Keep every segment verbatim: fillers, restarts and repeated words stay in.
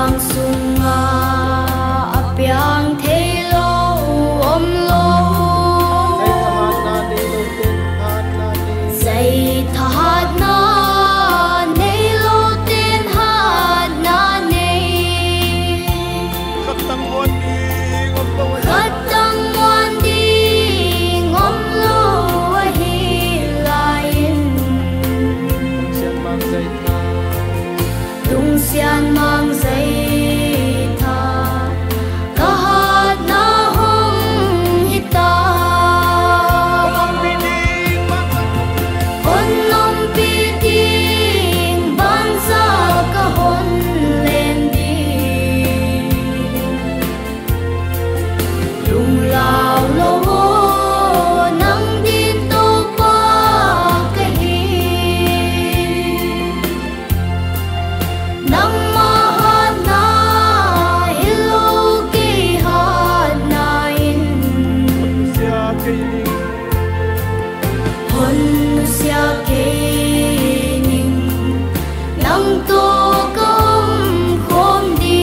mang sunga apiang thelo om lo say thahat na nei lo tin hat na nei khatang wan di ngom lo khatang wan di ngom lo hi lain sian mang zai tha tung sian mang zai tha kahat na hong hita hon nom pi ting ban sa ka hon len di lung lao lo nang din to pa ka hi nang mahat na ilo ki hat na in sia kai ni hon sia ke ning nang to kom khom di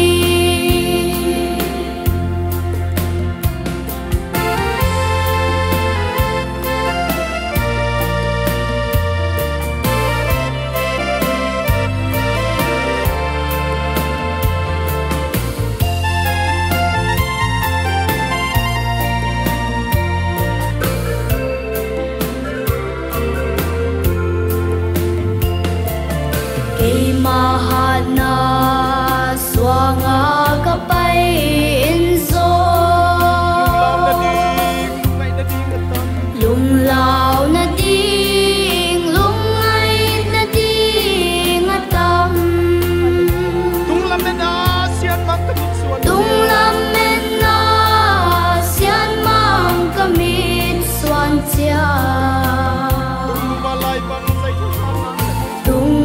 Kay mahat na swanga kapay inso na ding mai na ding atam lung lao na ding lung ay na ding atam tung lam na na sian mang kamit suan tung lamen na sian mang kamit swan tia malay bang zai tha tung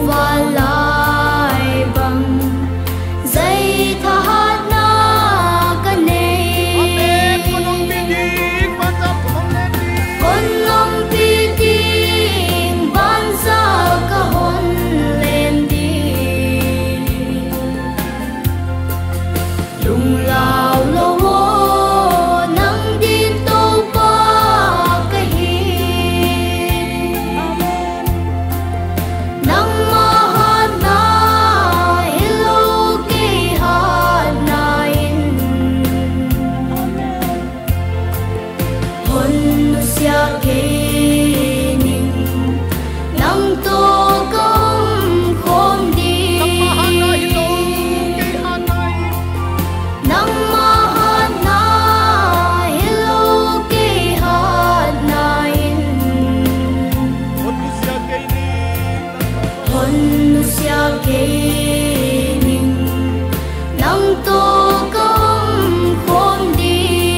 valay bang zay thahat na kanay amen konong bidik patam khom le di hon nom pi ting ban sa ka hon len di lung lao lo nang din to pa ka hi nang mahat na ilo ki hat na in hon sia ke ning nang to kom khom di mahana ilo kay hanay nang mahat na ilo ki hat na in hon sia kay ni hon sia ke ning nang to kom khom di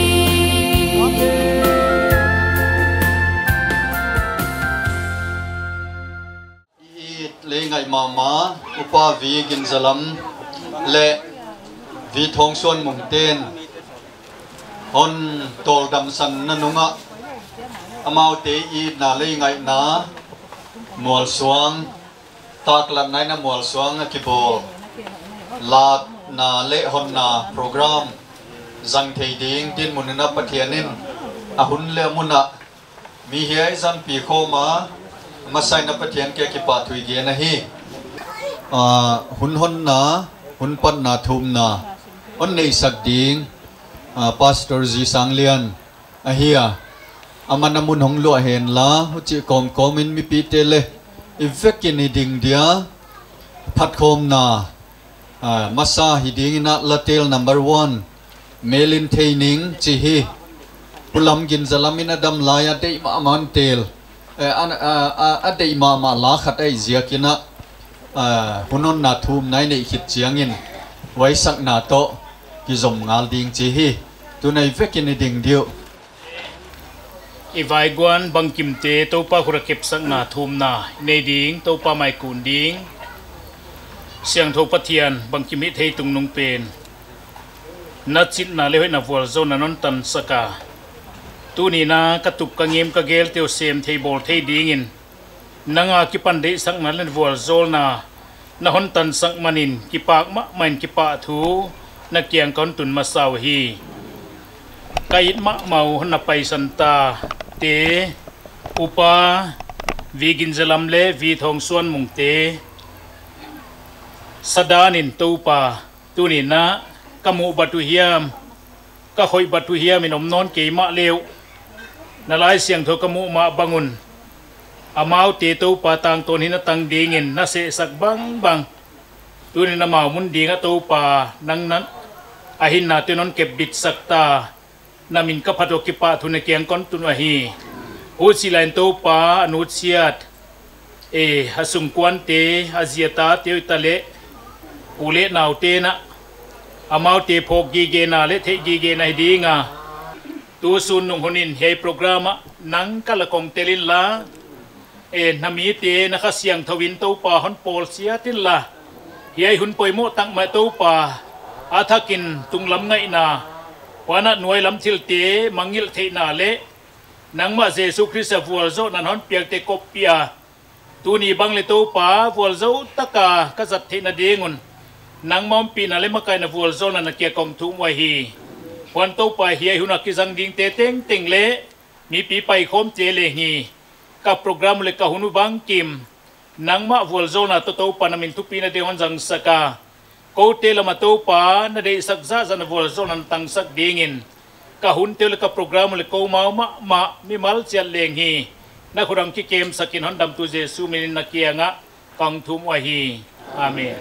i le ngai mama upa vi gin zalam le vi thong suan mung ten hon tol dam san na nunga amau te i na le ngai na mual suang tak lan nai na mual suang ki bol lat na le hon na program zang thei ding tin munna pathianin ahun le muna mi hiai zan pi khoma masai na pathian ke ki pa thui ge na hi a hun hon na hun pan na thum na on nei sak ding pastor ji sanglian a hiya amana mun hong lo hen la hu chi kom kom in mi pi te le effect ni ding dia phat khom na masa hi ding na latel number one melin theining chi hi pulam gin zalamin adam laya de ma man tel an a de ma ma la khat ai zia kina hunon na thum nai nei khit chiangin wai sak na to ki zom ngal ding chi hi tu nei vekin ding dio Ivai guan bang kim te to pa khura kep sak na thum na nei ding to pa mai kun ding siang tho pathian bang kim hi thei tung nung pen na chit na le hoi na vol zo na non tan saka tu ni na ka tup ka ngem ka gel teo sem thei bol thei ding in nanga ki pan de sak na len vol zol na na hon tan sang manin kipak ma main kipa thu na kiang kon tun masaw hi kait ma mau na pai santa te upa vigin zalam le vi thong suan mung te sadanin topa tunina kamu batu hiam ka khoi batu hiam inom non ke ma leu na lai siang tho kamu ma bangun amau te topa tang ton hina tang dingin na se sak bang bang tunina mau mun dinga topa nang nan ahin na tunon ke bit sakta namin kapato kipa thuna kiang kon tunwa hi u silain topa anut siat e hasung kwante aziata te tale ule nau te na amau te phok gi ge na le the gi ge na dinga tu sun nung honin he programa nang kala kong telin la e nami te na khasyang thawin topa hon pol sia tin la hiai hun poimo tang ma topa athakin tunglam ngai na wana nuai lam thil te mangil the na le nangma Jesu Christ vual zo nan hon piak te kopia tuni bang le topa vual zo taka kazat the na dingun nang mom pi na le makai na vual zo na kia kong thu wa hi wan topa hi huna ki jang ding te teng teng le mi pi pai khom che le hi ka program le ka hunu bang kim nangma vual zo na to topa na min tu pi na de hon jang saka ko te lama topa na de sakza zan vual zo nan tang sak dingin ka hun te le ka program le ko ma ma ma mi mal chial leng hi na khurang ki kem sakin hon dam tu Jesu min na kianga kang thum wa hi amen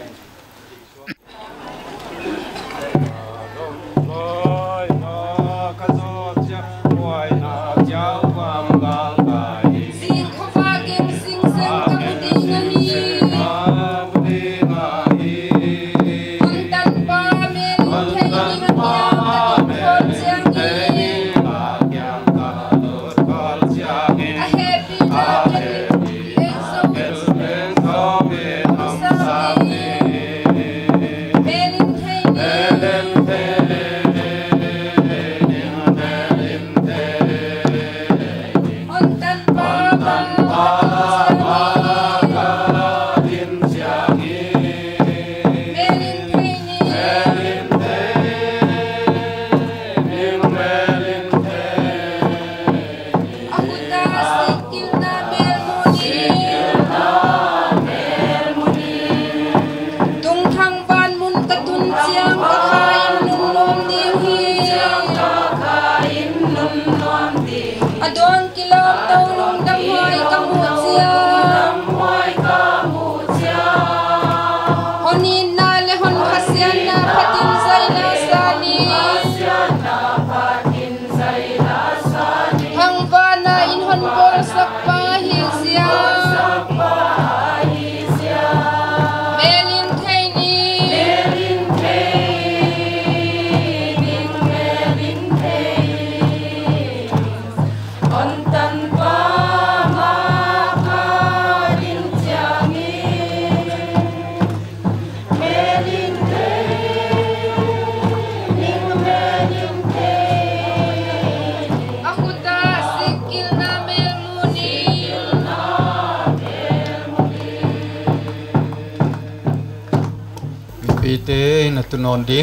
te na tunon di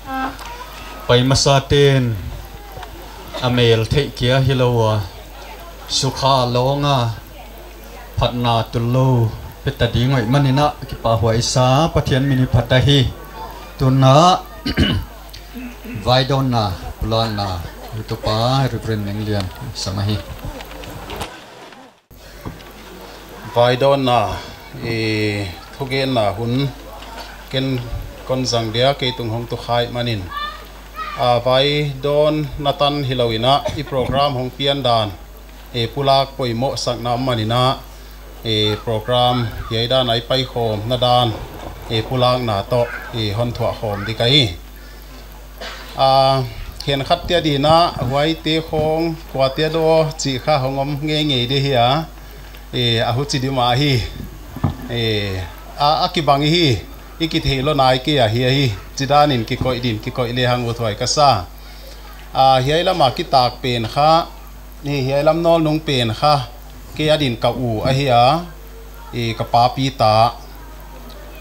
pai masaten amel the kia hilowa sukha longa phatna tullo petadi ngoi manina ki pa huai sa pathian mini phatahi tunna vaidonna plana utupa reverend menglian samahi vaidonna e thogen na hun ken kon jang dia ke tung hong tu khai manin a vai don natan hilowina i program hong pian dan e pulak poimo sak nam manina e program yeida nai pai khom na dan e pulang na to e hon thwa khom di kai a hian khat tia di na wai te khong kwa tia do chi kha hongom nge nge de hi a e a hu chi di ma hi e a akibang hi ikit helo nai ke a hi hi chidanin ki koi din ki koi le hang u thoi ka sa a hiai lama ki tak pen kha ni hiai lam nol nung pen kha ke adin ka u a hi a e ka pa pi ta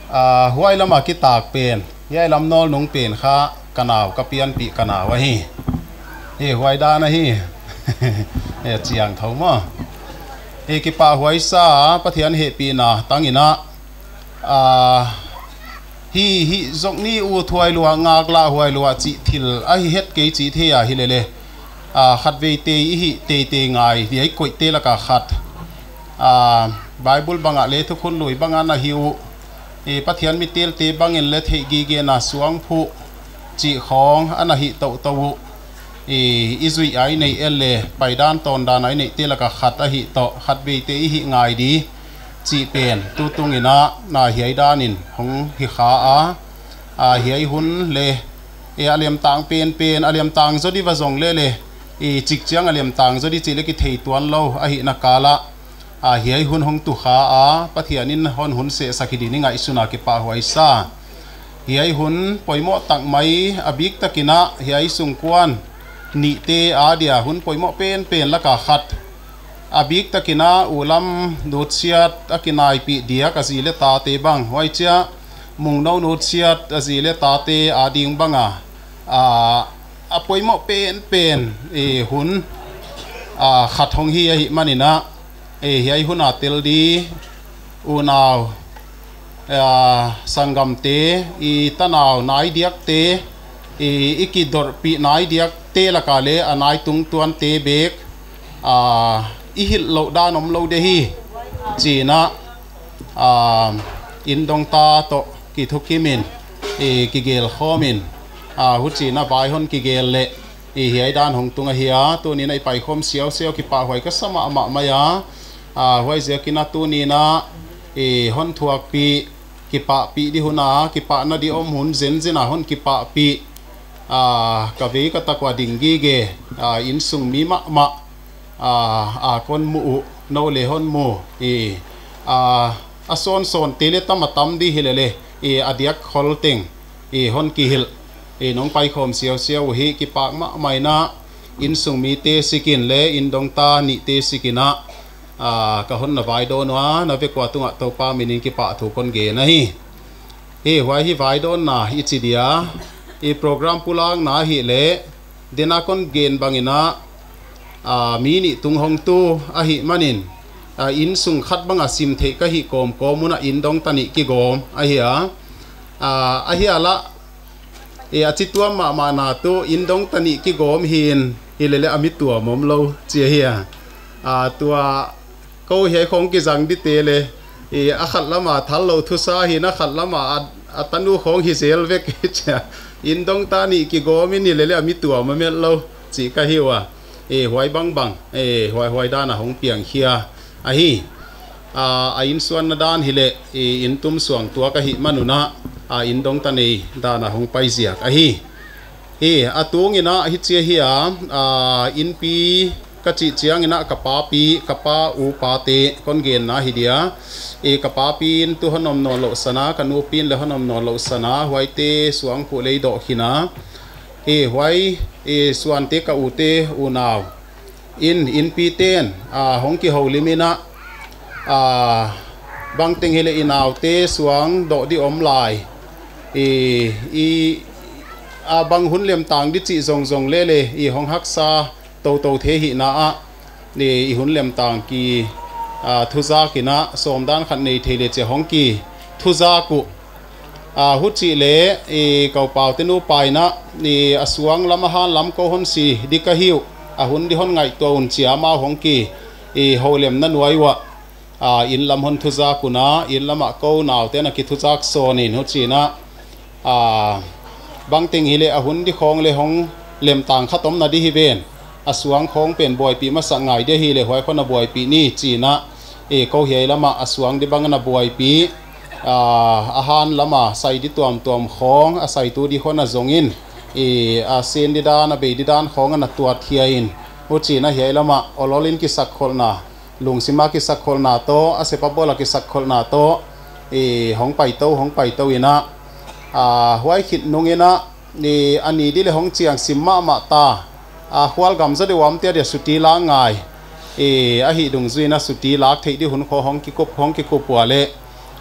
อ่าห้วยละมากิตากเป็นยายลำนอลนงเป็นข้ากันาวกะเปียนปีกันาวะฮีเฮ้ห้วยด้านะฮีเฮ้เจียงเท่ามั้งเฮ้กิปาห้วยซาปะเทียนเฮปีน่ะตั้งอินะอ่าฮีฮีจงนี่อูถวยลัวงากลาห้วยลัวจิทิลไอเฮ็ดเกจิเทียฮิเลเลอ่าขัดเวเตอีฮิเตเตงายเดี๋ยวกุยเตละกะขัดอ่าไบเบิลบังอะเลทุกคนลุยบังอะนะฮิวเอปะเทียนมิเตลเตบังเงินเลเทกีเกนะสวงผู้จีของอะนะฮิโตโตวุเออิซุยไอในเอเลไปด้านตอนด้านไหนในเตละกะขัดอะฮิโตขัดเวเตอีฮิงายดีจีเป็นตุตุงอินะนาเฮียดานินของฮิขาอาอาเฮียหุนเลเออเลียมตังเป็นเป็นอเลียมตังจดิวะจงเลเลเอจิกเจียงอเลียมตังจดิจิเลกิเทยตวนโลอะฮินักกาละอาเฮียหุนของตุขาอาปะเทียนินฮอนหุนเสสักิดินิงไอสุนากิปาหวยซาเฮียหุนปอยโมตักไมอบิกตะกินะเฮียสุงกวนนิเตอาเดียหุนปอยโมเป็นเป็นละกะขัดอาบิกตะกินะอุลัมดูดเชียดตะกินายปีเดียกะซีเลตาเตบังไว้เจ้ามุงนาวนูดเชียดกะซีเลตาเตอาดิงบังอ่ะอ่าอปอยโมเป็นเป็นเอหุนอ่าขัดหงเฮียหิมันนี่นะเอเฮียหุนอาเตลดีอุนาวอ่าสังกัมเตอีตะนาวนายเดียกเตอีอิกิดอร์ปีนายเดียกเตละกาเลอนายตุงตวนเตเบกอ่าอีหิลโลดานอมโลเดฮีจีนะอ่าอินดงตาโตกิทุกิมินเอกิเกลข้อมินอ่าหุจีนะบายฮอนกิเกลเลเอเฮียดานหงตุงเฮียตัวนี้ในไปคมเสียวเสียวกิปาหวยก็สมะมะมายาอ่าหวยเสียกินาตัวนี้นะเอฮอนทัวปีกิปะปีดิหุนากิปะนาดิอมหุนเซนเจนะฮอนกิปะปีอ่ากะเวกะตะกวาดิงกีเกอ่าอินสุงมีมะมะอ่าอาคนมูโนเลฮอนมูเออ่าอาโซนโซนเตเลตัมมาตัมดีฮิเลเลเออเดียกคอลติงเอฮอนกิฮิลเอน้องไปคมเสียวเสียวฮิกิปากมะไม่นะอินสุงมีเตสิกินเลอินดงตานิเตสิกินะอ่ากะฮอนนะไวโดนวะนะเวกว่าตุงะโตปามินิกิปะถูกคนเกนะฮิเอไว้ฮิไวโดนนะอิจิเดียเอโปรแกรมปุลังนะฮิเลเดนาคนเกนบังอินะอ่ามีนี่ตุงหงตูอะหิมันินอ่าอินสุงขัดบังอาซิมเทกะหิโกมโกมุนะอินดงตันิกิโกมอะหิอ่าอ่าอะหิอะละเออจิตัวมามานาตุอินดงตันิกิโกมหินฮิเลเลอมิตัวมอมโลเจียเฮียอ่าตัวเขาเฮคงกิจังดิเตเลเออขัดละมาทัลโลทุสาหินะขัดละมาอัตันูของฮิเซลเวกเจอินดงตันิกิโกมินิเลเลอมิตัวมะเมลโลจิกะหิวะเอหวยบังบังเอหวยหวยด้านหงเปียงเขียอะฮีอ่าอินส่วนด้านฮิเลเออินตุมสวงตัวกะหิมนุนะอ่าอินดงตันเอด้านหงไปเสียกอะฮีเออะตุงอินะฮิเจียเฮียอ่าอินปีกะจิเจียงอินะกะปาปีกะปาอูปาเตคนเกนนะฮิเดียเอกะปาปีนตุหนอมนอโลสนะกะนูปีนเลหนอมนอโลสนะหวยเตสวงผู้เลดอกหินะเอหวยเอส่วนเตกะอูเตอูนาวอินอินปีเตนอ่าหงกิโฮลิมินะอ่าบางติงเฮเลอินาวเตสวงดอกดิอมลายเออีอาบางหุนเลียมต่างดิจิจงจงเลเลอีหงฮักซาโตโตเทหินะอะนี่อีหุนเลียมต่างกีอ่าทุซากินะสมด้านขันในเทเลเจหงกีทุซากุอ่าหุจิเลเอเกาเป่าเตนูไปนะนี่อสวงลำหานลำโกหนสีดิกะฮิวอาหุนดิหนไงตัวหุ่นเสียมาหงกีเอโฮเลมนั่นไว้วะอ่าอินลำหนทุจากุนะอินลำมะโกนาวเตนักทุจากโซนินหุจินะอ่าบางติงฮิเลอาหุนดิคงเลหงเลมต่างขัดตมนาดิฮิเวนอสวงคงเป็นบอยปีมาสังไงเดียฮิเลหอยคนนบอยปีนี่จีนะเอเกาเฮียลำมะอสวงดิบังนบอยปีอาหารละมาใส่ดิตัวมตัวมของอาศัยตัวดิคนน่ะจงอินเออาเซนดิดานเบดิดานของน่ะตัวเทียอินอุจีน่ะเฮียละมาอลอลินกิสักคนน่ะลุงซิมากิสักคนน่ะโตอาเซปะโบลกิสักคนน่ะโตเอหงไปโตหงไปโตอินะอ่าไว้คิดนุงอินะนี่อันนี้ดิเลหงเจียงซิมมามาตาอ่าขวาลกำจะได้วามเตียเดียสุตีล้างไงเออหิดุงซุยนะสุตีลักเทดิหุนขอหงกิกบหงกิกบปัวเลเ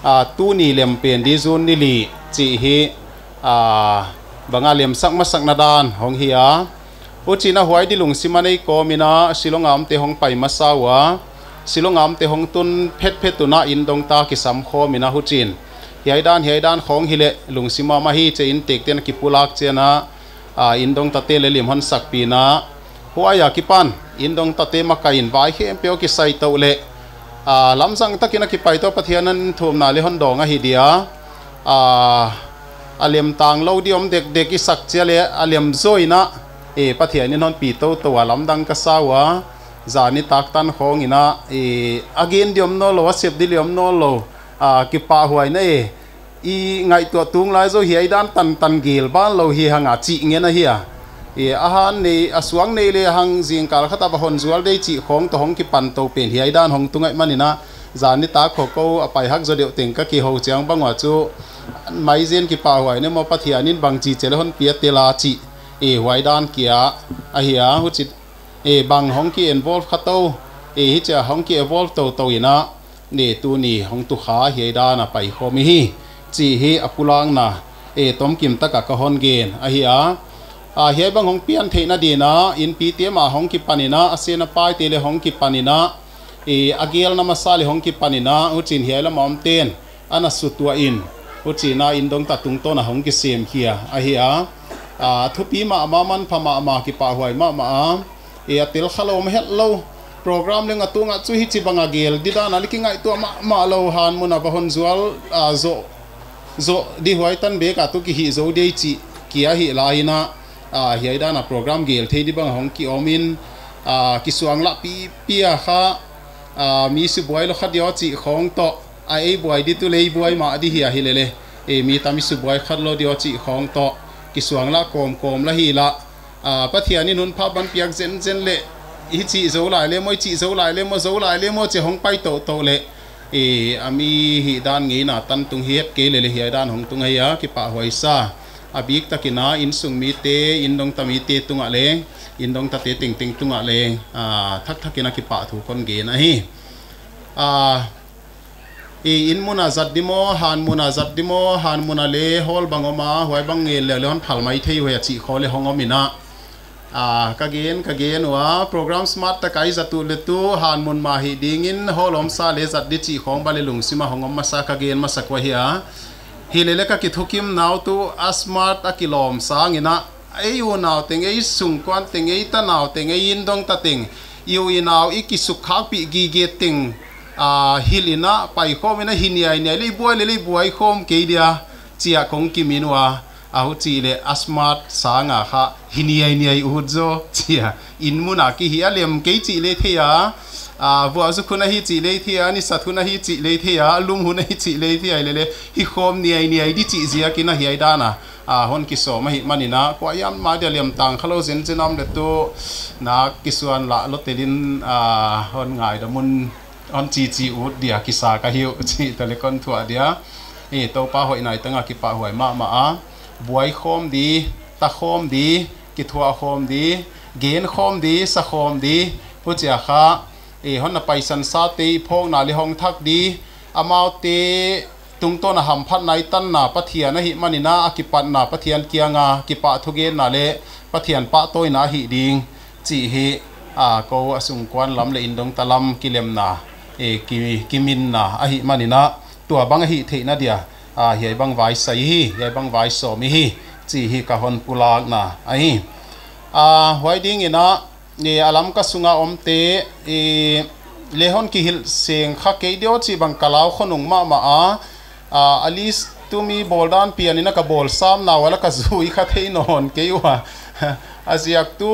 à tu ni lem pen di zun ni li chi hi à banga lem sak ma sak na dan hong hi a u chi na huai di lung simanei ko mina silongam te hong pai ma sawa silongam te hong tun phet phet tu na in dong ta ki sam kho mina hu chin hiai dan hiai dan khong hi le lung sima ma hi che in tek ten ki pulak chena a in dong ta te le lim hon sak pi na huaya ki pan in dong ta te ma ka in vai khem peo ki sai to le a lam sang takina ki pai to pathianan thum na le hon dong a hi dia a alem tang lo diom dek dek ki sak che le alem zoina e pathianin hon pi to to lam dang ka sawa zani tak tan khong ina e again diom no lo sep diliom no lo a ki pa huai na e i ngai to tung lai zo hi dan tan tan gil ban lo hi hanga chi nge na hi a e ahan nei asuang nei le hang jing kal khata ba hon zual dei chi khong to hong ki pan to pen hi dan hong tungai manina zani ta kho ko apai hak zo deu teng ka ki ho chang bangwa chu mai zen ki pa huai ne mo pathianin bang chi chele hon pia tela chi e huai dan kia a hiya hu chi e bang hong ki involve khato e hi cha hong ki evolve to to ina ne tu ni hong tu kha hi da na pai kho mi hi chi hi apulang na e tom kim ta ka ka hon gen a hi a a hi bang hong pian the na di na in pi te ma hong ki panina asena pai te le hong ki panina e agel na masali hong ki panina u chin hi la mom ten ana su tua in u china in dong ta tung to na hong ki sem khia a hi a a thupi ma ma man phama ma ki pa huai ma ma e atel khalo ma het lo program le nga tu nga chu hi chi banga gel dida na liki ngai tu ma ma lo han muna ba hon zual a zo zo di huai tan be ka tu ki hi zo dei chi kia hi laina a hi da na program gel thei di bang hong ki omin a ki suang la pi pia kha a mi su boy lo khadio chi khong to a ei boy di tu lei boy ma di hi a hi le le e mi ta mi su boy khat lo dio chi khong to ki suang la kom kom la hi la a pathiani nun pha ban piak zen zen le hi chi zo lai le moi chi zo lai le mo zo lai le mo che hong pai to to le e ami hi dan ngi na tan tung hiet ke le le hi dan hong tung ya ki pa hoi sa abik takina in sung mi te in dong ta mi te tunga le in dong ta te ting ting tunga le a thak thakina ki pa thu kon ge na hi a e in muna zat dimo han muna zat dimo han muna le hol bangoma hoi bang nge le le hon phal mai thei hoi chi khole hongomina a kagen kagen wa program smart ta kai zatu le tu han mun ma hi dingin holom sa le zat di chi khong ba le lung sima hongom ma sa kagen ma sakwa hi a hi le le ka ki thukim naw tu a smart a kilom sang ina ei u naw teng ei sung kwan teng ei ta naw teng ei in dong ta teng yu i naw i ki suk khak pi gi ge teng a hilina pai khom ina hiniai ne le buai le le buai khom ke dia chia kong ki minwa ahu chi le asmart sanga kha hiniai niai ujo chia in muna ki hi alem ke chi le thia a wa zu khuna hi chi le thia ni sathuna hi chi le thia lum hu na hi chi le thia le le hi khom niai niai di chi zia ki na hi ai dana a hon ki so ma hi manina ko yam ma de lem tang khalo zen zenam le to na kisuan la lo telin a hon ngai da mun on chi chi u dia ki sa ka hiu chi tele kon thua dia e to pa hoi nai tanga ki pa hoi ma ma a buai khom di ta khom di ki thua khom di gen khom di sa khom di pu chia kha e hon na paisan sa te phong na li hong thak di amau te tung to na ham phat nai tan na pathian na hi manina akipat na pathian kianga ki pa thuge na le pathian pa toy na hi ding chi hi a ko asung kwan lam le indong talam kilem na e ki kimin na a hi manina tua bang hi the na dia a hi bang vai sai hi hi bang vai so mi hi chi hi ka hon pulak na ai a hoi ding ina ni alam ka sunga omte e lehon ki hil seng kha ke dio chi bang kalau khonung ma ma a alis tumi boldan pianina ka bol sam na wala ka zui kha thei non ke wa aziak tu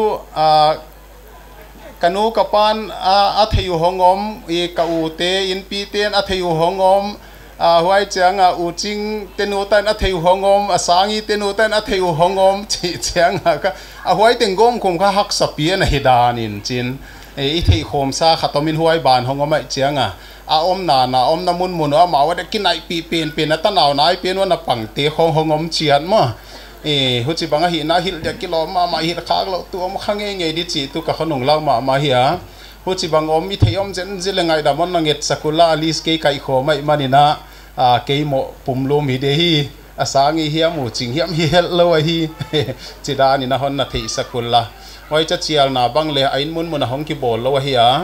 kanu kapan a theu hongom e ka u te in pi ten a theu hongom a huai chang a u ching tenu tan a theu hongom a sangi tenu tan a theu hongom chi chang ka a huai tengom kum kha hak sapia na hidanin chin e i thei khom sa khatomin huai ban hongom ai chang a a om na na om na mun mun a ma wa de kinai pi pen pen ta naw nai pen wa na pang te hong hongom chian ma e hu chi banga hi na hil de kilo ma ma hi khak lo tu om khange nge di chi tu ka khonong law ma ma hi a hu chi bang om i thei om zen zil ngai da mon na nget sakula alis ke kai kho mai manina à cái mộ pum lum hi de hi à sáng hi hiam mu ching hiam hi hel lo hi chỉ đa ni na hon na thei sakul la wai cha chial na bang le ain mun mun hong ki bol lo hi à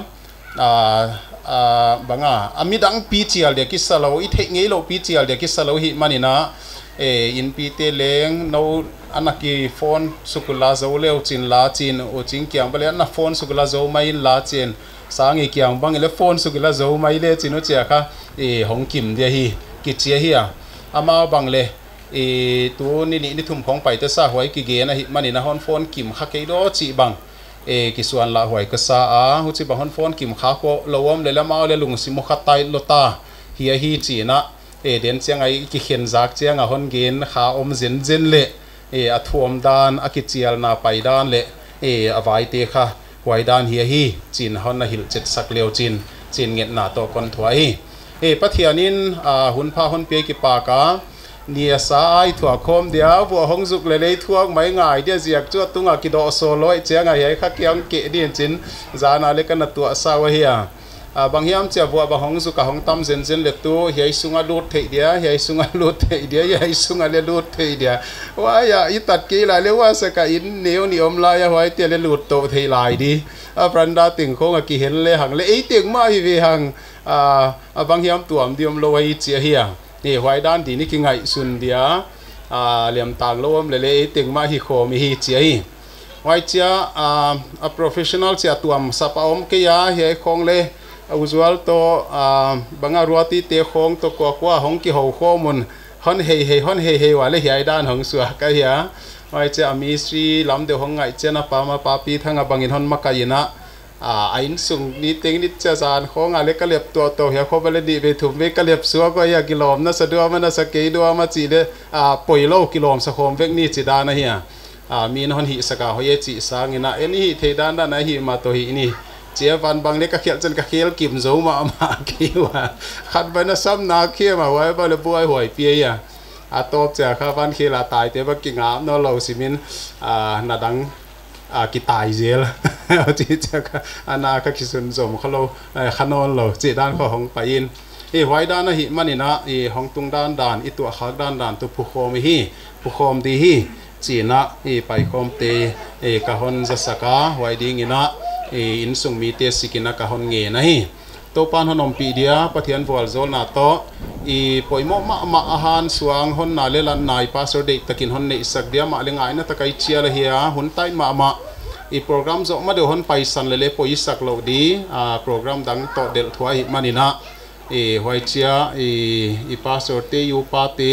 à banga amidang pi chial de ki salo i thei ngei lo pi chial de ki salo hi manina e in pi te leng no anaki phone sukula zo leo chin la chin o ching kyang bale na phone sukula zo mai la chin sangi kyang bang le phone sukula zo mai le chinu chia kha e hong kim de hi ki chia hi a ama bang le e tu ni ni thum khong pai ta sa hoi ki ge na hi mani na hon phone kim kha ke do chi bang e ki suan la hoi ka sa a hu chi bang hon phone kim kha ko lowom le la ma le lung si mo kha tai lota hi hi chi na e den chiang ai ki khen zak chiang a hon gen kha om zen zen le e a thuam dan a ki chial na pai dan le e awai te kha wai dan hi hi chin hon na hil chet sak leo chin chin nget na to kon thua hi e pathianin a hun pha hon pe ki pa ka nia sa ai thua khom dia bu hong zuk le le thuak mai ngai dia ziak chu tunga ki do so loi chiang ai kha kyang ke din chin zana le kan tu sa wa hi a bang hiam chia bua ba hong zu ka hong tam zen zen le tu hiai sunga lut thei dia hiai sunga lut thei dia hiai sunga le lut thei dia wa ya i tat ki la le wa sa ka in neu ni om la ya hoi te le lut to thei lai di a pranda ting khong a ki hen le hang le ei ting ma hi ve hang a bang hiam tuam diom lo ai chia hi a ni hoi dan di ni ki ngai sun dia a lem tang lo om le le ei ting ma hi khom hi chia hi wai chia a professional chia tuam sapa om ke ya hiai khong le usual to banga ruati te khong to ko kwa hong ki ho khomun hon hei hei hon hei hei wa le hiai dan hong suwa ka ya wai che ami sri lam de hong ngai chena pa ma pa pi thanga bangin hon ma ka ina a ain sung ni teng ni cha zan khong a le ka lep to to ya kho bale di be thum be ka lep suwa ko ya kilom na sa do ma na sa ke do ma chi le a poilo kilom sa khom vek ni chi da na hi a min hon hi saka hoye chi sangina eni hi theidan da na hi ma to hi ni chia van bang le ka khel chen ka khel kim zo ma ma ki wa khat ba na sam na khia ma wai ba le buai hoi pi ya a top cha kha van khela tai te ba ki ngam no lo simin a na dang a ki tai zel chi cha ka ana ka ki sun zom khalo khanon lo chi dan kho hong pa in e wai dan na hi manina e hong tung dan dan i tu khak dan dan tu phu khom hi phu khom di hi chi na e pai khom te e ka hon za saka wai ding ina e in sung mi te sikina ka hon nge na hi to pan honom pi dia pathian wal zol na to i poimo ma ma ahan suang hon na le lan nai pastor de takin hon nei sak dia ma le ngai na takai chia la hia hun tai ma ma i program zo ma de hon pai san le le poi sak lo di a program dang to del thua hi manina e hoi chia e i pastor te yu pa te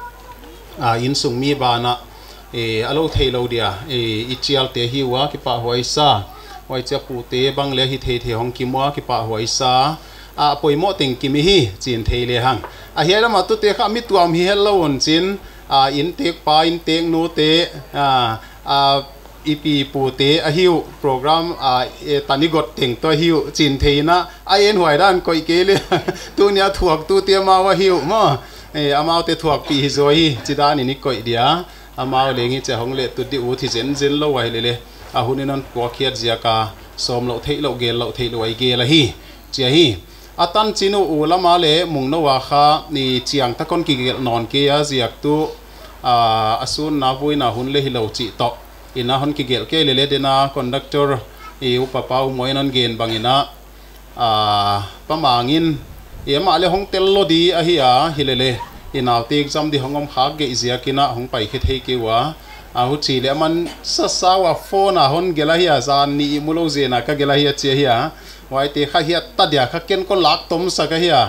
a in sung mi ba na e alo thei lo dia e i chial te hi wa ki pa hoi sa hoi chia pu te bang le hi thei thei hong ki mo ki pa hoi sa a poimo ting ki mi hi chin thei le hang a hiala ma tu te kha mi tuam hi hello on chin a in tek pa in tek nu te a a ipi pu te a hiu program a tani got teng to hiu chin thei na a en hoi dan koi ke le tu nya thuak tu te ma wa hiu mo e amao te thuak pi hi zo hi chidani ni koi dia amao le ngi che hong le tu di u thi zen zen lo wa le le a huninon kwa khiat zia ka som lo thei lo gel lo thei lo ai ge la hi chia hi atan chinu u lama le mung no wa kha ni chiang ta kon ki gel non ke ya ziak tu a asun na vui na hun le hi lo chi to ina hon ki gel ke le le dena conductor e u papa u moinan gen bangina a pamangin e ma le hong tel lo di a hi a hi le le ina te exam di hongom khak ge zia kina hong pai khe thei ke wa a hu chi le man sa sa wa phone a hon gela hi a zan ni mulo ze na ka gela hi a che hi a wai te kha hi ta dia kha ken ko lak tom sa ka hi a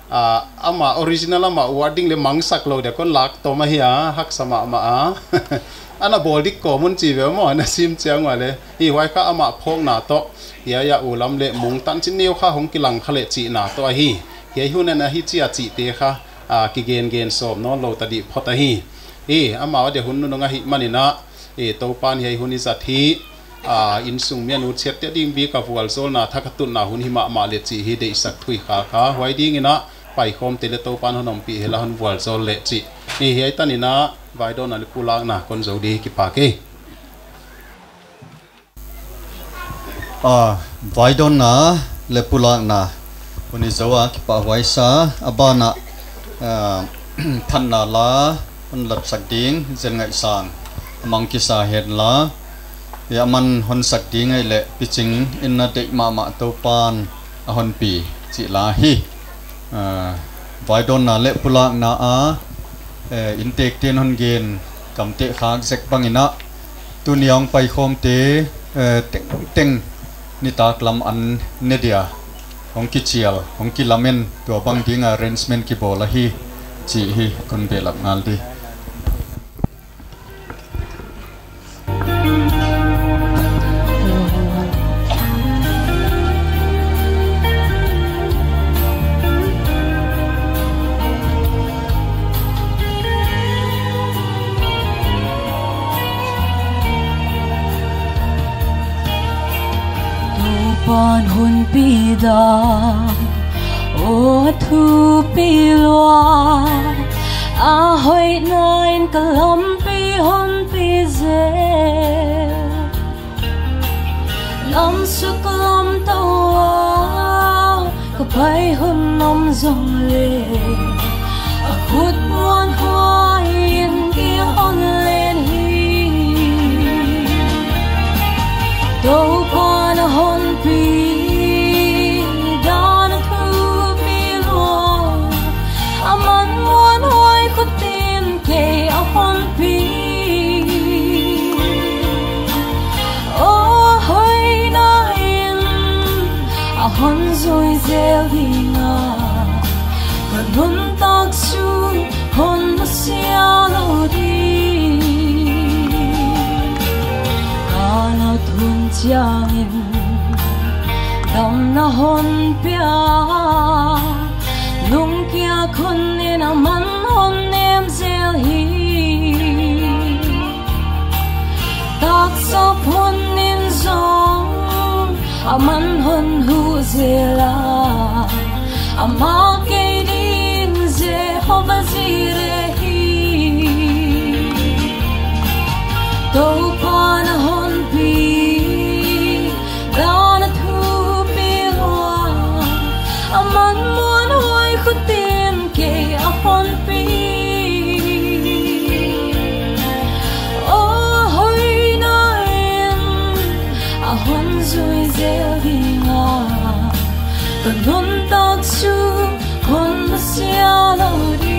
ama original ama wording le mang sak lo de kon lak tom hi a hak sama ma a ana boldik ko mun chi ve mo na sim chang wa le hi wai kha ama phong na to ya ya ulam le mung tan chin neu kha hong kilang khale chi na to hi hi hu na na hi chi a chi te kha a ki gen gen som no lo ta di phota hi e ama de hun nu nga hi manina e to pan hi hun is a thi a in sung mian u chet te ding bi ka wal zol na thakatun na hun hi ma ma le chi hi de sak thui kha kha hoi ding ina pai khom te le to pan honom pi hela hun wal zol le chi e hi tanina vai don ali pulang na kon zo di ki pa ke a vai don na le pulang na kuni zo a ki pa wai sa abana ท่านนาลามันหลับสักดิ้งเจนไงสังมังกิสาเหตุละยามันหนสักดิ้งไงเละปิจิงอินนาเด็กมามาเตาปานหนปีจิลาฮีไว้โดนนาเละปุลักนาอาอินเตกเตียนหนเกนกำเตะขางเสกบังอินะตุนยองไปโคมเตเต็งเต็งนิตากลำอันเนเดียของกิเชียลของกิลาเมนตัวบางดิ้งอาเรนส์เมนกิโบลาฮีจีฮีคนเบลักงานดีปานหุนปีดาโอทูปีลัวอาหอยนายกะลำปีหุนปีเซลำสุกลำตัวก็ไปหุนนมจงเลอาขุดมวนหอยยินกี่หุนเลนฮีตัวปานหุนปีดานทูปีลัวอามันมวนหอยขุดตีนเกยอาหุนปีโอ้หอยนายอาหุนซอยเซลดีงาก็นุนตักชูหุนมาเสียโลดีทุนจางอินดำนาหนเปียลุงเกียคนนี้นะมันหนเนมเซลฮีตักสอบหนนินซองอามันหนหูเซลาอามาเกดินเซฮอบซีเรฮีตัวปานหนปีดานทูปีลัวอามันมวนหอยขุดเตียนเกยอาหุนปีโอ้หอยนายอาหุนซวยเซลดีงาก็นุนตักชูหุนมาเสียโลดี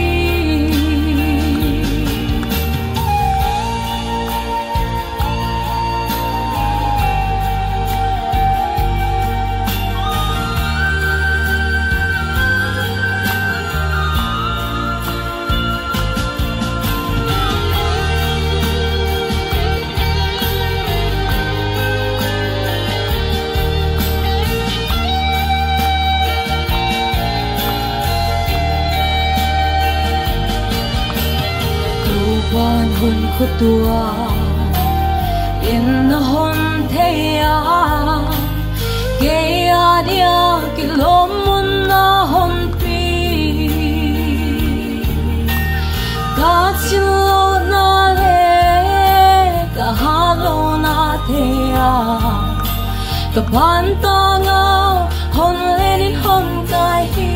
วันหุนขุดตัวอินนหนเทียเกียเดียกิลมุนนหนปีกาชิโลนาเลกาฮาโลนาเทียกะพันตางาหนเลนิหนใจฮี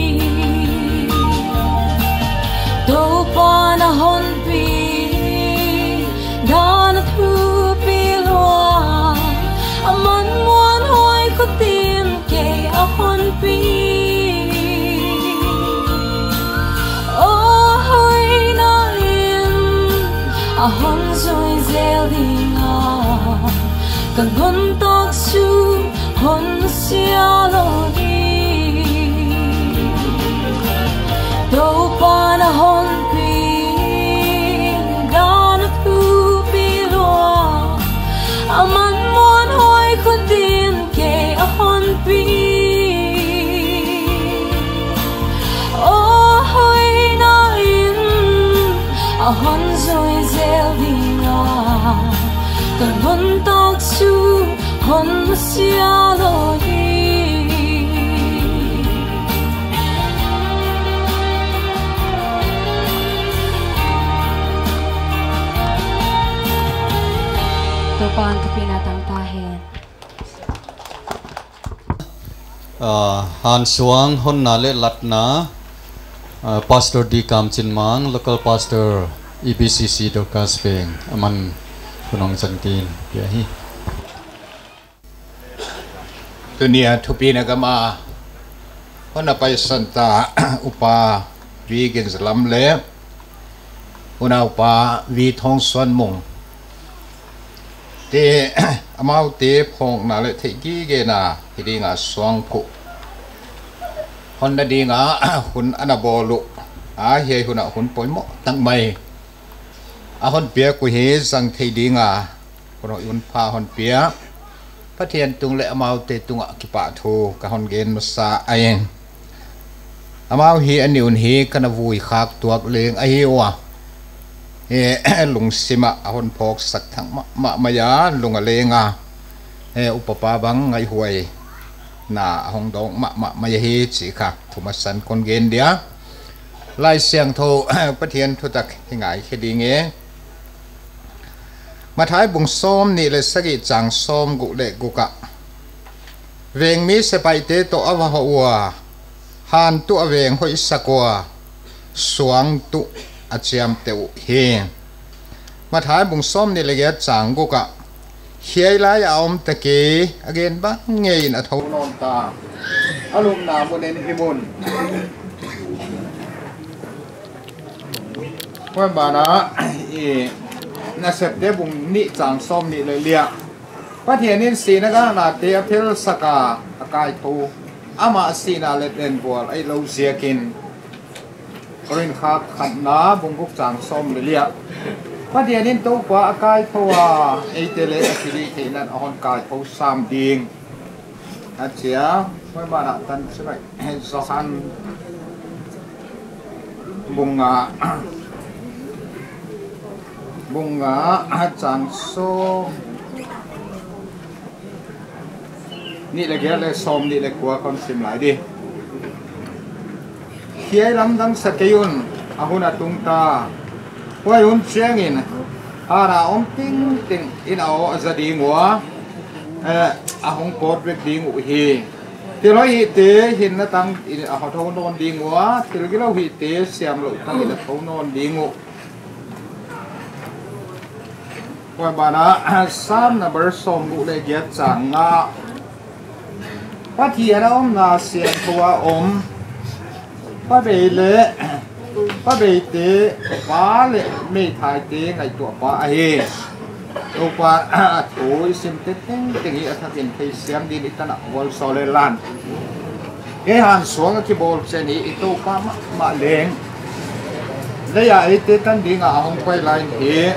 ตัวปานหนปีดานทูปีลัวอามันมวนหอยขุดตีนเกยอาหุนปีโอ้หอยนายอาหุนซอยเซลดีงาก็นุนตักชูหุนมาเสียโลดีตัวปานหนปีดานทูปีลัวอามันมวนหอยขุดตีนเกยอาหุนปีโอ้หอยนายอาหุนซอยเซลดีงาก็นุนตักชูหุนมาเสียโลดีตัวปานกับปีนาตังตาเฮนฮันสวงหนนาเลลัดนา Pastor D Kam Chin Mang, local pastor E B C C Dorcas Peng, aman kunong santin ya hi. Dunia tupi nagama, una pa santa upa vigin salam le, una upa vi thong suan mong. Te amau te phong na le te gi ge na hidi nga suang pu. Honda di nga hun anabolu a he hun hun poi mo tang mai. A hon pia ku he sang te di nga kono yun pa hon pia. Phát hiện tung lệ amau te tung ki pa thu ka hon gen ma sa ayen. Amau hi aniun hi kana vui khak tuak leng a hi wa. He lung sima ahon phok sak thang ma ma maya lunga lenga he upapa bang ngai huai na hong dong ma ma maya hi chi kha thumasan kon gen dia lai siang tho pathian thu tak hingai khedi nge ma thai bung som ni le sagi chang som gu le gu ka veng mi se pai te to awa ho wa han tu aveng hoi sakwa suang tu achiam teu he ma thai bung som ni lege chang go ka hiai lai aom ta ke again ba ngei na thau non ta alum na mun en himun kwa ba na e na sep te bung ni chang som ni le lia pa thian in si na ga na te aphil saka akai thu ama si na le den bol ai lo ziakin Korin khak khat na bungkuk chang som le lia pa dia nin to pa akai thowa eitele athili theinan ahon kai tho sam ding achia moi ba na tan sai zohan bunga bunga chang so ni le ge le som ni le kwa kon sim lai di hiai lam dang sakayun ahuna tungta wai un chiangin ara om ting ting in ao azadi ngwa eh ahong pot wek ding u hi tiloi hi te hin na tang in a tho non ding ngwa tilgilo hi te siam lo tang in tho non ding u wai bana sam na ber som u le get chang nga pathian om na sian thua om pa bể lệ pa bể tế phá lệ mê thái tế ngày tuổi phá ai đâu qua thối xem tết tiếng tiếng ý thằng tiền thấy xem đi đi ta nào vol so lên lan cái hàng xuống cái bồn xe này ít đâu qua mà mà lên đây là ít tết tan đi ngà không quay lại thế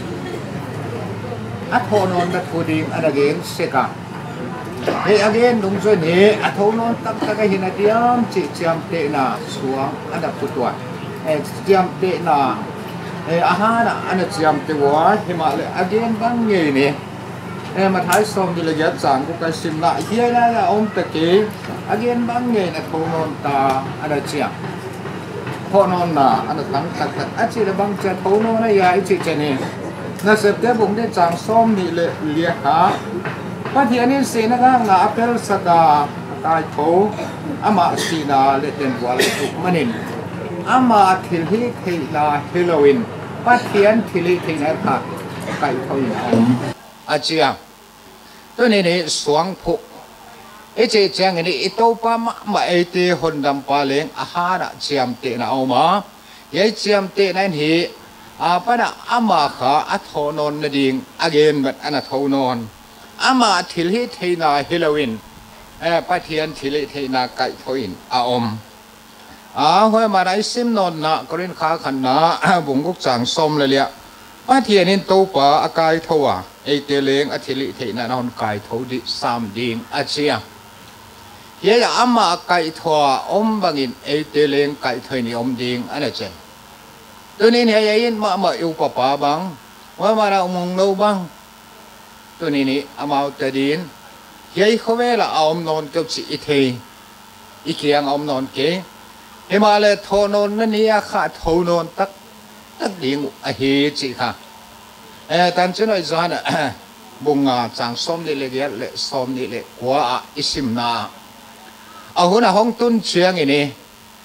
ắt hồ non đặt hồ đi ăn again sẽ cả hey again đúng rồi nè à thâu non tắc tắc cái hình này tiêm chỉ chiam tệ na xuống anh đặt phụ tuột hey chiam tệ na hey à ha na anh chiam tệ quá thì mà lại again băng nghề nè hey mà thái xong thì là giá sản của cái sim lại kia là là ông tệ kế again băng nghề là thâu non ta anh chiam thâu non na anh lắng tắc tắc anh chỉ là băng chè thâu non này ya chỉ chè nè na sếp tế bụng để chẳng xong thì lệ liệt hả pa thian in se na ga nga apel saka kai tho ama sina le ten wal tu manin ama thil hi thei na halloween pa thian thili thei na kha kai tho na achia to ne ne suang phu e che chang ni ito pa ma ma e te hon dam pa leng a ha na chiam te na oma ye chiam te nan hi a pa na ama kha a tho non na ding again but ana tho non ama thil hi theina halloween eh pathian thili theina kai thoin a om a hoi ma rai sim non na korin kha khan na bunguk chang som le lia pathian in to pa akai thowa e te leng a thili theina non kai tho di sam ding a chia ye ama kai thoa om bangin e te leng kai thoini om ding ana che tunin he yin ma ma yu pa pa bang wa ma ra mong no bangตัวนี้นี่อามาแต่ดินยัยเขาเวลาเอาอมนอนกับสิอีเทอีเกียงเอาอมนอนเก๋เฮมาเลยโทนนนั่นนี่ค่ะโทนนตักตักดิ่งอเฮจิค่ะเออตอนเจ้าหน่อยจวนอ่ะบุงอ่ะจางส้มนี่เลยเยอะเลยส้มนี่เลยหัวอิสิมนาเอาหัวหน้าห้องตุ้นเชียงอีนี่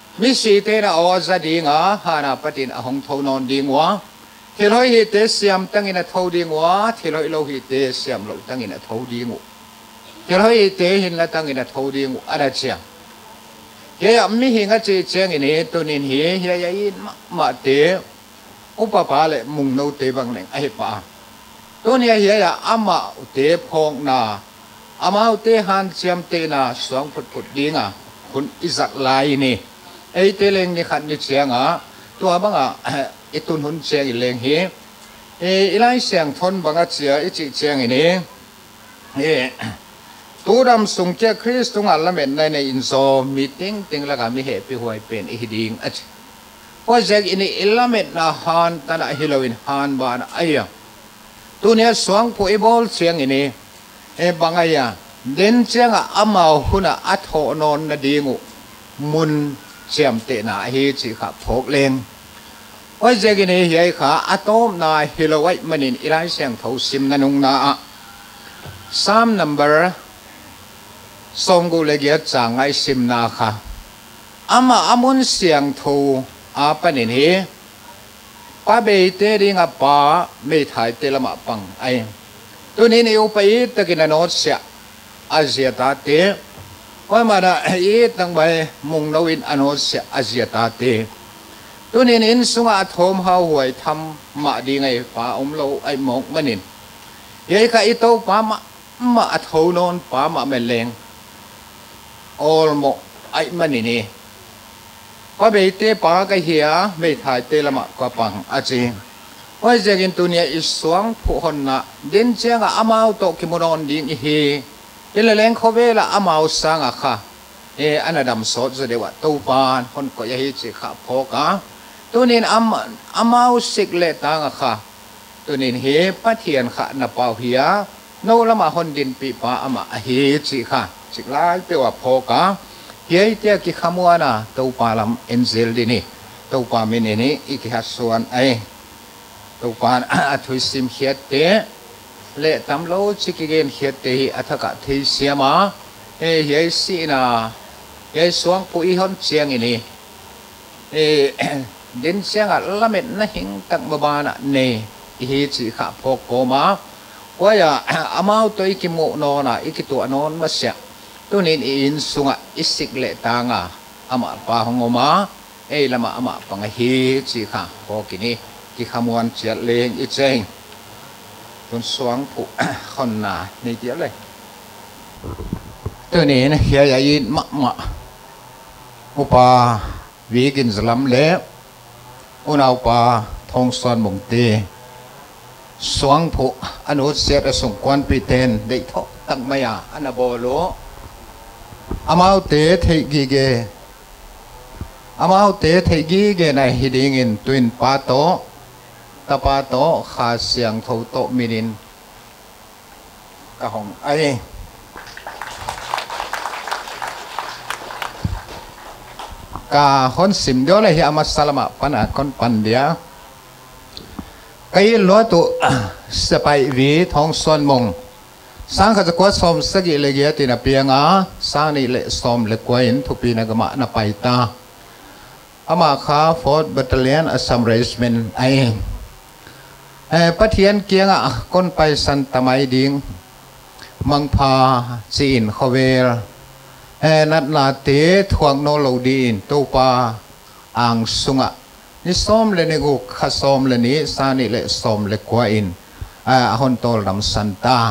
มิสีเตนะอจะดีงาฮานาปฏินอหงทนอนดีงวะที่เราฮิตเสียมตั้งอินทาวดีงวะที่เราเราฮิตเสียมเราตั้งอินทาวดีงวที่เราฮิตหินละตั้งอินทาวดีงวอะไรเชียงเฮียมีหิงก็จะเชียงอินนี้ตัวนี้เฮียเฮียยินมาเตะอุปปาเลมุงโนเตบังเลงไอ้ป่าตัวนี้เฮียอามาเตะพองนาอามาเตะหันเชียมเตนะสวงพุดพุดดีงาคุณอิจักไลนี่ไอ้เตเลงนี่ขัดนี่เชียงอ่ะตัวบังอ่ะไอ้ตุนหุ่นเชียงอีเลงเฮไอ้ไล่เสียงทนบังอ่ะเชียไอ้จิเชียงอีนี่เฮ้ตัวดำสุงเจ้าคริสต์ตุงอัลละเม็ดในในอินโซมีติ้งติ้งแล้วก็มีเหตุไปหวยเป็นอีดิ่งอ่ะเพราะจากอินี่อัลละเม็ดน่ะฮันตานะฮิโลวินฮันบานไอ้ยังตัวเนี้ยสวงผู้ไอ้บอลเชียงอีนี่ไอ้บังไอ้ยังเดินเชียงอ่ะอามาหุ่นอ่ะอัฐโอนอนนาดีงูมุนเชียมเตนะเฮจิขาพกเลงว่าจะกินเฮียขาอะตอมนาฮิโลไวมันอินอิรันเสียงทูซิมนันุงนาสาม number สองกุเลกีจางไอซิมนาค่ะอามาอามุนเสียงทูอาปนินเฮป้าเบยเตริงอาป้าไม่ถ่ายเตลมาปังไอตัวนี้ในอุปยิตกินนอสเสียอาเซียตาเตว่ามาได้อีตั้งใบมุงนวินอนุสอาเซียตาเตตัวนี้นินสุงอาทมหาหวยทำมาดีไงป้าอมโลไอหมกมันนินยัยข้าอิโตป้ามามาอัฐนนป้ามาเมลงออลโมไอมันนี่นี่ป้าเบยเตป้าก็เหียไม่ถ่ายเตละมากว่าปังอาจีว่าจะกินตัวนี้อิสวงผู้คนน่ะเดินเชียงอามาเอาโตกิมรอนดิ้งเฮยังเล่นเขาเวลาอามาสังอะค่ะเอออันนั้นดำสดจะเดียวตัวปานคนก็ยังฮิตสิค่ะพอกะตัวนี้อามาอามาสิกเล่ตังอะค่ะตัวนี้เฮปะเทียนค่ะนับเป่าเหียโนละมาคนดินปีปาอามาฮิตสิค่ะสิกลายเปว่าพอกะเฮียเจ้ากิขมัวนะตัวปาลำเอ็นเซลดินี่ตัวปามินินี่อีกหัดส่วนไอตัวปานอัฐวิสิมเฮียเตเละตำโลชิกิเกนเขียดเตหิอัฐกะเทเสียมาเฮ้ยสินะเฮ้ยสวงผู้อีหอนเสียงอีนี่เฮ้เดินเสียงอะละเม็ดนะหิงตักบบานะเนอีฮิจิขะพกโกมาว่าอย่าอามาตัวอีกิโมนอนะอีกิตัวนอนมาเสียตัวนี้อินสุงะอิสิกเละตางะอามาปาหงมาเอ้ละมาอามาปังฮิจิขะพอกินี่กิขมวนเจียเลงอีเจงคนสวงผู้คนหนาในเดียวเลยตัวนี้นะเฮียใหญ่ยินมะมะอุปาวิกินสลัมเล่อุณาอุปาทองสวนมงตีสวงผู้อนุเสกสงควันปีเตนได้ทอตั้งมายาอันนบโลอามาเตเทกิเกอามาเตเทกิเกในฮิดิงินตุนปาโตตาปาโตขาเสียงทูโตมินินกะหงไอกาคนสิมเดียวเลยที่อามาสลามะปันอาคนปันเดียไก่ล้อตัวสไปวีทองส่วนมงสังขจะกวดสมสกิเลเกียตินาเปียงอาสังนี่เละสมเล็กกว่าอินทุปีนักมะนาไปตาอามาคาฟอร์ดบัตเตเลียนอัสซัมเรสเมนไอเออปะเทียนเกียงอ่ะคนไปสันตะไมดิงมังพาจีนขเวลเออนัดนาเตทวงโนโลดีนตูปาอ่างสุงะนี่ซ้อมเลยนี่กูข้าซ้อมเลยนี่สานี่เลยซ้อมเลยกว่าอินอ่าฮอนโตลดำสันตา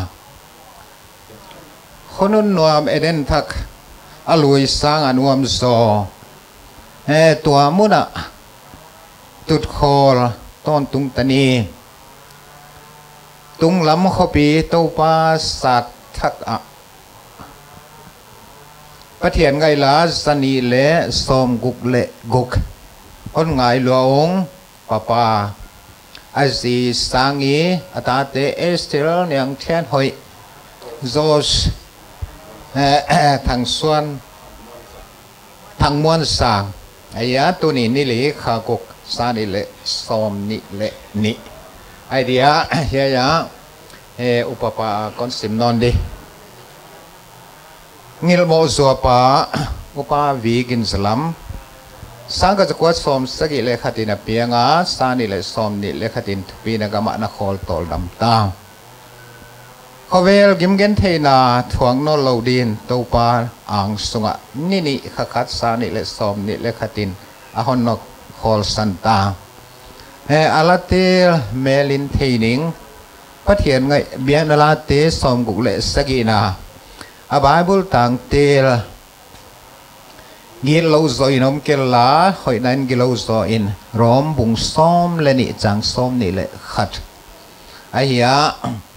คนนู้นนวมเอเดนทักอลุยสร้างอนวมโซเออตัวมุนะตุดคอต้นตุงตานีตุงลำขปีตูปาสัตทักอะปะเทียนไงล่ะสนีเละสมกุกเละกุกคนไงหลวงป้าป้าอาศีสังยีอาตาเตเอสเทลเนียงเทียนหอยโจสทางส่วนทางมวลสางไอ้ยาตัวนี้นี่เลยขากุกสานี่เละสมนี่เละนี่ไอเดียเฮียยาเออุปปาคอนสิมนอนดิงิลโมสัวปาอุปาวีกินสลัม sang ka chakwa som sagi le khatin a pianga sani le som ni le khatin thupi na gama na khol tol dam ta khovel gimgen theina thuang no lodin topa ang sunga ni ni khakhat sani le som ni le khatin a hon no khol santa he alatil melin theining pathian ngai bianala te som gu le sagi na a bible tang tel ngir lâu rồi nôm kêu lá hội nan ngir lâu rồi in rom bung som lên nị chang som nị lệ khát ai ya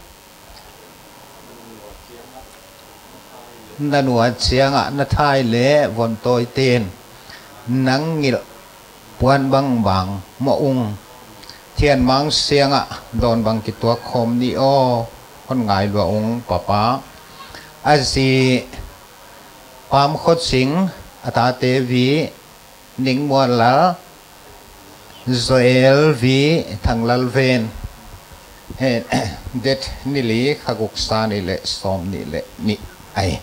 na nuo chiang a na thai lệ von tôi tiền nắng ngir puan bang bang mo ung thiên mang siang a don bang kí tua khom ni o con ngài lúa ung papa ai si pam khot sing ata te vi ning mo la zoel vi thang lal ven he det ni li khaguk sa ni le som ni le ni ai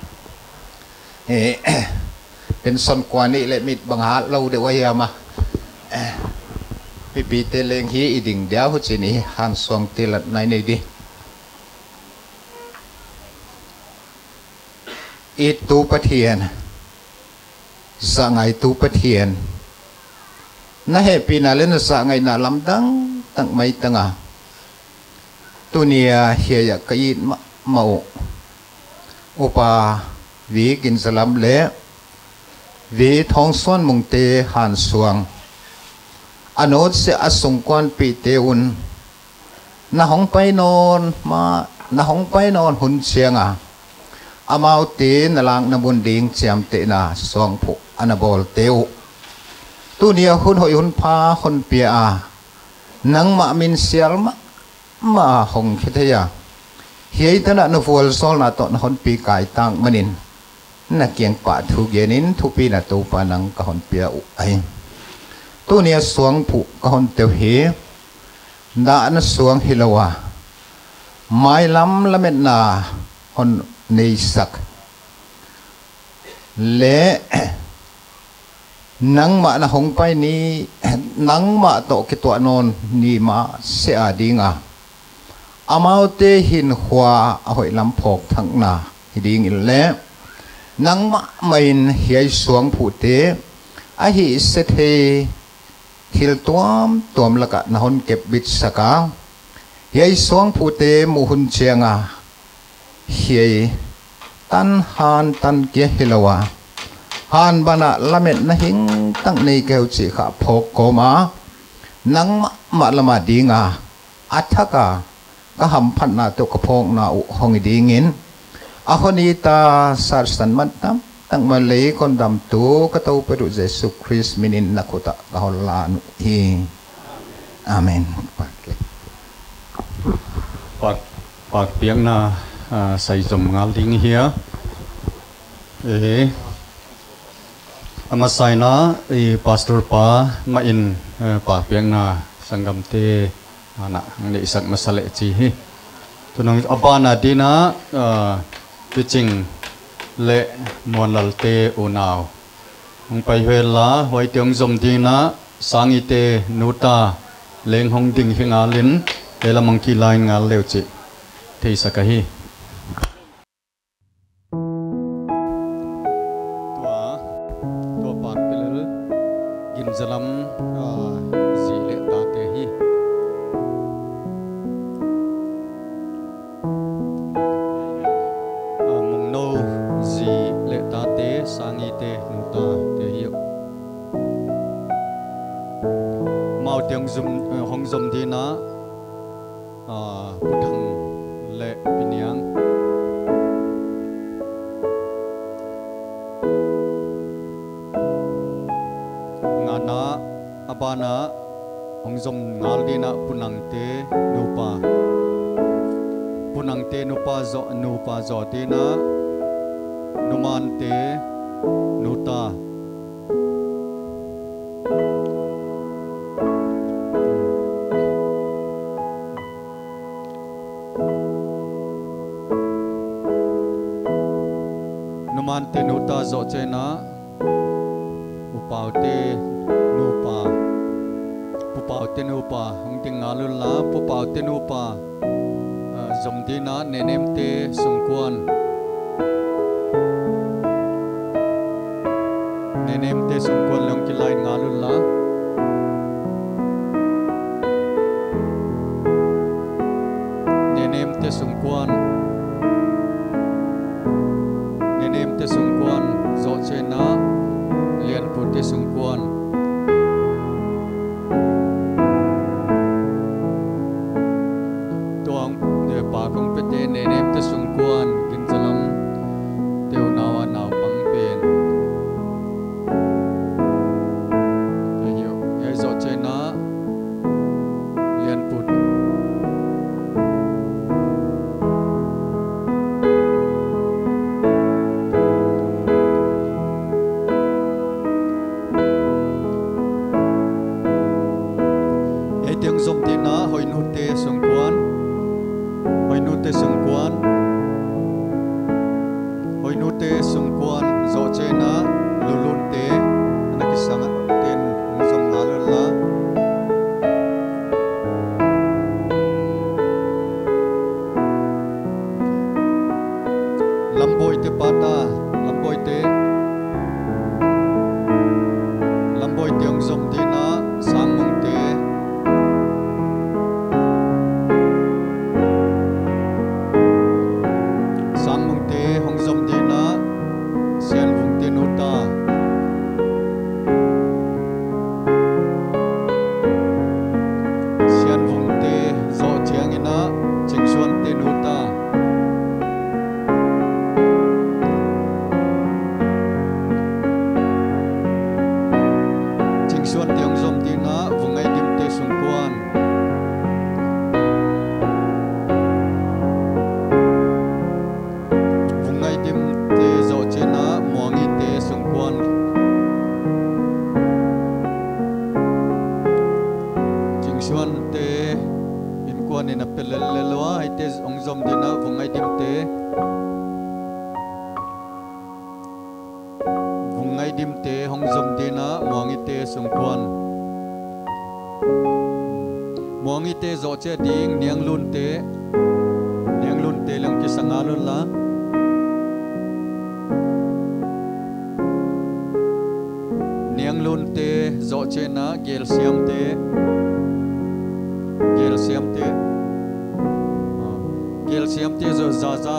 heเป็นson kwa ni le mit bang ha lo de wa ya ma pi pi te leng hi iding dia hu chi ni han song te lat nai nei di it tu pathian sa ngai tu pathian na he pina len sa ngai na lam dang tang mai tanga tunia he ya kai mau upa vi kin salam le vi thong son mung te han suang anot se asung kwan pi te un na hong pai non ma na hong pai non hun chianga amau te na lang na bun ding chiam te na song phu anabol teu tu nia hun hoi hun pha hun pia a nang ma min sial ma ma hong khithaya hiai tana no vol sol na to na hon pi kai tang manin na kiang pa thu genin thu pi na to pa nang ka hon pia u ai tu nia suang phu ka hon teu he da na suang hilawa mai lam lamet na hon nei sak le nang ma na hong pai ni nang ma to ki to non ni ma se a dinga amau te hin hua a hoi lam phok thang na hiding il le nang ma main hiai suang phu te a hi se the khil tuam tuam laka na hon kep bit saka hiai suang phu te mu hun chianga hiai tan han tan kia hilawa han bana lamet na hing tang nei keu chi kha phok ko ma nang ma, ma lama dinga athaka ka ham phan na to ka phok na u hong dingin a honi ta sar san man tam tang ma le kon dam tu ka to peru jesu christ minin nakuta ka holan hi amen pak pak piang na sai zom ngal ding here eh ama sai na i pastor pa ma in pa piang na sangam te ana ngi sak masale chi hi tunang apana dina pitching le monal te unaw hong pai hwela hoi tiong zom dina sangi te nuta leng hong ding hinga lin ela mangki lai ngal leu chi thei sakahi zalam zi le ta te hi mong no zi le ta te sangi te nu ta te hi mau tiang zum hong zum di na puthang le piniang na abana hongzom ngal dina punang te nupa punang te nupa zo nupa zo dina numan te nuta numan te nuta zo chena เป่าเตนูปาปูเป่าเตนูปาหงติงงาลุลาปูเป่าเตนูปาจมดีนะเนเนมเตสงควรเนเนมเตสงควรลงกิไลงาลุลาเนเนมเตสงควรเนเนมเตสงควรโจเชนะเลียนพุทธสงควรตัวเดือปากของเปเตเนเนมเตสงควรกินจลำเตียวนาวานาวปังเป็นเฮียเฮโจเชนะเลียนพุทธtiếng dòng tiền na hồi nút tê sung quan hồi nút tê sung quan hồi nút tê sung quan dỗ chế na lulun tê na kisang tên dòng na lula lamboy tê pata lamboy tê lamboy tiếng dòng tiền na sang mong tê che ding niang lun te niang lun te lang ki sangalun la niang lun te zo che na gel siam te gel siam te gel siam te zo za za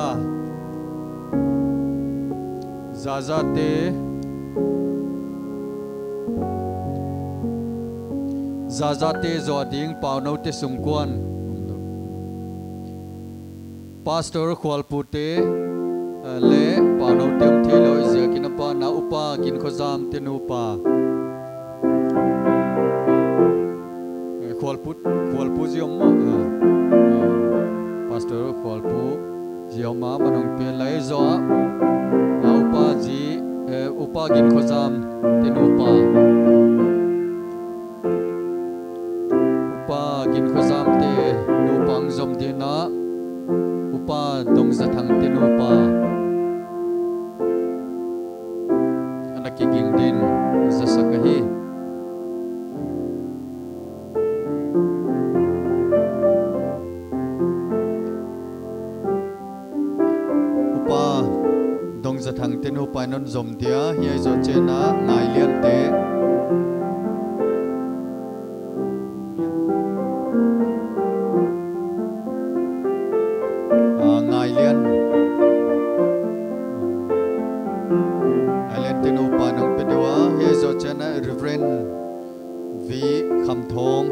za za te Zaza te zo ding pau no te sungkwan Pastor khwal pu te le pau no tem the lo zia kin pa na upa kin khozam te nu pa khwal pu khwal pu ziom ma Pastor khwal pu ziom ma manong pe lai zo upa ji upa kin khozam te nu pa gin khozam te nu pang zom de na upa dong za thang te nu pa anaki ging din za sakahi upa dong za thang te nu pa non zom dia hi zo che na ngai lian te Reverend V Kham Thong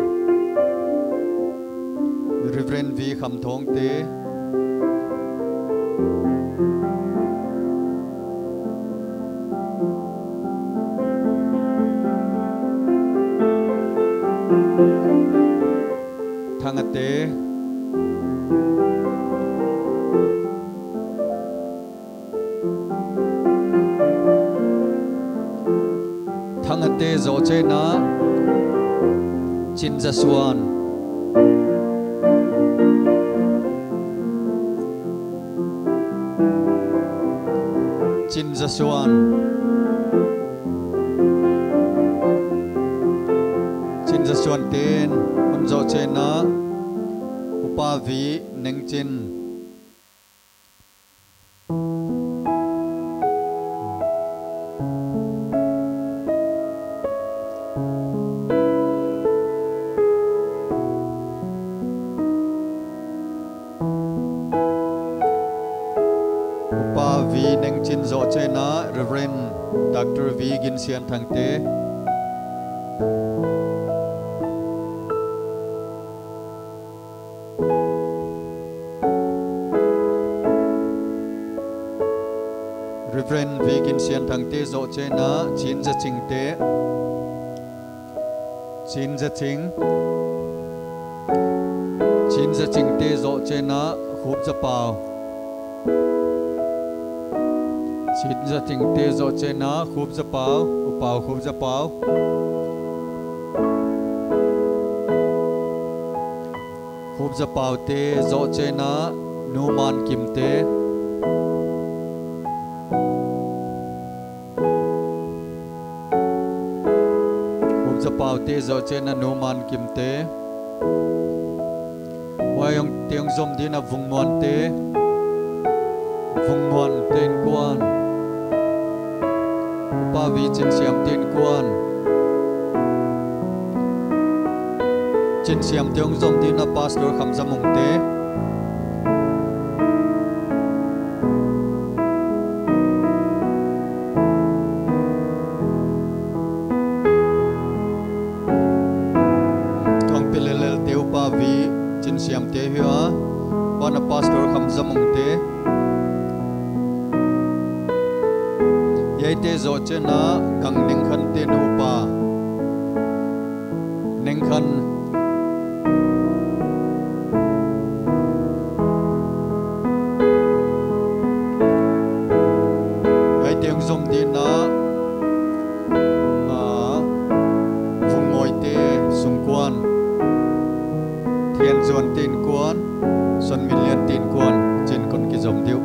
Reverend V Kham Thong te Thangate Thangate zo che na Chin Jaswan Chin Jaswan suan ten hun zo chena upa vi nengchin upa vi nengchin zo chena Reverend Doctor V Gin Sian Thang Te Reverend V Gin Sian Thang Te zo chena chin za ching te chin za ching chin za ching te zo chena khup za pao chin za ching te zo chena khup za pao upao khup za pao khup za pao te zo chena numan kim te pao te zo chena numan kim te wayong tiang zom di na vung muan te vung muan ten kuan upa vi chin siam ten kuan chin siam tiang zom di na pastor kham zamong te siam te hua wana pastor kham zamong te yai te zo chena gang ning khan te nu pa ning khan yai te zom di na a vung moi te sung kwan thiên zuan tin kuan son million tin kuan trên con cái dòng điệu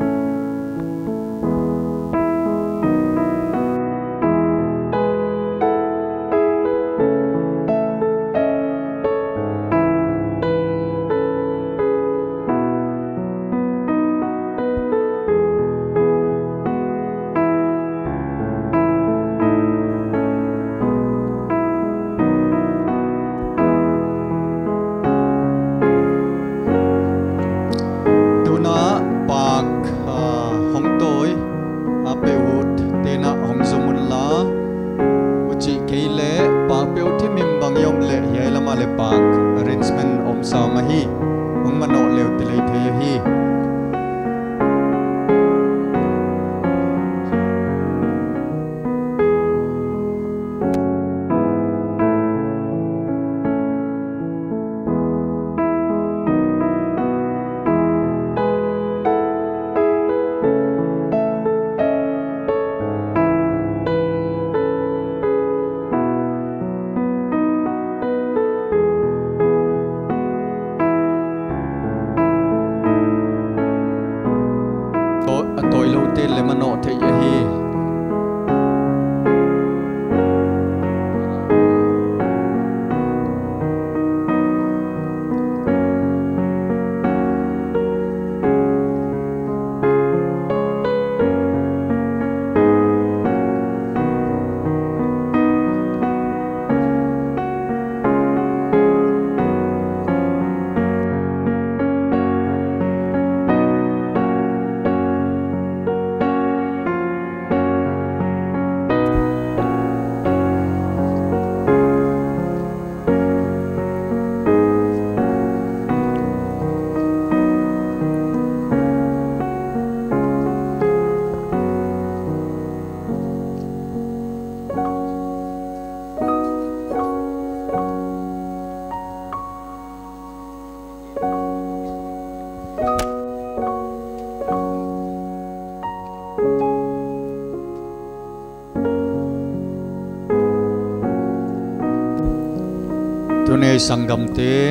Tunay sanggam te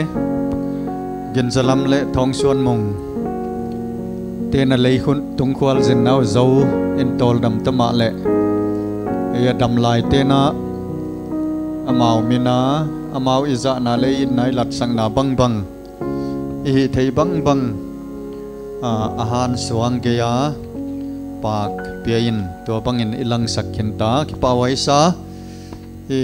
ginzalam le thong suan mong te na lei khun tung khwal zin nau zo in tol dam tama le ya dam lai te na amau mina amau iza na le nai lat sang na bang bang i thei bang bang a ahan suang ge ya pak piain to bangin ilang sakhin ta ki pawai sa e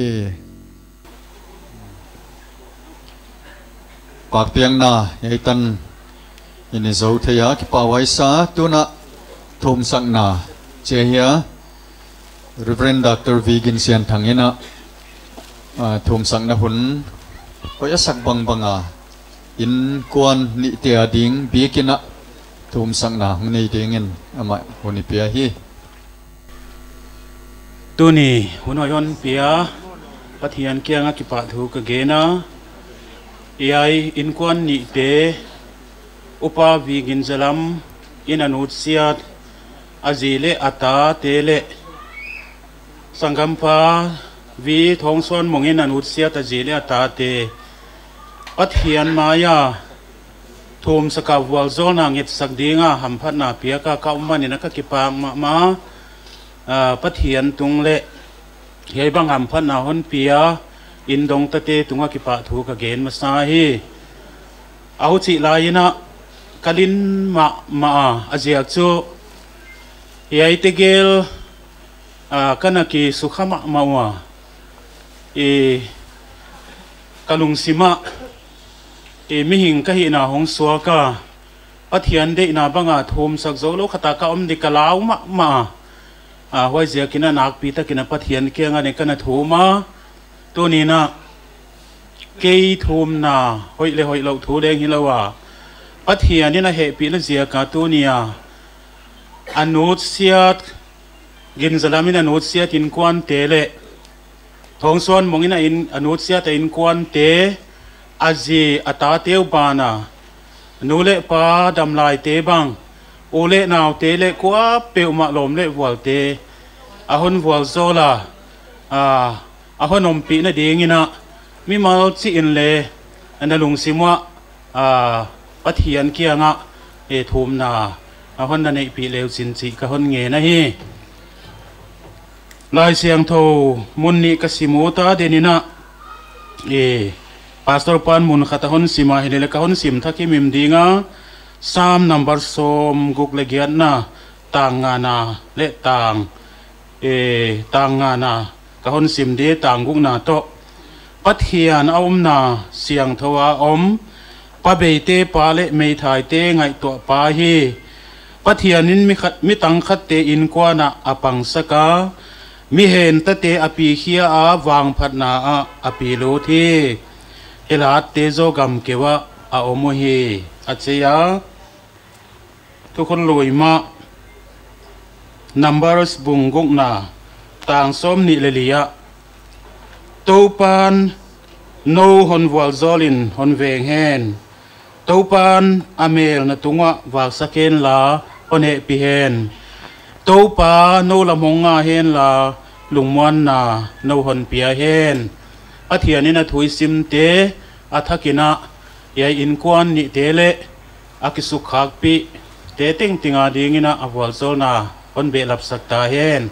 pak piang na yaitan ini zo theya ki pawai sa tuna thum sang na che hiya Reverend Doctor Vigin Sian thangena thum sang na hun koya sak bang banga in kwan ni te ading bikina thum sang na hung nei dingin ama honi pia hi tuni hunoyon pia pathian kianga ki pa thu ka gena ai in kwan ni te upa Vigin zalam in anut siat azile ata tele sangampa vi thong son mongin anut siat azile ata te pathian maya thum saka wal zona ngit sakdinga hamphat na pia ka ka umani na ka kipang ma ma pathian tung le yai bang hamphat na hon pia in dong ta te tunga ki pa thu ka gen ma sa hi au chi laina kalin ma ma azia chu yai te gel kana ki sukhama mawa e kalung sima e mihing ka hi na hong suwa ka pathian de na banga thum sak zo lo khata ka om de kalaw ma ma a hoi zia kina nak pi ta kina pathian ke nga ne kana thuma to ni na ke thum na hoi le hoi lo thu deng hi lawa pathian ni na he pi la zia ka to nia anut siat gin zalamin anut siat in kwan te le thong son mongina in anut siat in kwan te azi ata teu bana nule pa dam lai te bang ole naw te le kwa pe ma lom le wal te ahon wal zola a ahon om pi na dingina mi mal chi in le analung simwa a pathian kianga e thum na ahon na nei pi leu sin chi ka hon nge na hi lai siang tho munni ka simota denina e Pastor Pan mun khata hon sima hele ka hon sim thaki mim dinga sam number som guk le giat na tanga na le tang e tanga na ka hon sim de tang guk na to pathian aum na siang thowa om pa be te pa le mei thai te ngai to pa hi pathianin mi khat mi tang khat te in kwa na apang saka mi hen ta te api khia a wang phat na a api lo thi elat te zo gam kewa a omo hi acheya tu khon loi ma numbers bungok na tang som ni lelia topan no hon wal zolin hon veng hen topan amel na tunga wal saken la one pi hen topa no la monga hen la lungmon na no hon pia hen pathian na thui sim te athakina yai in kwan ni tele akisu khak pi te ting tinga dingina awal zona on be lap sakta hen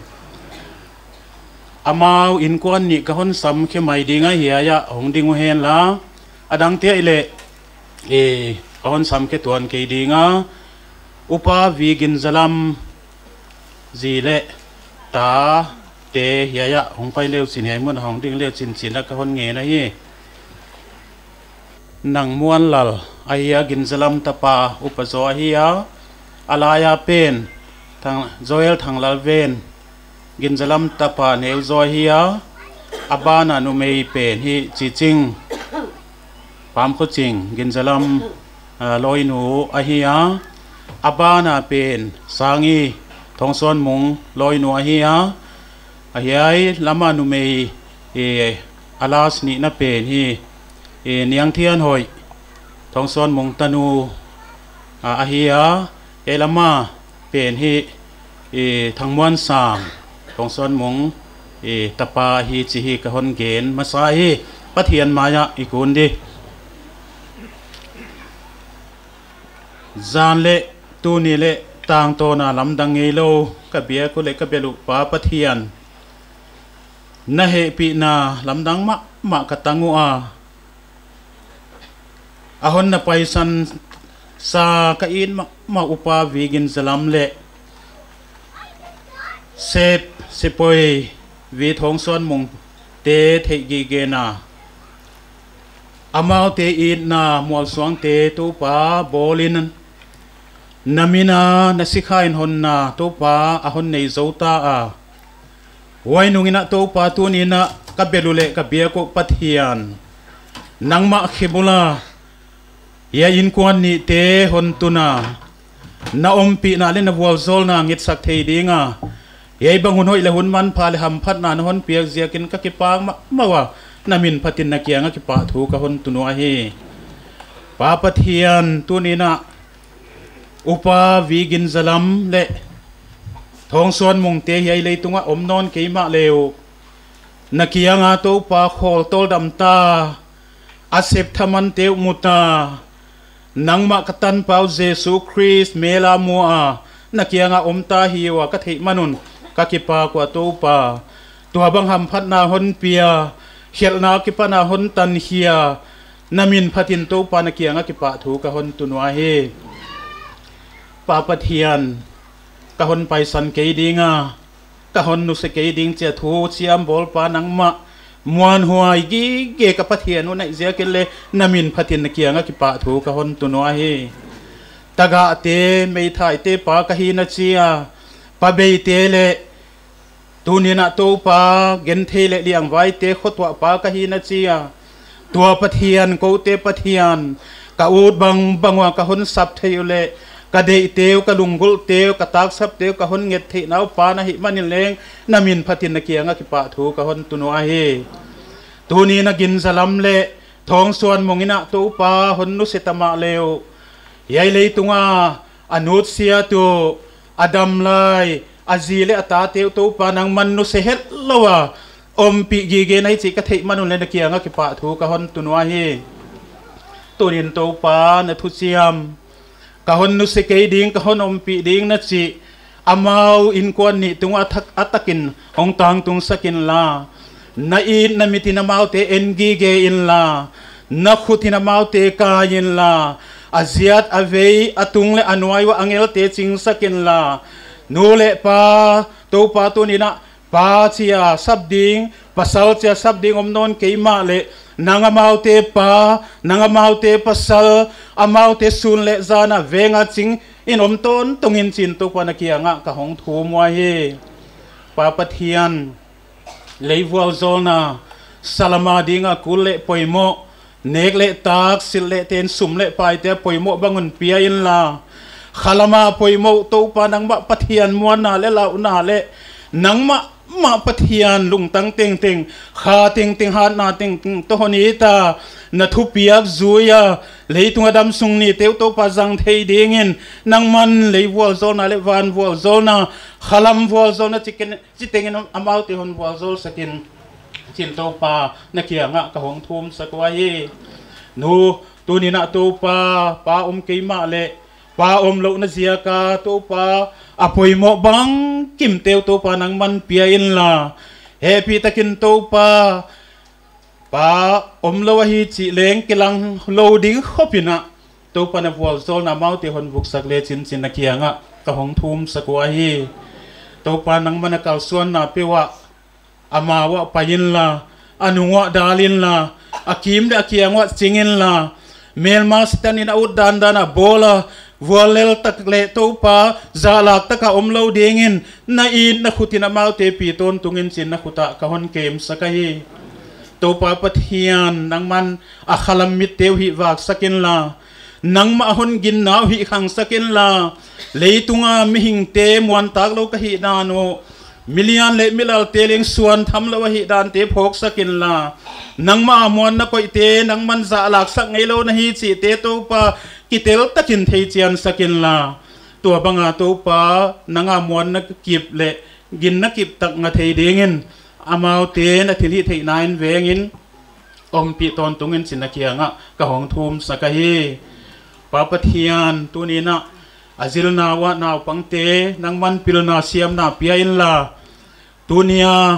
amau in kwan ni ka hon sam khe mai dinga hiya ya hong dingu hen la adang te ile e ka hon sam khe tuan ke dinga upa Vigin zalam zile ta te hiya ya hong pai leu sin hai mun hong ding leu sin sin la ka hon nge na hi nang muan lal aya gin zalam tapa upazo hiya alaya pen thang zoel thang lal ven gin zalam tapa neu zo hiya abana nu mei pen hi chi ching pam khu ching gin zalam loi nu a hiya abana pen sangi thong son mung loi nu a hiya a hiai lama nu mei e alas ni na pen hi e niang thian hoi thong son mung tanu a hiya e lama pen hi e thangmuan sang thong son mung e tapa hi chi hi ka hon gen masa hi pathian maya ikun di zan le tu ni le tang to na lam dang ngei lo ka bia ku le ka belu pa pathian na he pi na lamdang ma ma katangu a ahon na paisan sa kain ma, ma upa vigin zalam le sep sepoi vi thong son mong te the gi ge na amau te in na mual suang te tu pa bolin namina nasikhain hon na tu pa ahon nei zota a wai nungina tu pa tu ni na kabelule kabia ko pathian nangma khibula ya in kwan ni te hon tuna na ompi na le na wal zol na ngit sak thei dinga yai bangun hoi le hun man pha le ham phat na hon piak zia kin ka ki pang ma wa namin phatin na kianga ki pa thu ka hon tunu a hi pa pathian tu ni na upa vigin zalam le thong son mong te yai le tunga om non ke ma leo na kianga to pa khol tol dam ta asep thaman te muta nangma katan pau jesu christ mela mua na kianga om ta hi wa ka thei manun ka ki pa kwa to pa to bang ham phat na hon pia khel na ki pa na hon tan hia namin phatin to pa na kianga ki pa thu ka hon tunwa he pa pathian ka hon pai san ke dinga ka hon nu se ke ding che thu chiam bol pa nang ma muan huai gi ge ka pathian nu nai zia ke le namin phatin na kianga ki pa thu ka hon tunwa he taga te mei thai te pa ka hi na chia pa be te le tunina to pa gen the le liang vai te khotwa pa ka hi na chia tua pathian ko te pathian ka ut bang bangwa ka hon sap theu le ka de teu ka lungul teu ka tak sap teu ka hon nget the nau pa na hi manin leng namin phatin na kianga ki pa thu ka hon tunu a he tuni na gin zalam le thong suan mongina to pa hon nu setama leo yai le tunga anut sia tu adam lai azile ata teu to pa nang man nu se het lawa om pi gi ge nai chi ka thei manun le na kianga ki pa thu ka hon tunu a he tunin to pa na thu siam ka hon nu se ke ding ka hon om pi ding na chi amau in kwan ni tunga thak atakin ong tang tung sakin la na in na mitina mau te en gi ge in la na khutina mau te ka in la aziat avei atung le anwai wa angel te ching sakin la nu le pa to pa tu ni na pa chia sabding pasal chia sabding om non ke ma le nanga mau te pa nanga mau te pasal amau te sun le zana venga ching in om ton tongin chin to pa na kianga ka hong thu mo he pa pathian leiwal zona salama dinga kule poimo nek le tak sil le ten sum le pai te poimo bangun pia in la khalama poimo to pa nang ba pathian mo na le la na le nang ma ma pathian lung tang teng teng kha teng teng ha na teng to honi ta na thu piak zuya leitung adam sung ni teu to pa jang thei dingin nang man leiwal zona le van wal zona khalam wal zona chicken chitengin amau te hon wal zol sakin chin to pa na kianga ka hong thum sakwa ye nu tu ni na to pa pa om ke ma le pa om lo na zia ka to pa apoi mo bang kim teu to pa nang man pia in la happy takin to pa pa om lo hi chi leng kilang loading khopina to pa na wal zol na mau te hon buk sak le chin chin na kianga ka hong thum sakwa hi to pa nang man kal suan na pewa ama wa payin la anuwa dalin la akim de akiangwa chingin la melma stanin out dan dana bola volel takle to pa zalak taka omlo dingin na in na khutina maute pi ton tungin chin na khuta ka hon kem sakai to pa pathian nangman akhalam mit teu hi wak sakin la nangma hon gin naw hi khang sakin la leitunga mihing te muan tak lo ka hi dano million le milal teling suan tham lo hi dan te phok sakin la nangma muan na koi te nangman zalak sak ngei lo na hi chi te to pa kitel takin thei chian sakin la tua banga to pa nanga muan na kip le gin na kip tak nga thei dingin amau te na thili thei nine vengin om pi ton tungin sinakia nga ka hong thum sakahi pa pathian tu ni na azil na wa na pangte nang man pil na siam na pia in la tunia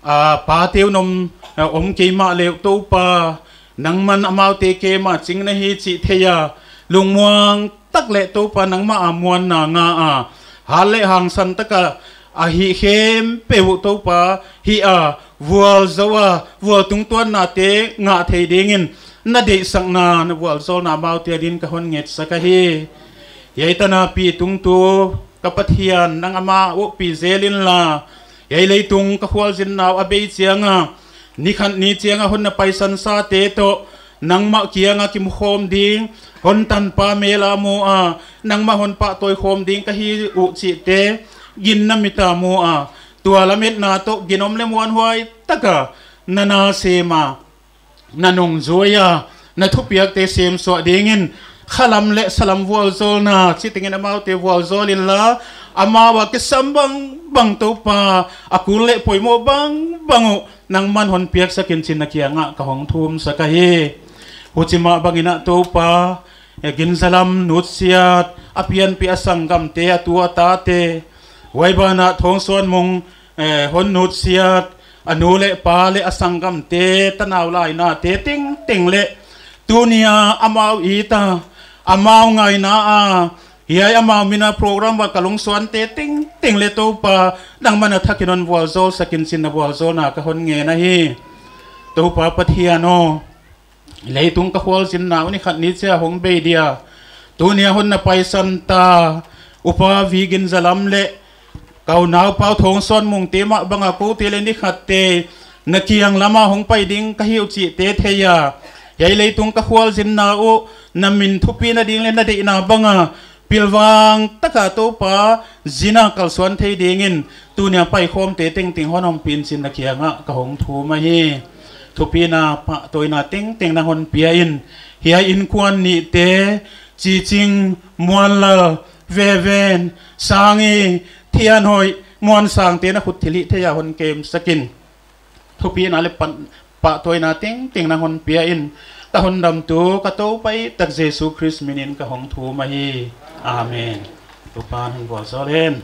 อ่าปาเตียวนมอมเกมาเลวตัวปานังมันอมาวเตเกมาจิงนะฮีจิเทียลุงมวงตักเละตัวปานังมาอมวนนางาอาฮาเลหังสันตะกะอาฮิเข้มเปวตัวปาฮิอาวัวจาวาวัวตุงตัวนาเตงาเทดิงินนาเดสังนานวัวโซนาบาวเตียดินกะฮอนเงตสักะฮียายตนาปีตุงตัวกับปะเทียนนังอามาอุปีเซลินลายายเลยตุงกะฮวลจินนาวอเบยเจียงานี่ขันนี่เจียงหุ่นไปสันซาเตโตนังมาเกียงกิมโคมดิงหุ่นตันปาเมลาโมอานังมาหุ่นปะตัวโคมดิงกะฮีอุจิเตกินน้ำมิตาโมอาตัวละเม็ดนาโตกินอมเลมวนหวยตะกะนานาเซมานันงโจยานาทุเปียกเตเซมสวดดิงินขลัมเละสลัมวัวโซนาชิติงินอามาเตวัวโซลินลาอามาว่ากิสัมบังบังตัวปาอากุเละป่วยโมบังบังนังมันหนเปียกสกินชินนักยังะกะหงทุมสกะเฮอุจิมาบังอินะตัวปาเอกินสลัมนุษยาตอภิยันปีอสังกัมเตอตัวตาเตไว้บานะทองส่วนมงเอหนนุษยาตอนุเละปาเละอสังกัมเตตนาวไลนาเตติงติงเละตุนียอามาวอีตาอามาวไงนาอาเฮียอามาวมินาโปรแกรมว่ากะลงสวนเตติงติงเละตัวปาดังมันทักกินนวัวโซสกินสินวัวโซนากะหนเงนะฮีตัวปาปะเทียโนเลยตุงกะฮวลสินนาอุนิขัดนิเซียหงเบเดียตัวเนียหนนไปสันตาอุปาวีกินซาลัมเละเกาหนาวเผาทงซ้อนมุงเตมะบังอากูเตเลนิขัดเตนักเกียงลามาหงไปดิ้งกะฮิวจิเตเทียยายเลยตุงกะฮวลสินนาอุนามินทุปีนาดิ้งเลนาเดนาบังอาพิลวังตะกาตัวปาจินากัลสวนเทดิงินตัวเนียไปโคมเตติงติงหอนอมปินสินนักเกียงะกะหงทูมาฮีทุปีนาปะตัวนาติงติงนาหนเปียอินเฮียอินควนนิเตจีจิงมวนลเวเวนสางีเทียนหอยมวนสางเตนะขุดทิลิเทียหนเกมสกินทุปีนาเลปันปะตัวนาติงติงนาหนเปียอินตะหนดำตัวกะโตไปตักเยซูคริสต์มินินกะหงทูมาฮีอาเมนตุปานหันบัวซอเลน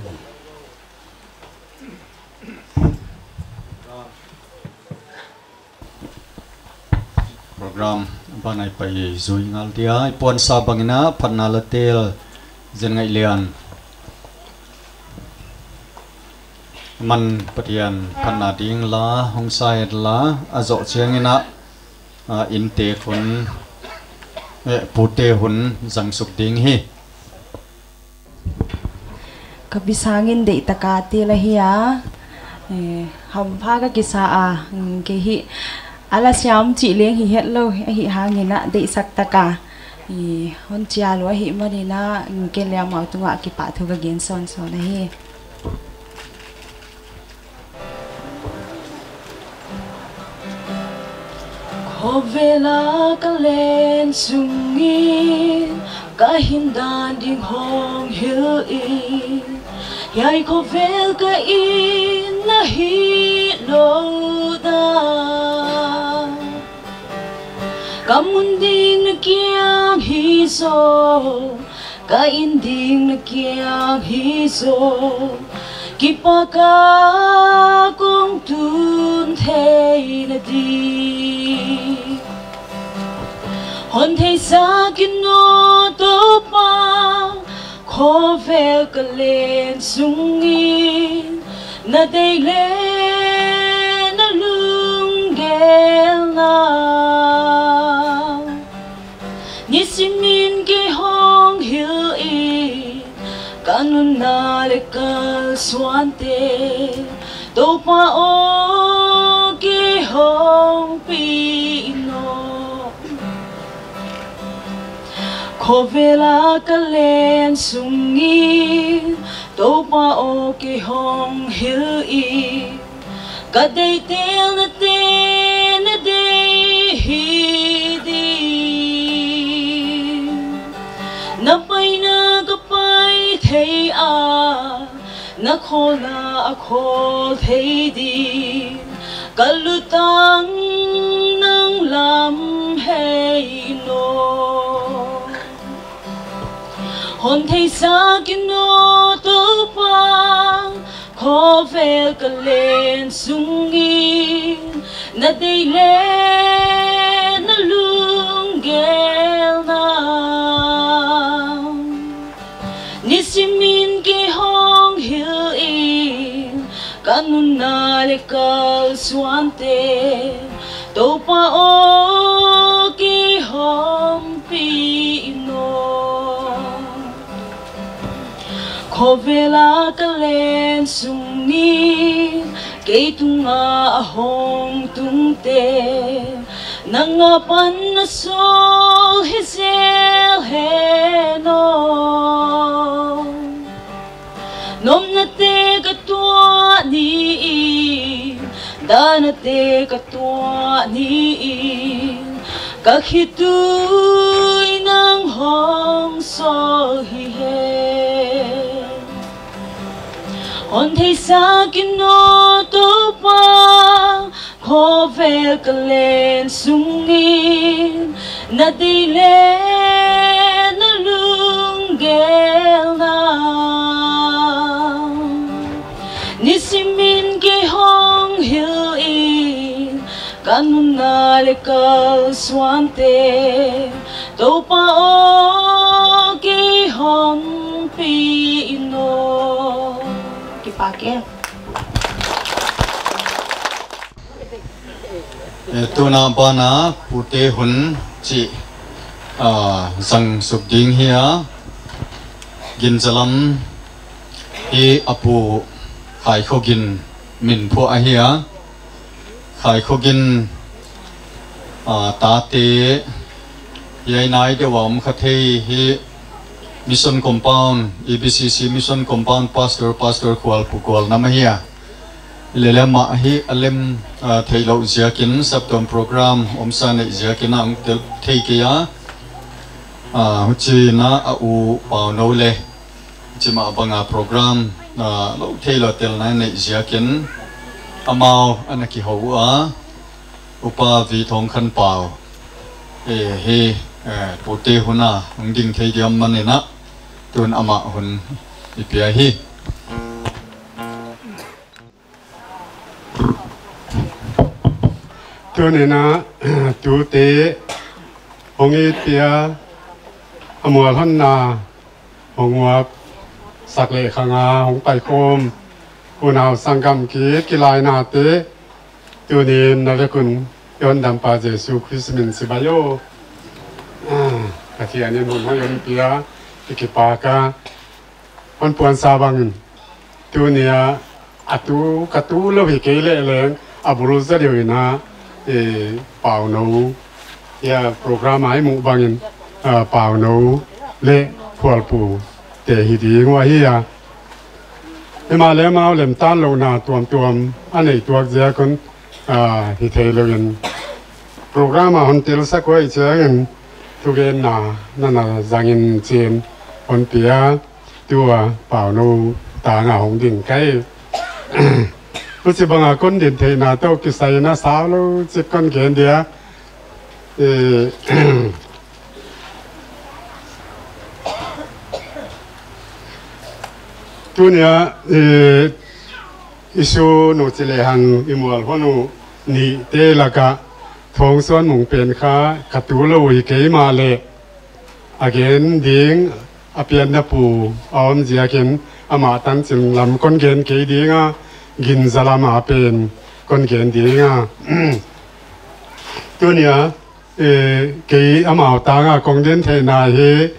โปรแกรมบ้านไหนไปจุยงาลเดียปอนซาบังนะพันนาลเตลเจนไงเลียนมันปฏิญาณพันนาดิงลาหงไซลาอาโจเชียงนะอินเตคุนเอปูเตหุนจังสุกดิงฮี kabisangin de takati lahia eh hampa ka kisa a ke hi ala siam chi leng hi het lo hi hangina de sak taka i hon chia lo hi manina ke le ma tunga ki pa thu ga gen son so na hi hovela ka len sungin ka hindan ding hong hill in yai ko vel ka in na hi lo da kamun ding na kiang hi so ka in ding na kiang hi so kipaka kong tun thei na di hon thei sa kin no to pa kho vel ka len sungin na dei le na lung gel na ni simin ke hong hill i kanun na le kal swante to pa o ke hong pi no Kovela ka len sungin to pa o ke hong hill i ka day tel na te na day hi di na pay na kapay thay a na ko na ako thay di kalutang ng lam hay no hon thei sa kin no to pa khó về cả lên sung in na đây lên na lung gel nào ni simin ki hong hill in kanun na lekal suante to pa o ki hom pi no Kovela kalen sungni kay tunga ahong tungte nangapan na sol hizel heno nom na te katwa ni da na te katwa ni kakhituy ng hong sol hihe On thấy xa kino tô pa khó về cả lên sung in na đi lên na lung gel nào ni simin ke hong hill in kanun na lekal swante tô pa o ke hong pi no Pakai. Tuna bana pute hun ci zang subding hiya ginzalam i apu khai khogin min phu a hiya khai khogin ta te yai nai de wam khathei hi Mission Compound, E B C C Mission Compound Pastor Pastor Kual Pukul nama hiya. Lelema hi alem theilau ziakin sabtom program omsa ne ziakina ang thei kia huchi na au pau no le chima banga program na lo theilo tel na ne ziakin amao anaki howa upa vi thong khan pau e he pute huna ngding thei diam manena tun ama hun ipia hi tunena tu te hongi pia amwal hanna hongwa sakle khanga hong pai khom kunau sangam ki kilai na te tunin na kun yon dam pa jesu christmin sibayo ah atia ni mun hoyon pia ikipaka on puan sabang tunia atu katu lo hi kele leng aburu za deuna e pau no ya program ai mu bangin pau no le khwal pu te hi di ngwa hi ya e ma le ma lem tan lo na tuam tuam anei tuak ja kon hi thei lo yin program a hon tel sa ko i chang tu gen na na na zangin chen on pia tua bảo nô ta ngà hồng đình cái lúc chỉ bằng à con điện thế nào tao cứ say na sao lúc chỉ con kiện dia tu nia isu nô chỉ lệ hàng imual hoa nô ni tê là cả thong xuân mùng bền khá cả tu lâu ý cái mà lệ again ding apian na pu om ziakin ama tan chin lam kon gen ke dinga gin zalama apen kon gen dinga tunia e ke ama ta nga kong den the na he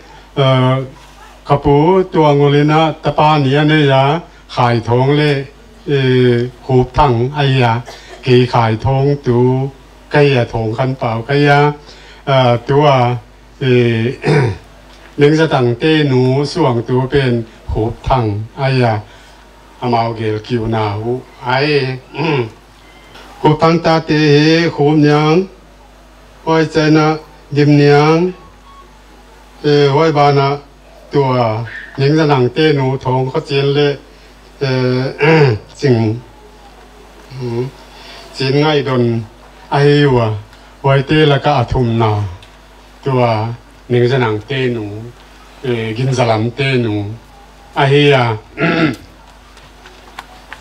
kapu tua ngolina tapa ni ane ya khai thong le e hup thang ai ya ke khai thong tu kai ya thong khan pao kai ya tua e Nên ra tầng tê nụ xuống tù bên hộp thằng ai à amao gel kiu nào ai hộp thằng ta tê hê hộp nhang ôi chạy na dim nhang ôi bà na tùa nên ra tầng tê nụ thong có chiến lệ chỉnh chỉnh ngay đồn ai à ôi tê là cả thùng nào tùa nên ra nàng tê nụ gin zalam tê nụ ai à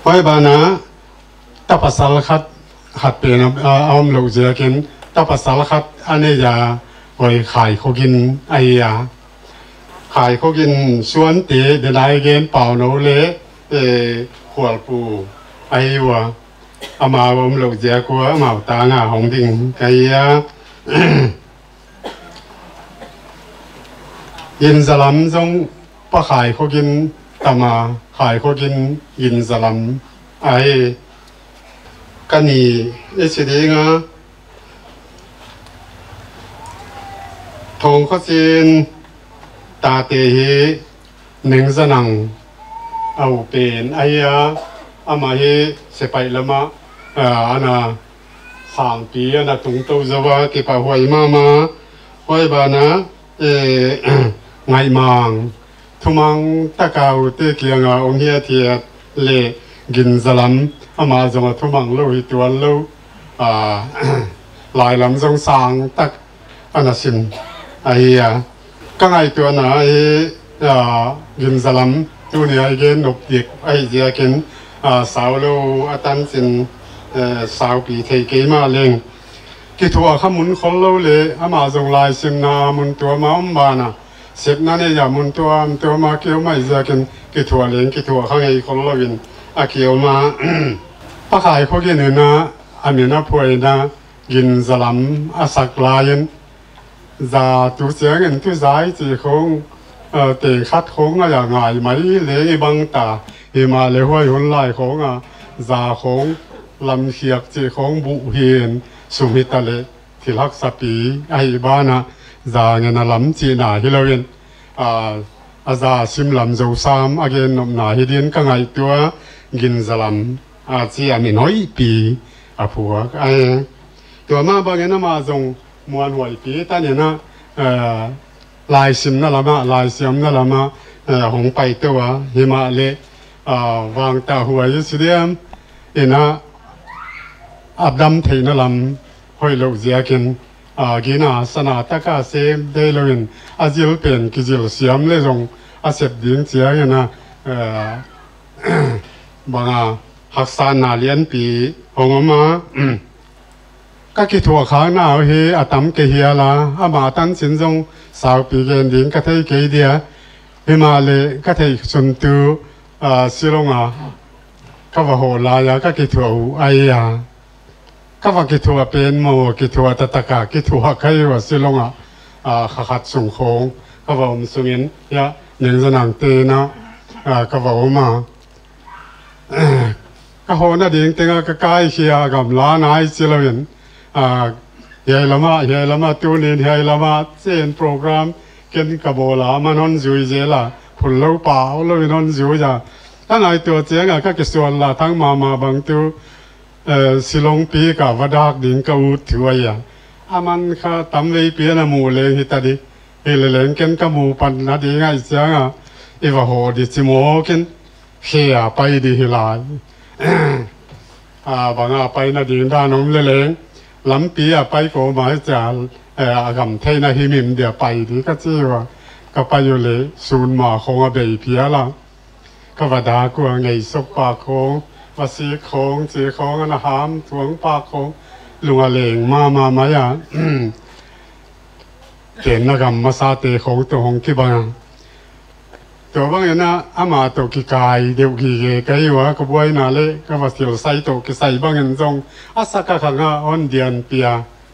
ไว้บานะตับปัสสาวะขัดขัดเป็นเอาหลูกเจียกินตับปัสสาวะขัดอันนี้จะไว้ขายเขากินไอ้ยาขายเขากินส่วนตีเดี๋ยวได้เกณฑ์เป่าโนเละเออขวดปูไอ้วัวเอามาบำรุงเจียกัวเอามาตางาของดิ่งไอ้ยายินสลัมจงป้าขายเขากินตามาขายเขากินยินสลัมไอ้กันนี่ไอ้สิ่งนี้นะทงเขาจีนตาเตหีหนึ่งสนังเอาเป็นไอ้ยาอามาเฮเสไปละมาอ่าอันน่ะสามปีอันน่ะตรงตัวจะว่าเก็บเอาไว้มามาไว้บ้านะเออไงมังทุมังตะเกาเตเกียงอ่ะองเฮียเทียเล่กินสลัมอามาจะมาทุมังลูกตัวลูกอ่าหลายลำทรงสางตักอันน่ะสิมไอ้ยาก็ไงตัวน่ะไอ้อ่ากินสลัมตัวนี้ไอ้เกนนกเด็กไอ้เจ้ากินอ่าสาวลูอาตันสินเอ่อสาวปีเทเกมาเล่งกิทัวขมุนคนเราเลยอามาจงลายสิมนามุนตัวมาอมบานะเสพนั่นเนี่ยอย่ามุนตัวตัวมาเกี่ยวไม่เจ้ากินกิทัวเล่งกิทัวข้างไอ้คนเราวินอาเกี่ยวมาป้าขายเขากินเนื้ออามีน่าป่วยนะกินสลัมอาสักลายันจะตัวเสียเงินตัวสายจีคงเอ่อเตะคัดคงอะอย่างไงไหมเลยบังตาเฮมาเลยห้อยหุ่นไล่ของอ่ะจ่าของลำเขียกจีของบุเฮียนสุมิตาเลที่รักสปีไอ้บ้านะจ่าเงินลำจีน่าฮิโลเวนอ่าอาจ่าซิมลำโจซามอาเกนนมนาฮิเดียนก็ไงตัวกินสลัมอาจีอามีน้อยปีอาผัวไอตัวมาบางอย่างมาจงมวนหวยปีตอนนี้นะเอ่อลายซิมนั่นละมาลายเสียมนั่นละมาเอ่อหงไปตัวหิมาเลอ่าวางตาหัวยุสเดียมเอ็นะอับดำเทนลำหอยลูกเสียกินอ่ากินอาสนาตะกาเซมเดลวินอาจิลเป็นกิจิลเสียมเลยจงอาเสบดิ้งเสียกันนะเอ่อบางอาหักษานาเลียนปีหงมาก็คิดถั่วข้างหน้าเฮอาตั้มเกียละอามาตันสินจงสาวปีเกนดิ้งก็เทยเกียเดียเฮมาเลก็เทยชนตูอ่าสิลงอ่ะก็ว่าโหลายก็คิดถั่วไอยาก็ว่าคิดถั่วเป็นโมคิดถั่วตะตะกาคิดถั่วใครว่าสิลงอ่ะอ่าขัดส่งโค้งก็ว่าอมสุงินยะหนึ่งสนังเตนะอ่าก็ว่าอมาก็โหน่าดิ้งเต็งก็ใกล้เคียกับล้านายสิลวินอ่าเฮียละมาเฮียละมาตัวนี้เฮียละมาเซนโปรแกรมเกินกับโบลามันนอนจุยเจล่ะผลเล่าเปล่าเรานอนจุยจ้ะถ้าไหนตัวเจ้าก็กิส่วนละทั้งมามาบางตัวเอ่อสิลงปีกับวัดดักดิ่งกับอุดถือไว้อ่ะอามันข้าตั้มไว้เปียนหมู่เลยฮิตาดีเฮเลเลงเกินกับหมู่ปันนาดีง่ายเสียงอ่ะเอวาโหดิจิโมกินเฮียไปดีฮิลายอ่าบางอ่ะไปนาดีด้านนมเลเลงลำปีอะไปโกมาจะเอ่อกำเทนะฮิมิมเดียไปดีก็จีว่าก็ไปอยู่เลยศูนย์หมาคงอะเบยเพียละก็ว่าดากวงไงสกปากคงว่าสีคงสีคงนะหามทวงปากคงลุงอเลงมามามาอย่าเห็นนะกำมาซาเตคงตัวของที่บ้านตัวบางอย่างนะอามาตัวกิกายเดียวกี่เกย์ก็อยู่ว่าก็บ่อยน่าเลยก็ว่าเสียวใส่ตัวกิใส่บางอย่างจงอาสักข้างอ่ะอ่อนเดียนเปีย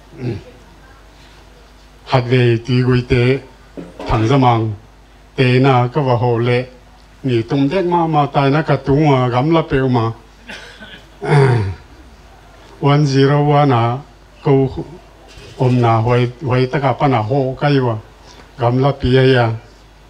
หัดเวทีกุยเตะถังสมังเตน่ะก็ว่าโหเละนี่ตุ้มเด็กมามาตายนะกระตุ้งอ่ะกำลับเปลวมาวันจีรวานะกูอมนาหวยหวยตะกับปนาโหก็อยู่ว่ากำลับเปียยา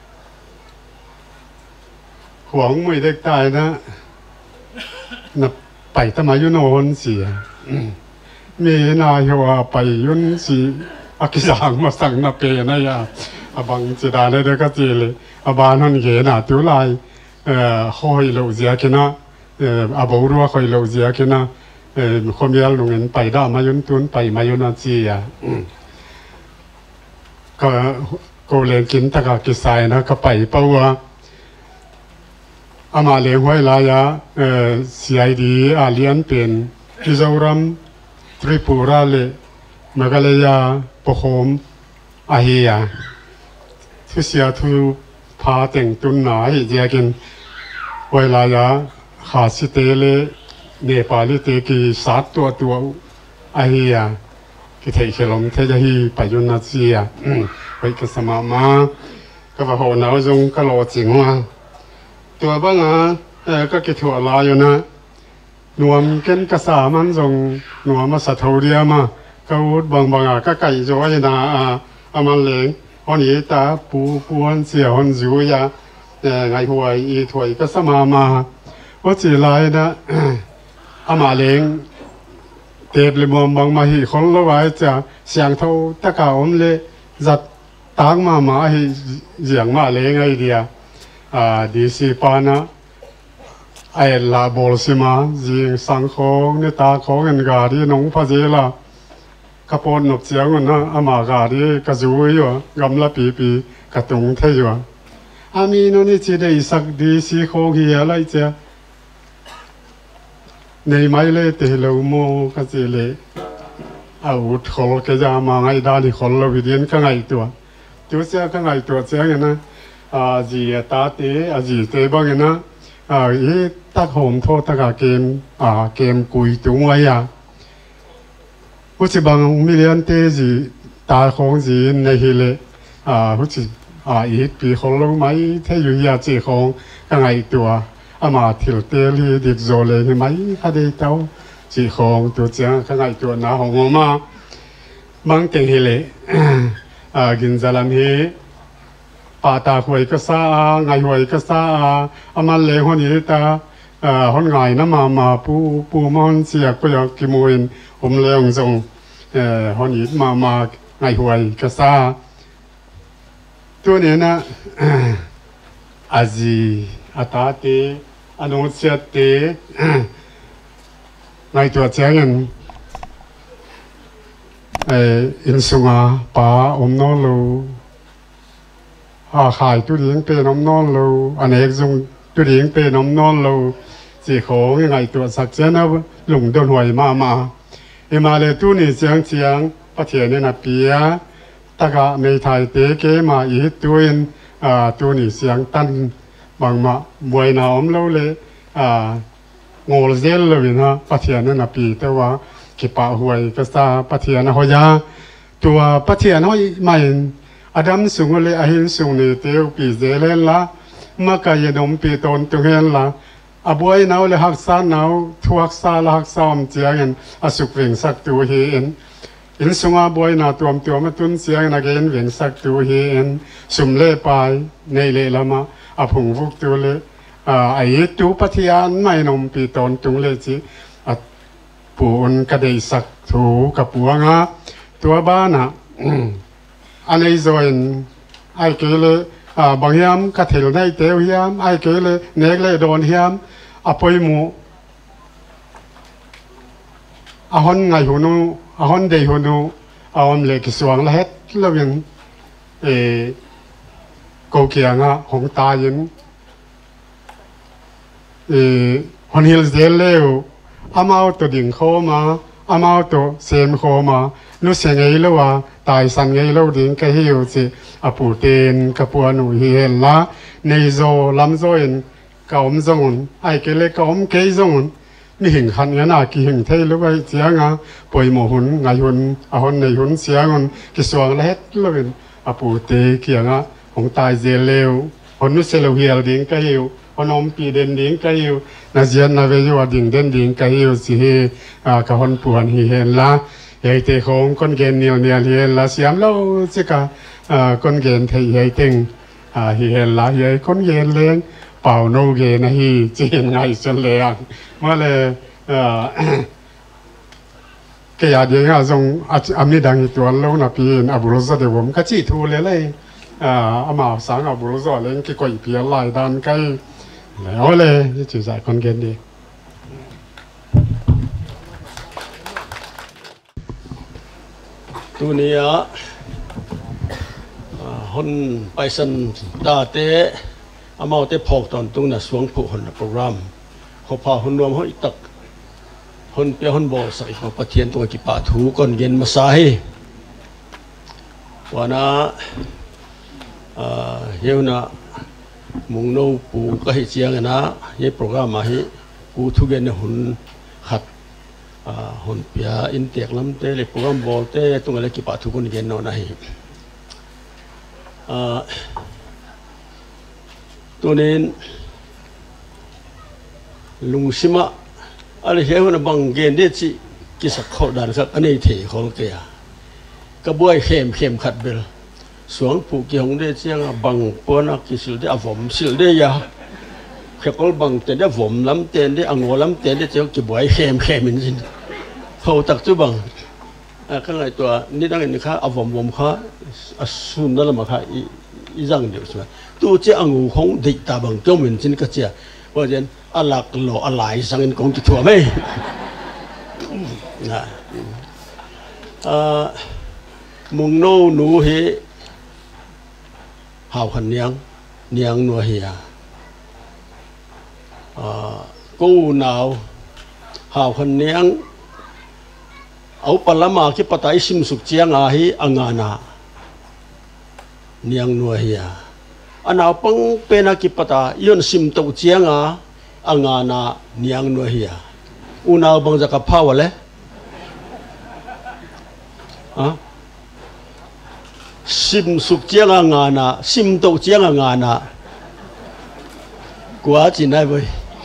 หวังไม่ได้ตายนะนับไปทำไมยุนโอนเสียมีนายว่าไปยุนสีอากิจางมาสั่งนับเปนะยาอบางจิดาได้ก็จีเลยอบานันเกน่ะตัวลายเอ่อคอยเหลาเสียกินะเอ่ออาบูรัวคอยเหลาเสียกินะเอ่อคนเดียวลงเงินไปได้มายุนตุนไปมายุนอาจีอ่ะก็โกเลนกินตะกากิสายนะก็ไปเปล่าอามาเลี้ยงไว้ลายะเอ่อซีไอดีอาเลียนเป็นมิโซรัมทริปุระเลเมฆาลายาปกครองอาเฮียทุเสียทุพาแต่งตุนหนาให้เจกินไว้ลายะขาสิเตเลเนปาลิเตกีสัตตัวตัวอาเฮียกิเทขลมเทจะฮีไปยุนาเซียไปกสมามาก็ว่าโหนาวจงก็รอจริงว่าตัวบ้างอ่ะเออก็กิถั่วลายอยู่นะนวมเกินกษามันจงนวมมาสัตว์เดียมาก็วุดบางบางอ่ะก็ไก่จ้อยนะอ่ะอามันเหลงวันนี้ตาปูปวนเสียหันจิวยาเออไงหวยอีถวยก็สมามาว่าจีไรนะอามาเหลงเต็บเลยมองบางมาหีคนละไว้จะเสียงเท่าตะกาอมเลยจัดตางมามาให้เสียงมาเหลงไอเดียอ่าดีซีปานะไอลาบอลซิมาจิงสังโคงเนี่ยตาโคงเงินกาดีน้องพะเจล่ะกระปนหนบเสียงมันนะอามากาดีกระจุยอยู่กำละปีปีกระตุงเทอยู่อามีโนนี่จีได้สักดีซีโคงเฮียอะไรเจ้าในไม้เล่เตลโมก็เจเลอาวุธขอลก็จะมาไงดาลิขอลวิเดียนก็ไงตัวตัวเจ้าก็ไงตัวเจ้าเงี้ยนะอ่าจีตาเตอาจีเตบ้างเงี้ยนะอ่าอีตักหอมโทษตักเกมอ่าเกมกุยตัวไว้อ่ะผู้ชิบังมิเลียนเตจีตาของจีในฮิเลอ่าผู้ชิอ่าอีปีขอลไม้เทอยู่ยาจีของก็ไงตัวอามาทิลเตลีดิกโซเลนี่ไหมคดีเต้าจีของตัวเจ้าข้างในตัวน้าของอมาบางเต็งเฮเลอ่ากินจาลัมเฮปาตาหวยก็ซาไงหวยก็ซาอามาเลหัวนี้ตาอ่าหัวไงน้ำมามาปูปูมันเสียก็อยากกิโมยนผมเลี้ยงทรงเอ่อหัวนี้มามาไงหวยก็ซาตัวนี้นะอาจีอาตาเตอนุเสียเตในตัวเจ้าเงินเอ่ออินสุงาป่าอมนอลูอาขายตัวเลี้ยงเป็นอมนอลูอันเอกจงตัวเลี้ยงเป็นอมนอลูจีโขงยังไงตัวสักเจ้านะหลงโดนหวยมามาเอมาเลยตัวนี้เสียงเสียงประเทศนี่นะเปียตะกะในไทยเตเกมาอีตัวเองอ่าตัวนี้เสียงตันบางมาบวยน้ำเราเลยอ่างอลเซลเลยนะปัทยานั่นนะปีแต่ว่าขีปะหวยก็ซาปัทยานะหอยาตัวปัทยาน้อยใหม่อดัมสูงเลยอาหินสูงนี่เตียวปีเจเลนละมากายนมปีตนตุเฮนละอาบวยน้าเลยหักซาน้าทวักซาละหักซามเจียงอาสุกเวงสักตัวเฮนอินสุงอาบวยนาตัวมตัวมาตุนเสียงนักเอ็นเวงสักตัวเฮนสุมเล่ไปในเล่ละมาอาผงฟุกตัวเลยอ่าไอ้ตัวปัทยานไม่นมปีตอนตุงเลยจีอ่ะปูนกระเดยสักถูกับปัวงาตัวบ้านอ่ะอันนี้ส่วนไอ้เกลืออ่าบางยามกระเถิลในเตียวยามไอ้เกลือเนกเลยโดนยามอ่ะปอยหมูอ่ะฮอนไงหัวนูอ่ะฮอนเดยหัวนูอ่ะฮอนเล็กสว่างละเฮ็ดแล้วยังเออกูเกียงอ่ะของตายินเออคนฮิลเซลเลวอามาตัวดิ่งโคมาอามาตัวเซมโคมานุเสียงไงแล้วว่าตายสันไงแล้วดิ่งก็ฮิวสิอาปูเตนกับปัวหนูเฮลละในโซลำโซเอ็นเก่าอมจงไอเกเลเก่าอมเกยจงมีหิ่งขันกันอ่ะกี่หิ่งเทยหรือว่าเสียงอ่ะปล่อยหมูหุ่นไงหุ่นอาหุ่นในหุ่นเสียงหุ่นกิสวงเล็ดแล้วเป็นอาปูเตเกียงอ่ะของตายเจเลวหุ่นนุเซลเฮียลดิ่งก็ฮิวคนอมปีเด่นดิ่งก็ฮิวนาเจียนนาเวจว่าดิ่งเด่นดิ่งก็ฮิวสิเฮอ่ากับคนปวนฮิเฮนละเฮเตของคนเกณฑ์เนียวเนียเฮนละเสียมเล่าสิกะอ่าคนเกณฑ์เทยเฮติงอ่าฮิเฮนละเฮคนเกณฑ์เลี้ยงเป่าโนเกนะฮีจีนไงจนเลี้ยงมาเลยเอ่อก็อยากยังอ่ะทรงอามีดังตัวแล้วนะพี่อาบุรุษเดี๋ยวผมก็จี้ทูเลยเลยอ่าอามาสังอาบุรุษเลยกี่ก่อยเพียรลายด้านใกล้แล้วเลยจะจุดใจคนเกณฑ์ดีตัวนี้อ่ะฮอนไปสันตาเตอามาเตพอกตอนตรงน่ะสวงผู้คนโปรแกรมเขาพาคนรวมเขาอีกตักคนเปียคนบอกสักเขาประเทียนตัวกิปะถูก่อนเย็นมาใส่วันน่ะเฮียวน่ะมุงโนปูก็ให้เจียงนะเฮียโปรแกรมมาให้กูทุกเย็นหุ่นขัดหุ่นเปียอินเตียกลำเตะเลยโปรแกรมบอลเตะตรงอะไรกิปะถูก่อนเย็นนอนนะตัวนี้ลุงซิมะอะไรเหี้ยมันบังเกณฑ์เด็ดสิกิสักข้อด่านครับอันนี้เถะของเกียกระบวยเข้มเข้มขัดเบลสวงผูกเกี่ยงเด็ดเสียงบังปนกิสิลเดอผมสิลเดียแค่ก็บังเตนได้ผมล้ำเตนได้อังโงล้ำเตนได้เจ้ากี่บวยเข้มเข้มมันสิเขาตักจุบังข้างในตัวนี่ตั้งแต่ข้าเอาผมผมข้าสุนนั่นละมาข้าอีจังเดียวใช่ไหมตัวเจ้าอังโงของเด็กตาบังเจ้าเหมือนสินก็เจ้าว่าเจนอลักโลอะไรสังเกตของจิตหัวไหมนะมุงโนหนูเฮหาวขันเนียงเนียงนัวเฮียกู้หนาวหาวขันเนียงเอาปลามาคิปตายซิมสุกเจียงอาฮีอังานาเนียงนัวเฮียอันเอาปังเป็นอากิปตาย้อนซิมตุเจียงอาอังานาเนียงนัวเฮียอุณาบังจะกับพาวเลยอะซิมสุกเจียงงานาซิมโตเจียงงานากัวจีนได้เว้ย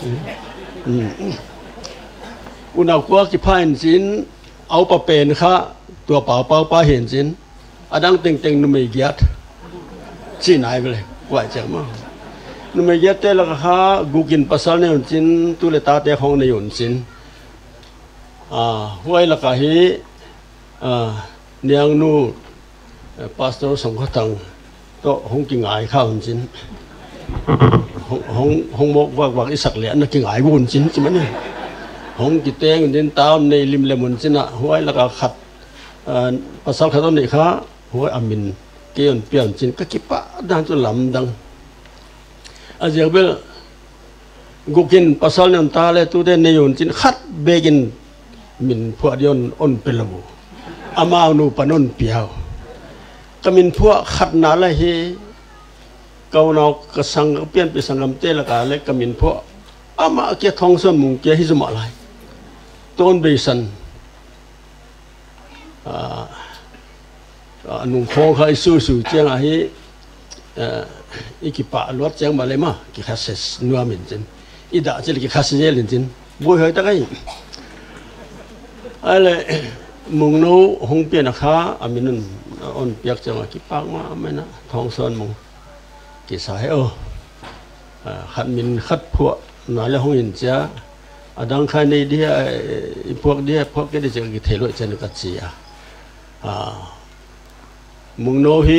อุณากัวกี่พายจินเอาปะเป็นข้าตัวเปล่าเปล่าป้าเห็นจินอดังเต็งเต็งนุ่มเกียรติจีนได้ไปเลยกว่าจังมั้งนุ่มเกียรติแล้วก็ข้ากูกินภาษาเนี่ยจินตุเลตาเตะของในยุนจินอ่าห้วยแล้วก็เฮอ่าเนียงนู่พาสเตอร์สงฆ์ตังก็หงกิงไอข้าวจินหงหงหงบอกว่าว่าอิสักเหลียนกิงไอวุ่นจินใช่ไหมเนี่ยหงกิเตงจินตามในริมเลมุนจินอ่ะห้วยแล้วก็ขัดภาษาขัดต้นนี่ข้าห้วยอามินเกี่ยนเปลี่ยนจินก็กิปะด้านจุลำดังอาเจียเบลกูกินภาษาเนี่ยตาเลยตัวเด่นในยุนจินขัดเบกินมินพวกเดียนอ่อนเป็นระบุอามาหนูปนนเปียวก็มินพวกขัดนาละเฮเกานอกกสังเปลี่ยนไปสังกำเตละกาเล็กก็มินพวกอามาเกี่ยทองส่วนมุงเกี่ยฮิสมาลายต้นเบสันอ่านุ่งโค้งเขาอิสูสูเจียงอะเฮอีกิปะลวดเจียงมาเลยมากิคัสเซสนัวมินจินอีดาเจลิกิคัสเซเลินจินบุยเฮตะไกอะไรมุงโนหงเปียนะข้าอามินุนอ่อนเปียกจังกิปากมาไม่นะทองส่วนมุงกิสายเออขัดมินขัดพวกนั่นแหละหงอินเจ้าอดังใครในเดียพวกเดียพวกก็ได้จะกิเทลุจันกัจจีอ่ะมุงโนฮี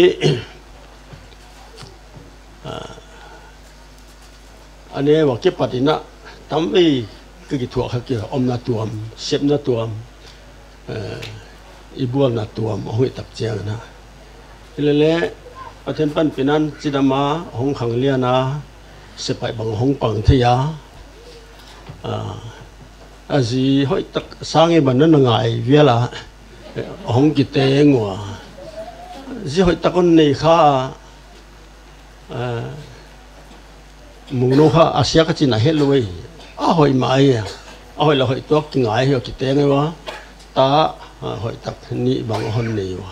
อันนี้ว่าเก็บปฏินะทำไปก็กิถั่วเขาเกี่ยวอมนาตัวมเชฟนาตัวมอีบัวนาตัวมหงตับเจียงนะทีละเละประเทศปันปีนั้นจิดามาหงขังเลียนะเสไปบังหงปังเทียอาจีหอยตักสร้างไอ้บันนั้นง่ายเวลาหงกิเตงว่ะจีหอยตักคนนี้ข้ามุงโนข้าอาเซียก็จีน่าเฮลเลยอ้าวหอยไม้อ้าวหอยเราหอยตัวกินง่ายเหรอกิเตงไงวะตาหอยตักนี่บางคนนี่วะ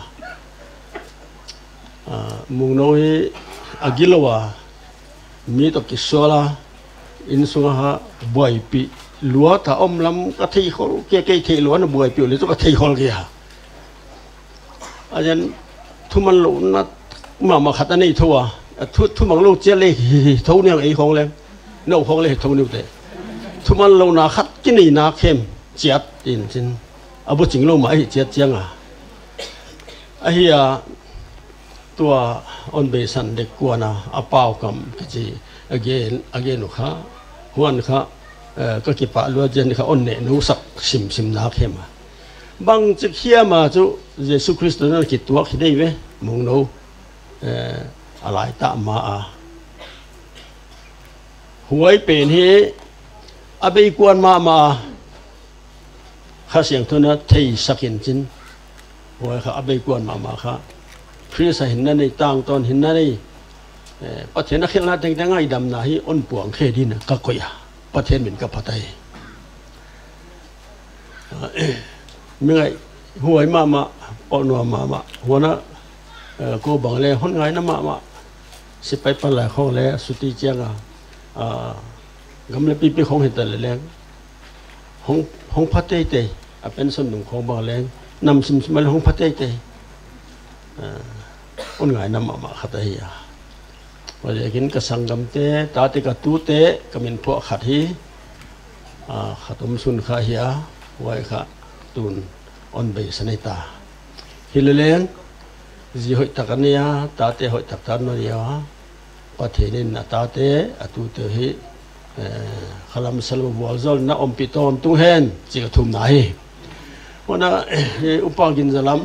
มุงโนยอากิลวะมีตัวกิสวลาอินสุงฮะบวยปีลัวถ้าอมลำกะทิเขาเกี่ยเกี่ยเทลัวนะบวยปีเลยตัวกะทิเขาเกี่ยอาจารย์ทุมันหลุนนะมามาขัดอันนี้ทั่วทุทุมังลูกเจริญทุ่เนี่ยไอ้ของเลยน้องของเลยทุ่นิ้วเตะทุมันหลุนนะขัดกินนี่นาเข้มเจียดอินจินอาบุจิงลูกมาไอ้เจียดเจียงอ่ะไอ้เหี้ยตัวออนเบสันเด็กกวนนะอาเปากำก็จีอเกนอเกนุข้าหัวนุข้าเอ่อก็กิปะลัวเจนข้าออนเนนุสักสิมสิมนาเข้มอ่ะบางจะเขี้ยมาจูเยซูคริสต์นั่นกิตัวคิดได้ไหมมองดูเอ่ออะไรตามมาอ่ะหวยเป็นเฮอเบกวนมามาข้าเสียงทุนเที่สักเห็นจินหวยข้าอเบกวนมามาข้าคริสเห็นนั่นในต่างตอนเห็นนั่นในประเทศนักเขียนละแต่งแต่ง่ายดำนาฮีอ้นปวงเคดินก็กุยประเทศเหมือนกับพัทยเมื่อหวยมามาปนัวมามาหัวน่ะกูบังเลยคนไงน้ำมามาสิไปปลายของแล้วสุติเจียงอ่ากำลังปีปีของเห็นแต่ละแรงของของพัทยเตยเป็นส่วนหนึ่งของบางแรงนำสิมมาของพัทยเตยคนไงน้ำมามาขัดฮีว่าจะกินกระสังกำเตะตาติกตูเตะก็เป็นพวกขัดฮีขัดอมสุนขาเหียไว้ค่ะตุนอ่อนใบสนิตาฮิเลเลงจีหอยตักนี่ยตาเตหอยตักตานนนี่ยประเทศนี้นาตาเตอตูเตหิขลัมสลบวัวจอลน่าอมปิตอมตุงเฮนจีกทุ่มไหนวันนั้นอุปกินจลัม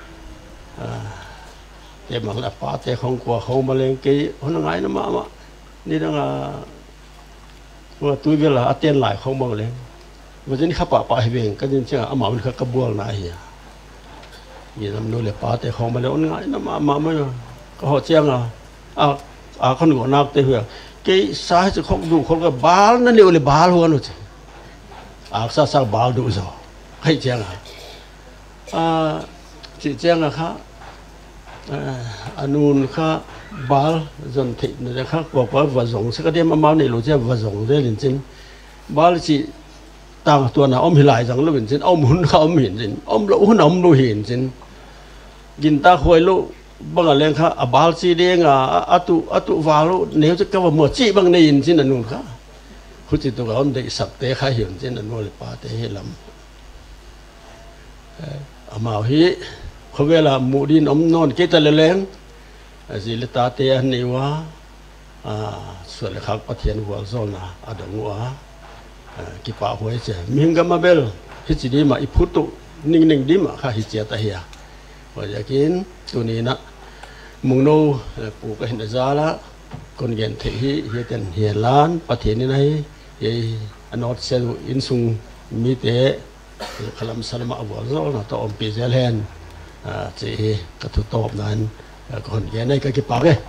เดี๋ยวมันละป้าเตะของกว่าของมาเลงกี้คนง่ายนะมามานี่ตั้งอ่ะว่าตัวเวลาอัตเตียนหลายของบางเลงวันนี้ข้าป่าป่าเฮเวงก็ยิ่งเชื่ออามาเป็นข้ากระบวงนายเฮียยี่ทำนู่นเลยป้าเตะของมาเลงคนง่ายนะมามาไม่ก็หัวเจียงอ่ะอ่ะอ่ะคนหัวนักเตะหัวกี้สายจะของดูคนก็บาลนั่นเดียวเลยบาลหัวนู่นอ่ะซาซาบาลดูจ้ะให้เจียงอ่ะอ่าจีเจียงอ่ะค่ะอันนู้นข้าบาลจนถึงนะครับบอกว่าวัดสงสักเดียมาเมาในหลวงเจ้าวัดสงได้จริงบาลจีต่างตัวน่ะอมหิลายจังรู้เห็นจริงอมหุ่นเขาอมเห็นจริงอมเราหุ่นอมรู้เห็นจริงกินตาคอยลูบางอะไรข้าบาลจีเดียงอ่ะอัตุอัตุวาลูเนี้ยจะก็ว่าหมดจีบางในยินจริงอันนู้นข้าคุณจิตตัวเขาได้สักเตะข้าเห็นจริงอันนู้นเลยป้าเตะให้ลำอามาฮีเขาเวลามูดินอมนอนกิตะเลเลงสิเลตาเตียนนี่วะส่วนเล็กขักประเทศหัวโซน่ะอดังวะกิปะหัวเจมิงกัมมาเบลฮิจิดีมาอิพุตุนิ่งนิ่งดิมาข้าฮิเจตะเฮียว่าจะกินตัวนี้นะมุงโนปูก็เห็นจาละคนเย็นเทหิเฮียเต็นเฮียล้านประเทศนี้นะเฮียอนอดเซลอินซุงมีเตะขลัมสลมาหัวโซน่ะต่ออมปีเซลเฮนจีกระทุตอบนั้นคนแก่ในก็กี่ปากเลย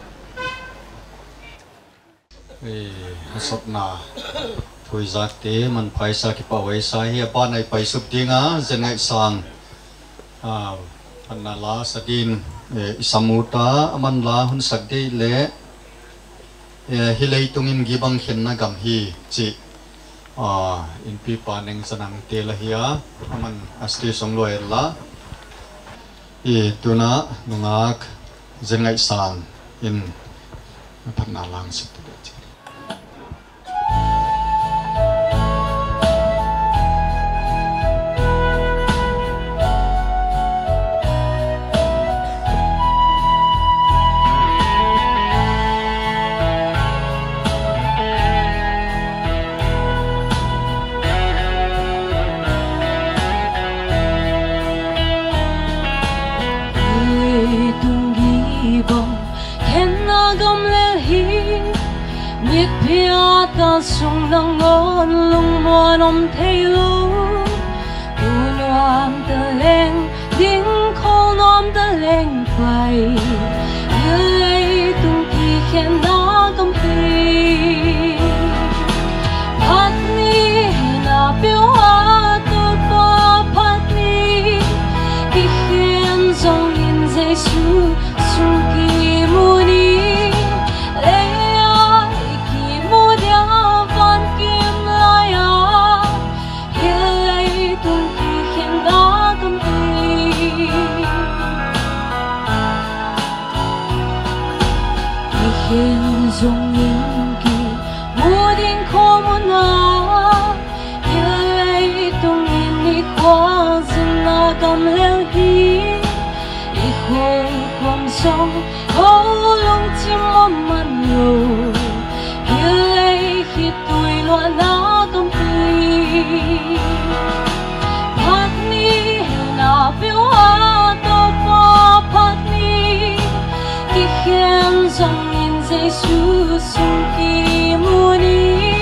เอ้สุดนาทุยจักเตมันไปสักกี่ปากไว้ใส่เฮียบ้านในไปสุดที่งาจะไงสั่งอ่าพันนาลาสดินเอสมุตามันลาหุ่นสักได้เละเอฮิเลตุงินกีบังเข็นนักกำฮีจีอ่าอินปีปานึงสนังเตลเฮียมันอัสติสงลอยละอีตัวน่ะนุ่งอักเจงไงสังอินพัฒนาลังสุดเด็ด ta sung lang ngon lung muan om thay lu u noam ta leng ding khol nom ta leng phai như lấy tung kỳ khen na công phi phát ni na biểu hoa tu qua phát ni kỳ khen dòng in dây su sung kỳ mu ni dùng những kỳ mua đến khó muốn à như lấy tung in đi qua dừng là cầm leo đi đi khôiความทรงเขาลงที่มันมันอยู่như lấy khi tôi loạn đã cầm tươi phát ni là biểu hoa tôi qua phát ni khi khen dòng Giêsu sung kỳ mu ni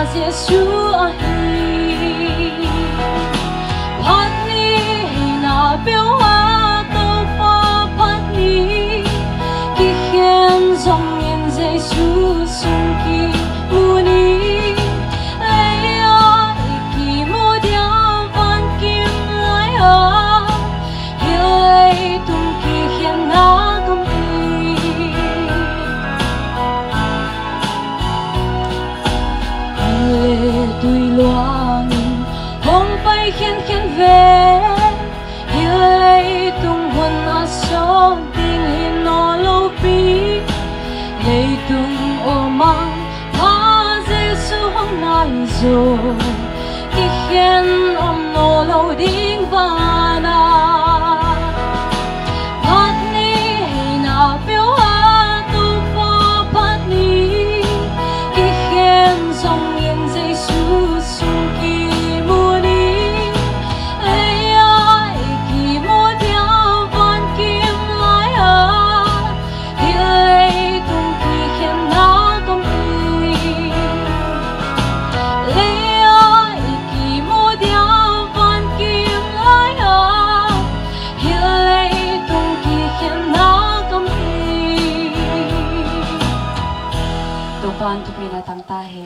Giêsu a hi Pat ni na biểu a tô pa pat ni Ki khen dòng yên Giêsu sung ki muni Ai a ki mu dia van kim lai a Hilai tung ki khen na kom tùy loang hong bay khen khen về hilay tung huân a so ting hin no lo pi lay tung o mang pa Giêsu hong nai zo ki khen om no lo ding vana pat ni na biểu a tu pa pat ni ki khen song Giêsu sung ki muni ai ai ki mu dia van kim lai a hilai tung ki khen na kom pi ai ai ki mu dia van kim lai a hilai tung ki khen na kom pi tu pan tu pina tang ta he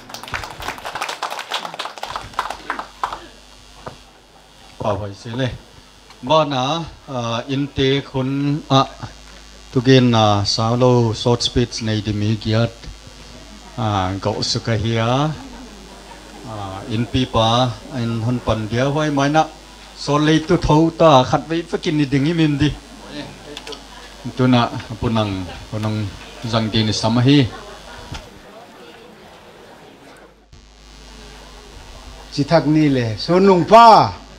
ป่าวสิเลยบ้านนะอินเตคุณอะทุกเย็นนะสาวโลสอดสปิทในดิมิกิยัดเกาสุกเฮียอินปีป้าอินฮันปันเดียวไว้ไหมนะโซเลยตุเท่าตาขัดไว้ฟักินนิดงี้มินดีตัวน่ะปุ่นังปุ่นังจังดีนิสามีจิทักนี่เลยโซนุงป้า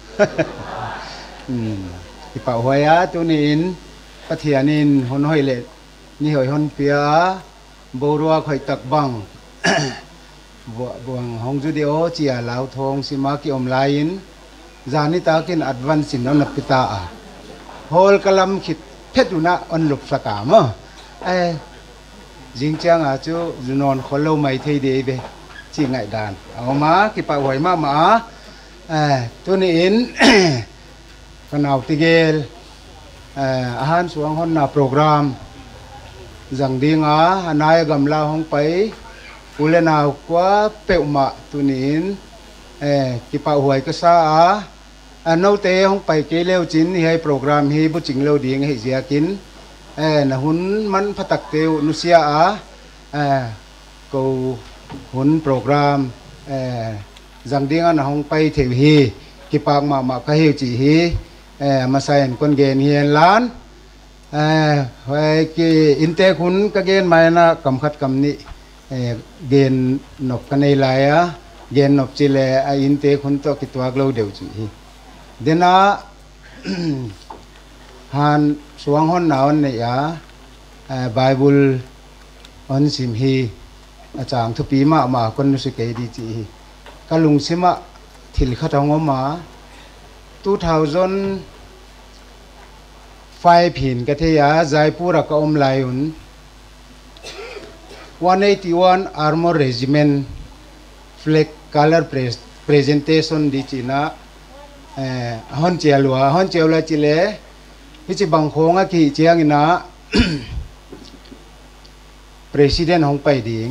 ที่ป่าหอยตัวนี้อินปัทยานินหอนหอยเล็ดนี่หอยหอนเปียบัวรัวคอยตักบังบัวบวงหงจุดเดียวเจียลาวทองสิมากิอมลายินจานิตากินอัดวันสินนนับปิตาโฮลกลัมขิดเพชรดุนะอันหลบสกามเอ้จิงจังอาจูจุนอนคนเล่าไม่เทเดเบจิงไงดานเอามาที่ป่าหอยมามาตัวนี้อินกันเอาติเกลอาหารสวงหอนนาโปรแกรมจังดีงาหนายกำลาห้องไปอุเลนาวกว่าเปิวมาตัวนี้อินที่ป่าหวยก็ซาอันนู้เตะห้องไปเกลียวจินให้โปรแกรมให้บุจิงเลวดีให้เสียกินนะหุ่นมันพัตักเตวนุเซียอากูหุ่นโปรแกรมจังดีงานห้องไปเทวีกิปากมามาก็เฮจีฮีมาใส่คนเกณฑ์เฮียนล้านไว้กีอินเตคุณก็เกณฑ์มานะกำคัดกำนี้เกณฑ์นบกันในลายอะเกณฑ์นบจิเลอินเตคุณตัวกิตัวกลัวเดียวจีฮีเดน่าฮันสวงหอนนาวเนี่ยไบเบิลอันสิมฮีอาจารย์ทุปีมามาคนนุสเกดีจีกลุงสิมาทิลขัดงอมาสองพันไฟผินกัทยาใจปูรักอมไลอุนหนึ่งร้อยแปดสิบเอ็ด Armor Regiment Flag Color Presentation ดิจินะฮันเจียลัวฮันเจียลัวจิเลพิจิบังโคงอะกี่เจียงินะ President ของไปดิ่ง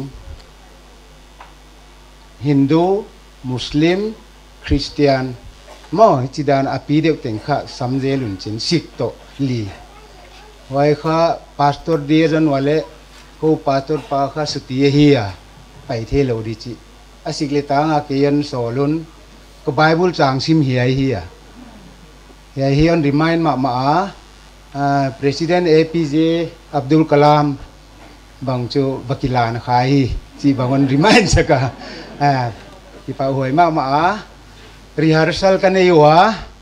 ฮินดูมุสลิมคริสเตียนมอจิดานอภิเดวเต็งข้าสัมเจลุนจินสิกโตลีไว้ข้าพาสตอร์เดียจันวัลเล่กูพาสตอร์ปาข้าสติเฮียไปเทลดิจิอาศิกเลตังอาเกียนโซลุนก็ไบเบิลจางซิมเฮียเฮียเฮียเฮียนรีมายน์มามาอ่า President เอ พี เจ อับดุลกลามบางจูบักิลานขายจีบางวันรีมายน์สักอ่าที่ป่าหวยมามาrehearsal กันอยู่วะ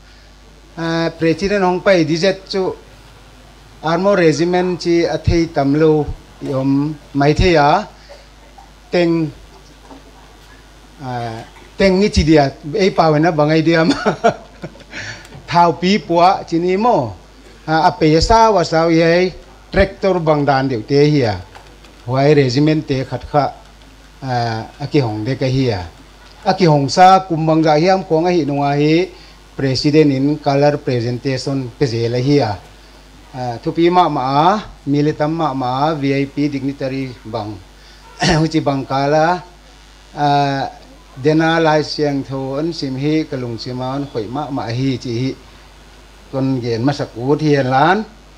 President ของไปดิเจจู Armor Regiment ที่อาทิตย์ตำลูยมไม่เทียเต็งเต็งนี่จีเดียไอ้ป่าวนะบางไอเดียมาท้าวปีปัวจีนี่โมอาเปียสาวสาวยัย tractor บางดานเดียวเทียหวย Regiment เตะขัดข้าอากิหงเด็กเฮียอากิหงซากุมบังจาเฮียมของอาหินงาฮีPresiden in color presentation pezela hiya thupi ma ma militam ma ma V I P dignitary bang huchi bang kala dena lai siang thon sim hi kalung simaun khoi ma ma hi chi hi kon gen ma sakut hian lan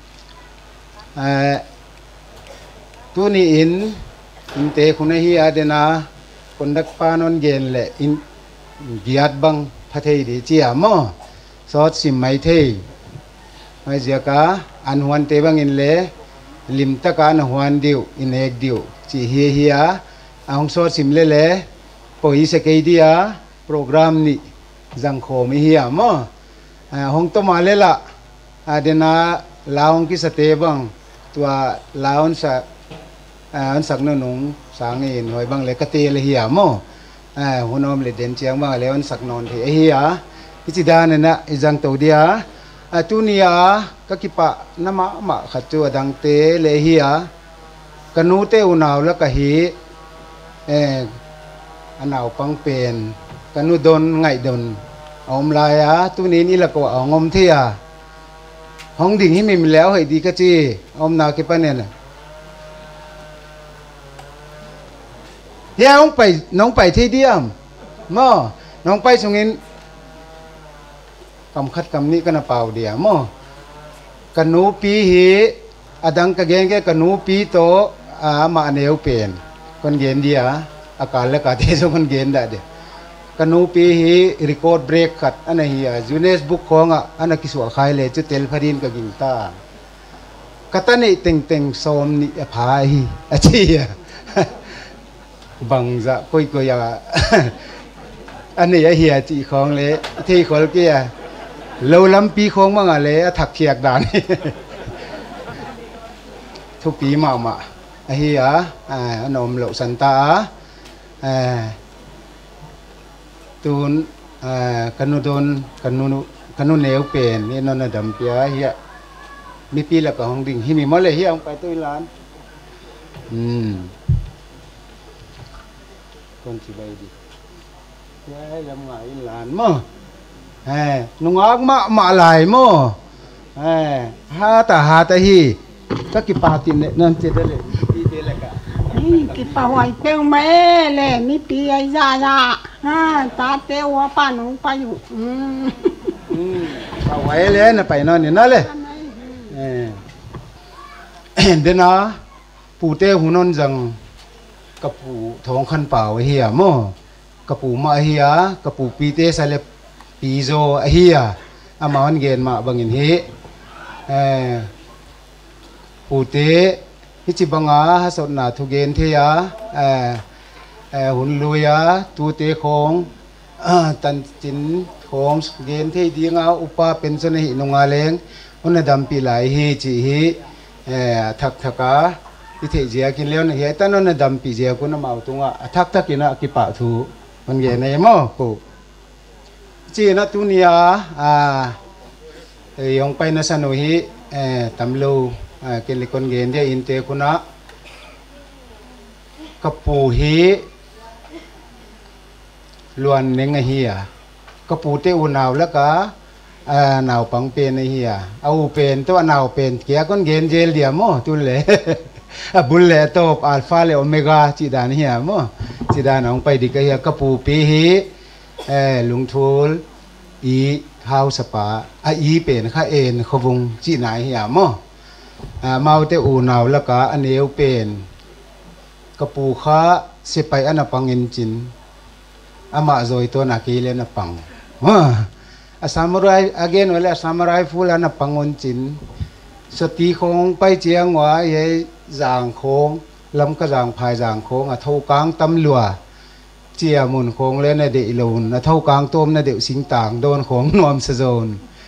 tu ni in in te khuna hi adena kondak panon gen le in giat bangพระเทดีเจียมอสอดสิมไม่เทไม่เสียกาอันหวนเตบังอินเลลิมตะการหวนดิวอินเอกดิวจีเฮียเฮียอังสอดสิมเลเลปอยสเกดียโปรแกรมนี้จังโคมิเฮียมอหงตมาเลละเดนาลาวกิสเตบังตัวลาวน์สักอันสักนนงสางอินหอยบังเลกเตเลเฮียมอหุ่นอมเลเดนเชียงมาเลวันสักนอนที่เฮียพิจิดานี่นะอีจังตัวเดียตุนียก็กิปะน้ำมะมะขัดจัวดังเตเลเฮียกันนูเตอุนาวแล้วก็ฮีเออันเอาปังเป็นกันนูดนไงดนอมลายะตุนี้นี่ละก็เอางมเทียห้องดิ่งที่มีแล้วให้ดีก็จีอมนากิปะเนี่ยเฮียน้องไปน้องไปที่เดียมมอน้องไปตรงนี้กำคัดกำนี้ก็น่าเปล่าเดียมอกันนูปีฮีอดังกะเกงแกกันนูปีโตอามาเนวเป็นคนเกนเดียอาการและกาเทสคนเกนได้เดียกันนูปีฮีรีคอร์ดเบรกขัดอันนี้ฮีจูเนสบุกของอ่ะอันนั้นกิสวะขายเลยจุดเตลพดินกับกิงตากตันนี่เต็งเต็งโซมนี่พายอาชีบังจะคุยกุยอ่ะอันนี้ไอเฮียจีของเลยที่คนเกี้ยเราล้ำปีของมั่งอะไรถักเขียกด่านทุกปีมามาไอเฮียอ่านมเหลวสันตาอ่าตูนอ่ากันุดนกันุกันุเนวเป็นนี่นนดำเปียเฮียมีปีละกับห้องดิ่งที่มีมอเลยเฮียไปตุ้ยร้านอืมคนที่ไปดีย้ายลำไงหลานมั่งเฮ้นุ่งอักมามาลายมั่งเฮ้ฮาตาฮาตาฮีก็กิปาตินเนี่ยนั่นเจเดเลยปีเดลกะนี่กิปาไว้เปงแม่เลยมีปีไอ้ยาญาฮ่าตาเตวป้าหนูไปอยู่อืมอืมปาไว้เลยนะไปนอนนี่นั่นเลยเออเดี๋ยวนะปูเตหูนนจังกระปูทองขันเปล่าเฮียโมกระปูมาเฮียกระปูปีเตสเลปีโซเฮียอามาวันเกนมาบังอินเฮเออปูเตฮิจิบังอาฮัสนาทุเกนเทียเออเออหุ่นลุยาตูเตของตันจินของเกนเทียดีงาอุปาเป็นสนหินงาเลงอุณดำปีไหลเฮจิเฮเออทักทักาที่เทียกินเลี้ยวนี่เฮตันนนดำปีเจียกุนมาเอาตรงอ่ะทักทักกินอ่ะกิปะทูมันเกนในมอกูจีนัตุนียอ่าเอยองไปนัสนุฮิเออตำลูกินลิคนเกนเดียอินเตกุนะกับปูฮีล้วนเนงเฮียกับปูเตอุนาวแล้วก็นาวปังเป็นเฮียเอาเป็นตัวนาวเป็นเกียคนเกนเจลเดียมอตุเล่บุลเล่ตบอัลฟาเลโอเมก้าจีดานเฮียมอจีดานองไปดิกเฮียกับปูปีฮีเออลุงทูลอีข้าวสปาอีเป็นข้าเอ็นขวงจีนายเฮียมอเมาเตอูนาวแล้วก็อันเอวเป็นกระปูข้าเสไปอันปังเงินจินอามาโจยตัวนักเลนปังอาสามรายอเกนเวลาสามรายฟูลอันปังเงินจินสติคงไปเจียงว่าเยจางโค้งลำกระจางภายจางโค้งอ่ะเท่ากลางตำลัวเจียมุนโค้งเล่นในเดอิลูนอ่ะเท่ากลางต้มในเดสิงต่างโดนของนวมสะโจน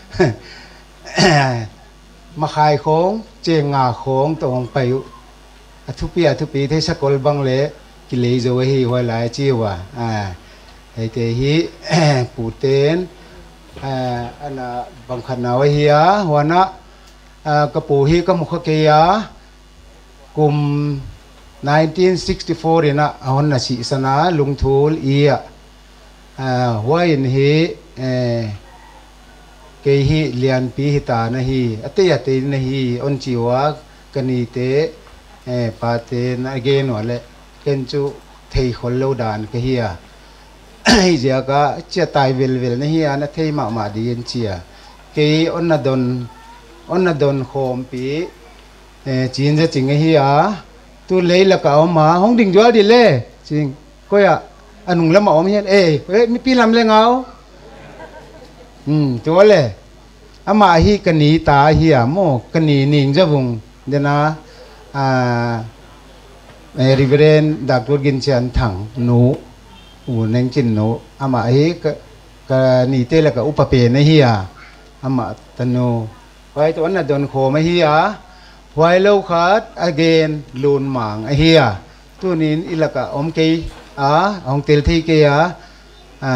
มาขายของเจียงงาของตรงไปทุกปีทุกปีที่สกลบังเละกิเลสโจฮีหัวไหลจีวะอ่าไอเตฮีปูเตนอ่าอันน่ะบังคันเอาเฮียหัวนะอ่ากระปูฮีก็มุขเกียกุม nineteen sixty-four เนะเอาหน้าศิษณาลุงทูลอีอ่ะหัวอินฮีเอเกฮีเลียนปีหิตานะฮีอติยตินะฮีอนจิวะกนีเตเอปาเตนะเกนวะเลเกนจูเทยคนโลดานกะฮีอ่ะฮิเจียกะเจียตายเวลเวลนะฮีอ่ะนะเทยมามาดีนเจียเกยอนนะดอนอนนะดอนโคมปีเอจีนจะจริงกะฮีอ่ะตัวเลยละกะเอามาห้องดิ่งจัวดิเล่จริงก็อย่าอันนุ่งละมาเอาไม่เห็นเอ้เฮ้ยมีปีลำเลยเงาอืมตัวเลยอามาฮีกันนีตาเฮียโมกันนีนิงจะบุงเดนะอ่าเอริเวเรนดักตัวกินเชียนถังหนูอูนังจินหนูอามาฮีกกันนีเตละกะอุปเปนเฮียอามาตันโนไว้ตัวนั้นโดนโคไม่เฮียไว้เล่าขาด again ลูนหมางเฮียตัวนี้อิละกะอมกีอ่าองเตลที่เกียอ่า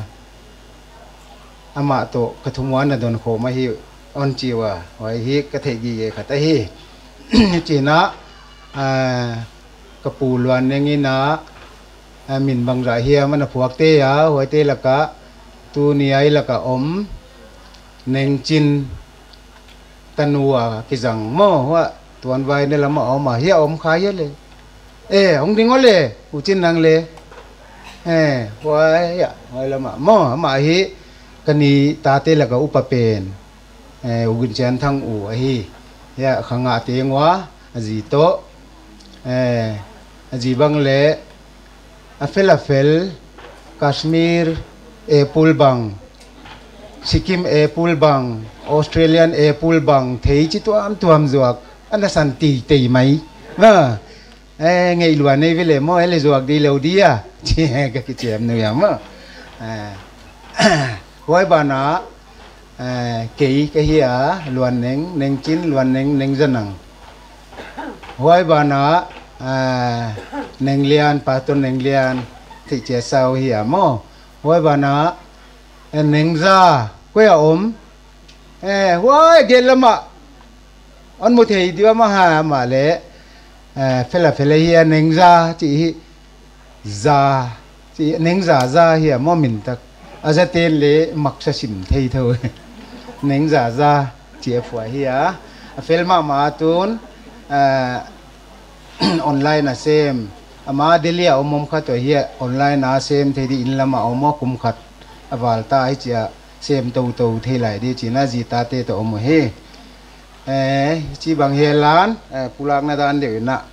อามาโตกระทุมวันน่ะโดนโคมาฮิออนจิวะไว้ฮิกระเทกีเยขัดฮิจีนะอ่ากระปูลวนอย่างนี้นะมินบางรายเฮียมันพวกเตียหัวเตละกะตัวนี้ไอ้ละกะอมเน่งจินตันัวกิจังโม่ว่าตัวอันไว้เนี่ยละมาเอามาเฮียอมขายเยอะเลยเออองดิ้งก็เลยอุจินนังเลยเออไว้อะไว้ละมาโม่มาฮิกันนี้ตาเตละก็อุปเปนเอออุกุนเจนทั้งอูฮิยะขังอาเตียงวะจีโตเออจีบังเลอเฟลอเฟลคาชมีร์เอปูลบังสิกิมเอปูลบังออสเตรเลียนเอปูลบังเทยจิตัวอันตัวมจวกอันนั้นสันติเตยไหมว่าเอ้ไงล้วนในเวลาโม่เอลิจวกดีเลวดีอ่ะเชี่ยก็คิดเจ็บหน่อยมั้งอ่าไว้บ้านน่ะเอ่อเกี่ยก็เฮียล้วนเน่งเน่งจินล้วนเน่งเน่งจันนังไว้บ้านน่ะเอ่อเน่งเลียนปาตุนเน่งเลียนที่เจ้าสาวเฮียโม่ไว้บ้านน่ะเน่งซาก็อย่าอมเอ้ไว้เกลละมาอันมุทัยดีว่ามาหามาเลยเอ่อเฟลเฟลเฮียเน่งซาจีซาจีเน่งซาซาเฮียโม่มินตักอาจจะเตลเลยมักจะสิมเที่ยวเท่าเน่งซาซาเจียฝัวเฮียเฟลมามาตุนเอ่อออนไลน์นะเซมอามาเดลียอมมขัดตัวเฮียออนไลน์นะเซมเทดีอินละมาอมกุมขัดอวาลตาให้เจียเซมตัวตัวเทไหลดีจีน่าจีตาเตตัวอมเฮเอ่อจีบางเฮลานเอ่อปุลักนาดานเดียวนะ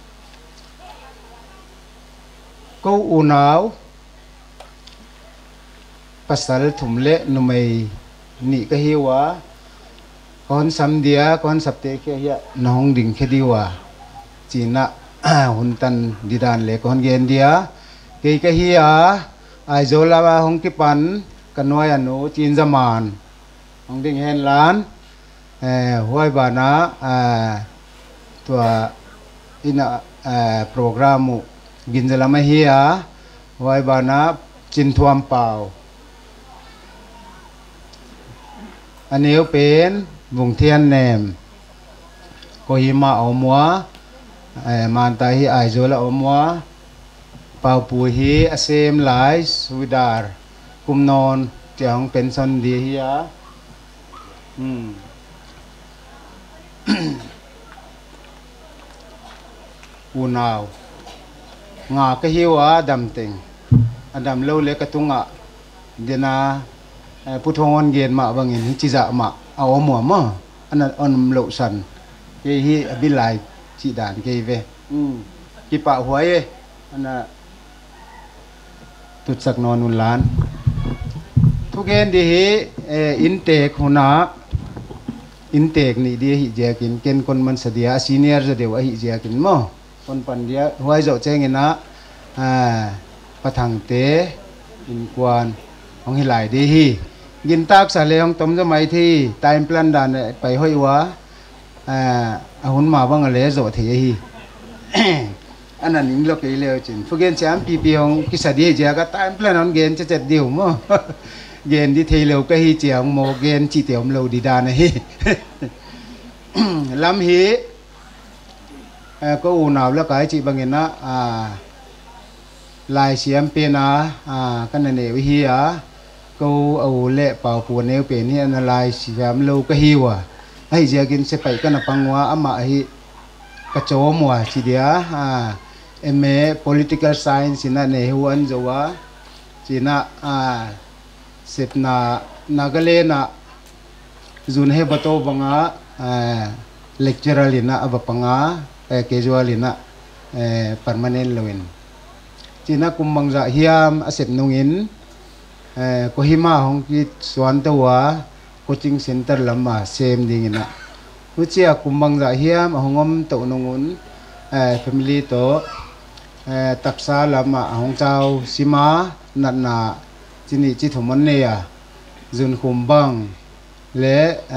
ก็อุณาวpasal thumle numai ni ka hiwa kon samdia kon sapte ke ya nong ding khediwa china huntan didan le kon gen dia ke ka hiya ai zola wa hong ki pan kanoi anu chin zaman hong ding hen lan eh hoi bana eh tua ina eh programu ginjala ma hiya hoi bana chin thuam pauอันนี้เป็นวงเทียนแนมก็หิมะเอามัวมันตาฮีไอโจละเอามัวเป่าปูฮีอาเซมหลายสุดาร์กุมนอนเจียงเป็นสันดีฮียอืมอูนาวงาก็หิวอ่ะดำเต็งอันดำเล่าเล็กกระตุงอ่ะเดนาผู้ทองอันเย็นมาบางอย่างจิจะมาเอาหมัวมาอันนั้นอันโลสันเกี่ยบิลายจีดานเกี่ยเวกี่ปะหัวเออันนั้นตุดสักนอนนุนล้านทุกเย็นดีอินเตกหัวหน้าอินเตกนี่ดีหิเจียกินเกณฑ์คนมันเสียซีเนียร์จะเดี๋ยวหิเจียกินมั้งคนปันเดียหัวเจ้าเจงินนะประทังเตอินกวนของหิหลายดีฮียินตากสาเลของต้มสมัยที่ตายพลันดานไปห้อยวะอ่าอาหุ่นมาบ้างอะไรโจทย์ฮีอันนั้นยิ่งเราเกลียวจริงฟุกเกนแชมป์ปีปีของกิสดีเจ้าก็ตายพลันนั้นเกนจะจัดเดียวมั้งเกนที่เทเลวก็ฮีเจียงโมเกนจีเตียวมเราดีดานฮีลำฮีก็อูนาวแล้วก็ไอจีบางเงินนะลายเสียมเป็นนะกันนั่นเองวิธีอ่ะก็เอาเละเป่าปูนเอวเป็นนี่อันลายเสียมลูกก็หิวอ่ะไอเจียกินเสไปกันปังวะอามาไอกระโจมว่ะทีเดียเอ็มเอ political science สินะเนี่ยหัวอันจะว่าสินะเสพนานักเล่นนะจุนเฮบัตโตบังอ่ะlecturer lina aba panga casual lina permanent loin china kumbangza hiam asep nungin kohima hongki swan tawa coaching center lama sem dingina uchia kumbangza hiam hongom to nungun family to taksa lama hong chau sima natna chini chi thomon ne ya jun kumbang le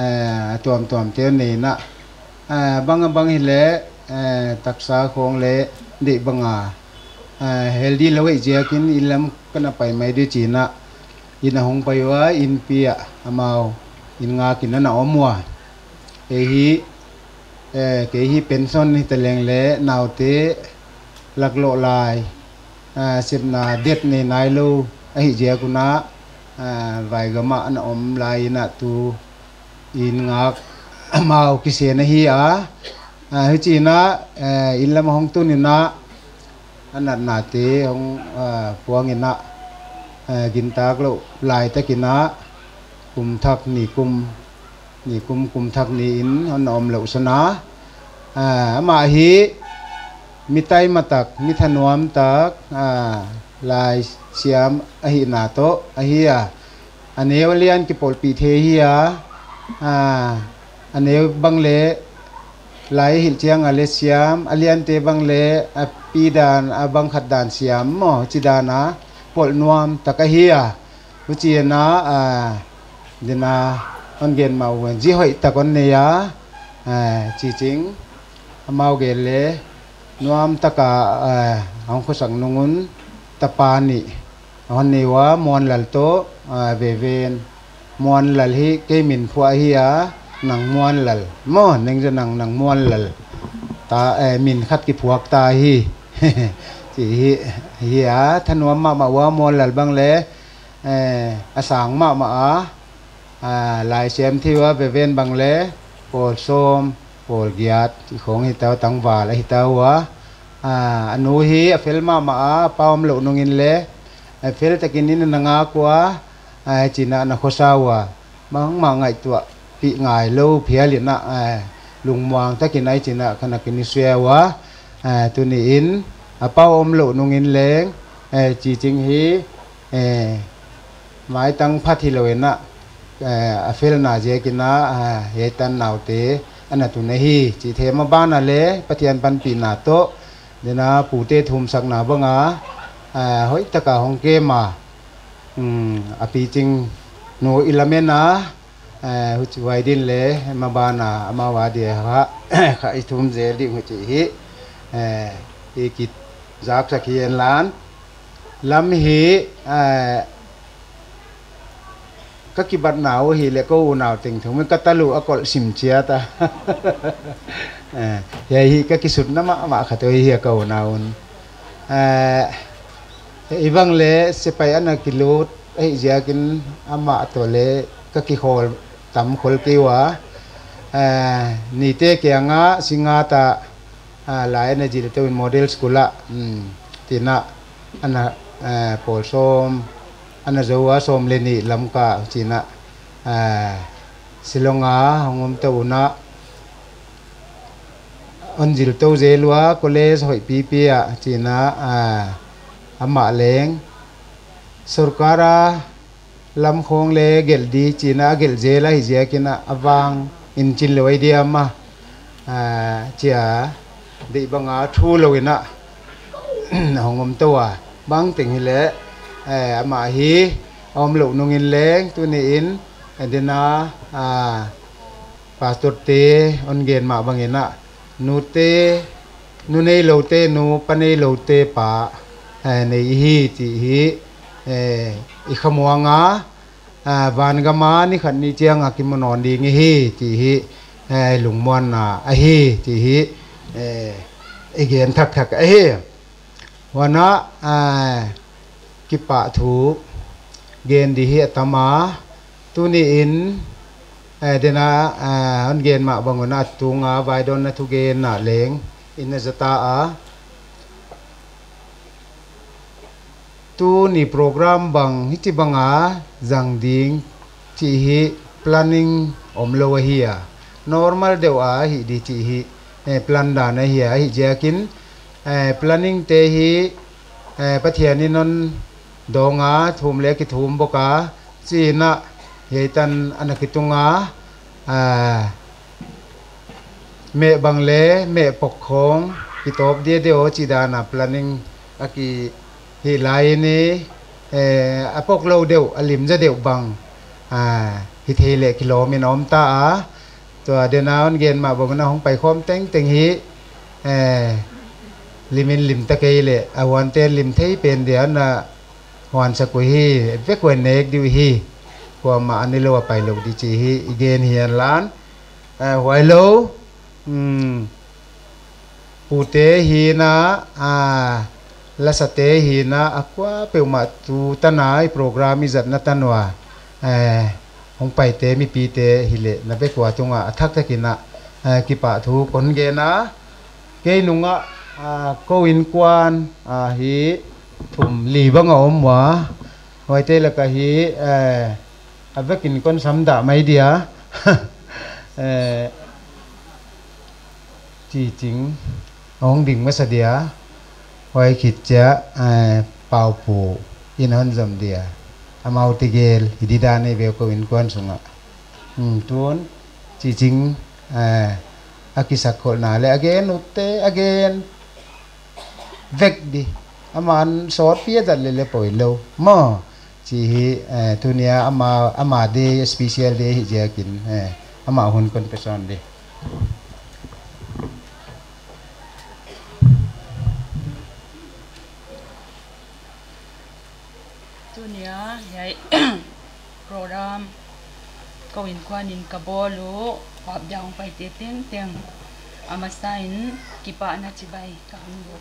tuam tuam te ne naบางบางฮิเลตักษาของเลเด็กบางอ่ะเฮลดี้แล้วไอ้เจ้ากินอิลลัมกันไปไม่ได้จีน่ะอินหงไปว่าอินเปียอามาอินงากินนั่นอมัวเอฮีเอเกฮีเป็นส่วนที่ตะเลงเลนาวเตหลักโลลายเสพนาเด็ดในนายลูไอ้เจ้ากุนะไว้ก็มาอันอมลายน่ะตูอินงามาเอากิเสนฮีอ่ะเฮจีน่ะอินละมหงตุนินะอันนั้นนาเตของพวงอินะกินตากโลลายตะกินะกุมทักนี่กุมนี่กุมกุมทักนี่อินอันอมเหลวสนะมาฮีมิไตมาตักมิถนวมตักลายเสียมอหินาโตอหิอ่ะอันนี้วเลียนกิปอลปีเทฮีอ่ะอันนี้บังเลหลายหินเชียงอเลเซียมอเลียนเตบังเลปีดานบังขัดดานเสียมหมอจิดานะปลนวมตะกะเฮียวิจีนะเดนาอันเกนมาวันจีหอยตะกอนเนียจีจิงมาเกลเลนวมตะกะอังคุสังนุงุนตะปานิอันนี้ว่ามวนหลัลโตเวเวนมวนหลัลฮิเกมินฟัวเฮียหนังมวนหลัลมอนึงจะหนังหนังมวนหลัลตาเอมินขัดกิพวกตาฮีจีเฮียท่านว่ามามาว่ามวนหลัลบังเลเออสังมามาอ่าลายเสียมที่ว่าเวเวนบังเลโปลส้มโปลเกียดของฮิตาตังวาและฮิตาหัวอ่าอนุฮีเฟลมามาปาวมโลนงินเลเฟลตะกินนี่นังอากว่าจีน่านักข้อสาวะมังมังไงตัวปีไงโลเพียลินะลุงมวงตะกินไอจีน่าขณะกินเสียวะตัวนี้อินปาวมโลนงินเลงจีจิงฮีหมายตั้งพัทธิโลเนะเฟลนาเจกินะเฮตันนาวเตอันนั้นตัวนี้จีเทมาบ้านอะไรปฏิญาณปันปีนาโตเดนะปูเตทุมสักนาบังอาเฮ้ยตะกาฮองเกมาอืมอภิจิงโนอิลาเมนะหุจไวดินเลมาบ้านาอมาวาเดียฮะข้าอิทุมเจลิหุจิฮิเอกิจากสักเฮียนล้านลำฮีก็กิบัดหนาวฮีเลก็หนาวติงถึงมันก็ตะลุอกอลสิมเชียตาเฮ้ยฮีก็กิสุดน้ำมามาขัดตัวฮีก็หนาวนอีบังเลสไปอันนักกิลูดไอ้เจ้ากินอามาตัวเลก็กิโคลตำโคลกิวะนี่เตะเกียงอ่ะสิงาตาหลายในจิตตัวเป็นโมเดลสกุลละที่น่ะอันน่ะโพลส้มอันนั้นจะว่าส้มเลนี่ลำกาจีน่ะสิลงอ่ะหงมตัวน่ะอันจิตตัวเจลัวก็เลยหอยปีปีอ่ะจีน่ะอามาเลงสุรการะลำคงเลเกลดีจีน่าเกลเจล่าฮิเจียกินะอวังอินจินเลวเดียมาเจียดีบังอาทูเลวินะหงมตัวบางติงฮิเลอามาฮีอมหลุนงินเลงตัวนี้อินเดน่าปาสตุเตอันเกนมาบางเงินะนูเตนูเนโลเตนูปนเนโลเตปาในฮีจีฮีอีขมัวงาบานกามานี่ขันนี่เจียงอากิมนอนดีงี้ฮีจีฮีหลุงมวนอ่ะฮีจีฮี again thak thak a he wana a kipa thu gen di hi tama tuni in dena on gen ma bangona tunga vai don na thu gen na leng in zata a tu ni program bang hiti banga zang ding chi hi planning om lo hi normal deu a hi di chi hi plan da na hi hi jakin planning te hi pathian ni non donga thum le ki thum boka chi na heitan anakitunga me bangle me pokhong kitop dia deo chi dana planning aki hi lai ni apok lo deu alim ja deu bang hi thele kilo min om taตัวเดนาวน์เกณฑ์มาบอกนะห้องไปคอมเต็งเต็งฮีลิมินลิมตะเกยเลยอวันเตลิมเทยเป็นเดียนนะวันสักวีเวกวันเนกดิวฮีความมาอันนี้เราไปลงดีจีฮีเกณฑ์เฮียนล้านหวยโลปูเตฮีนะละสเตฮีนะอักว่าเปิวมาตูตันายโปรแกรมมิจัดนัตันว่าองไปเตมีปีเตหิเลนับเป็นกว่าจงอ่ะทักตะกินอ่ะกิปะทูคนเกนะเกนุงอ่ะก็วินกวนอ่าฮีถุมลีบังอมวะไว้เตละก็ฮีเอ่ออับกินคนซ้ำด่าไม่เดียเอ่อจีจริงองดิ่งมาเสดียไว้ขิดจะเอ่อเป่าปูอินหันจำเดียamau tigel hididane be ko in kwan sunga hmm tuon chi jing eh akisak ko na le again utte again vek di aman sort pia dal le le poi lo mo chi hi eh tunia ama ama de special de hi je kin eh ama hun kon person de program ko in kwan in kabolo pap jang pai te teng teng ama sain kipa na chibai ka hangbo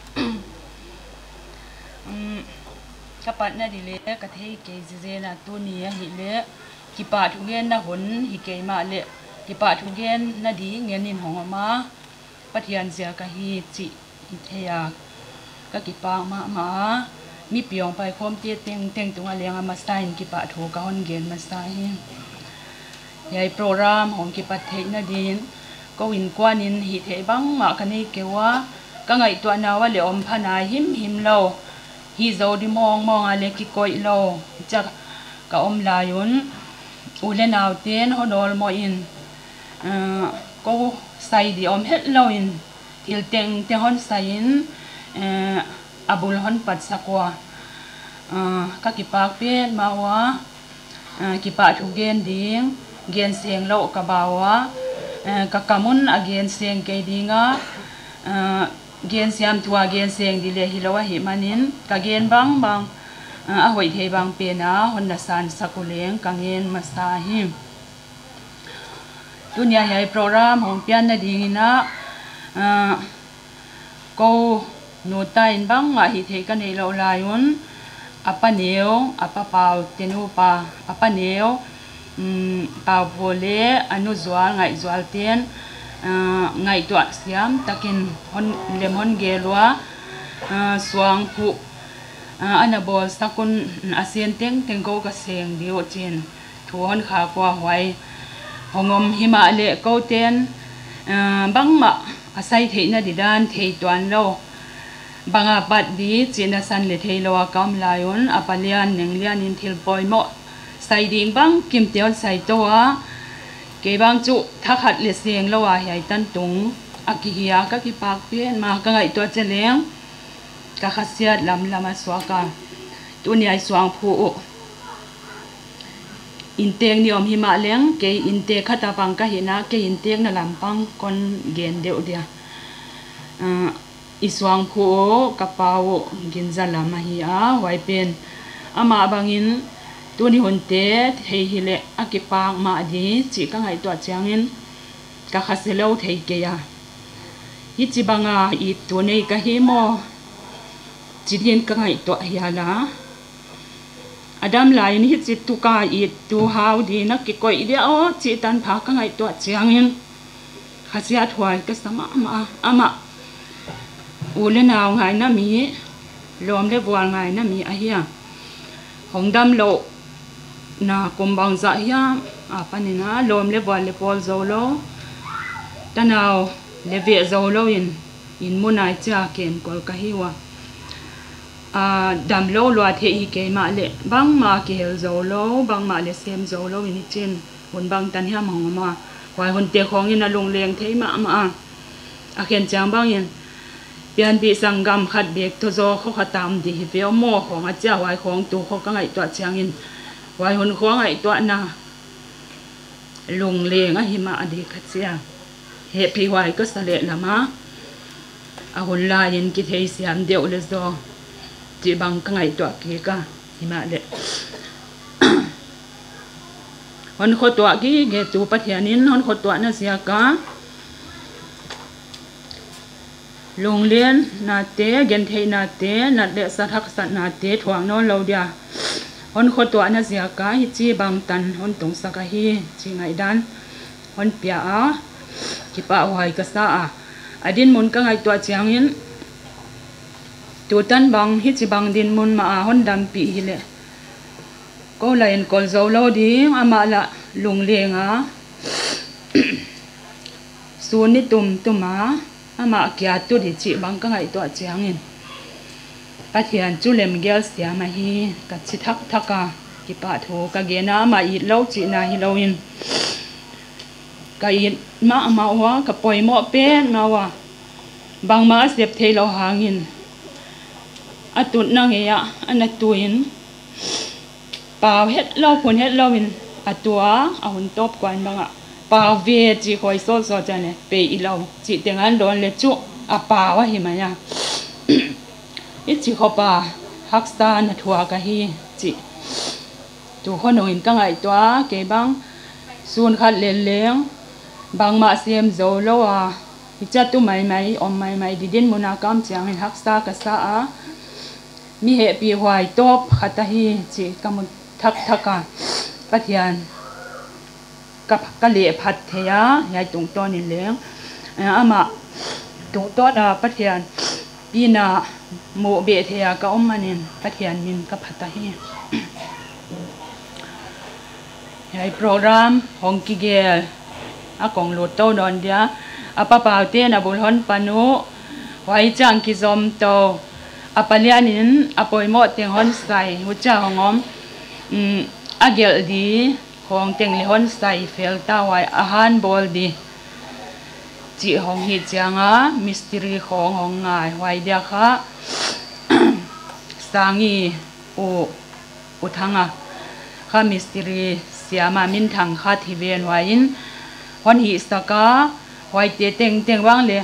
um kapat na dile ka thei ke je na tu ni hi le kipa thugen na hon hi ke ma le kipa thugen na di ngenin hongama pathian sia ka hi chi theya ka kipa ma ma mi piong pai khom tie teng teng tunga leng ama sain ki pa tho ka hon gen ma sai yai program hong ki pa thei na din ko in kwan in hi thei bang ma kani kewa ka ngai to na wa le om phana him him lo hi zo di mong mong ale ki koi lo cha ka om la yun u le naw ten honol mo in ko sai di om het lo in il teng te hon sai in abul hon pat sakwa ka kipak pen mawa kipa thu gen ding gen seng lo ka bawa ka kamun again seng ke dinga gen siam tua gen seng dile hilawa hi manin ka gen bang bang a hoi thei bang pe na hon na san sakuleng ka ngen masa hi dunia hai program hong pian na dingina ko no tain bang nga hi thei ka nei lo layun apa neo apa pau tenu pa apa neo um pau vole anu zual ngai zual ten ngai to siam takin hon lem hon gelwa suang phu anabol sakun asien teng teng ko ka seng dio chin thon kha kwa hwai hongom hima le ko ten bang ma asai theina didan thei twan lo banga bat di china san le theilo kam layon apalian nenglian in thil poi mo sai ding bang kim teon sai towa ke bang chu thakhat le seng lowa hai tan tung akihiya ka ki pak pen ma ka ngai to cheleng ka khasiat lam lama swaka tuniai swang phu inteng ni om hima leng ke inte khata pang ka hina ke inteng na lampang kon gen deu dia iswang phu kapao ginzala mahia waipen ama bangin tuni honte thei hile akipang ma di chi ka ngai to changin ka khaselo thei ke ya hi chi banga i tu nei ka hi mo chi hin ka ngai to ya la adam lai ni hi chi tu ka i tu hau di na ki koi dia o chi tan pha ka ngai to chiang in khasia thwai ka sama ama ama ule naw ngai na mi lom le bwal ngai na mi a hiya hong dam lo na kumbang za hiya a panina lom le bwal le pol zo lo tanaw le ve zo lo in in munai cha ken kol ka hiwa a dam lo lo the hi ke ma le bang ma ke hel zo lo bang ma le sem zo lo in chin hon bang tan hiam hong ma wai hon te khong in a lung leng thei ma ma a ken chang bang in pian bi sangam khat bek to zo kho khatam di hi ve mo khong a cha wai khong tu kho ka ngai to chang in wai hon khong ngai to na lung leng a hi ma adi khatia he pi wai ko sale lama a hon la yin ki thei siam deu le zo ti bang ka ngai to ki ka hi ma le hon kho to ki ge tu pathianin hon kho to na sia ka lung lien na te gen thei na te na le sa thak sa na te thuang no lo dia hon kho to na sia ka hi chi bang tan hon tung sa ka hi chi ngai dan hon pia a ki pa wai ka sa a adin mun ka ngai to chiang in tu tan bang hi chi bang din mun ma a hon dam pi hi le ko lain kol zo lo di ama la lung lenga su ni tum tuma ama kya tu di chi bang ka ngai to chiang in pathian chu lem gel sia ma hi ka chi thak thaka ki pa tho ka ge na ma i lo chi na hi lo in ka i ma ma wa ka poi mo pe na wa bang ma sep thei lo hangin atut na nge ya ana tuin paw het lo phun het lo in atua a hun top kwan banga paw ve chi khoi so so cha ne pe i lo chi tengan don le chu a pa wa hi ma ya i chi kho pa haksta na thua ka hi chi tu kho no in ka ngai twa ke bang sun khat len leng bang ma sem zo lo a hi cha tu mai mai om mai mai di din muna kam chang in haksta ka sa a mi he pi hwai top khata hi chi kam thak thaka pathian ka ka le phat theya yai tung ton in leng ama tung to da pathian pina mo be theya ka om manin pathian min ka phata hi yai program hong ki gel a kong lo to don dia apa pa te na bul hon panu wai chang ki zom to apalianin apoi mo teng hon sai hu cha hongom um agel di hong teng le hon sai fel ta wai a han bol di chi hong hi changa mystery khong hong ngai wai dia kha sangi u uthanga kha mystery siama min thang kha thi ven wain hon hi saka wai te teng teng wang le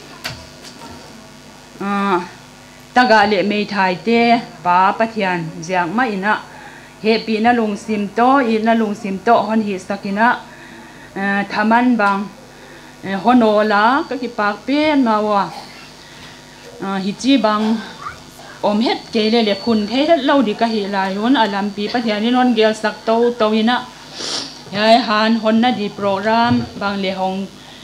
a taga le mei thai te pa pathian jiang ma ina he pi na lung sim to i na lung sim to hon hi sakina thaman bang honola ka ki pak pen ma wa hi chi bang om het ke le le khun the het lo di ka hi lai hon alam pi pathian ni non gel sak to to ina yai han hon na di program bang le hong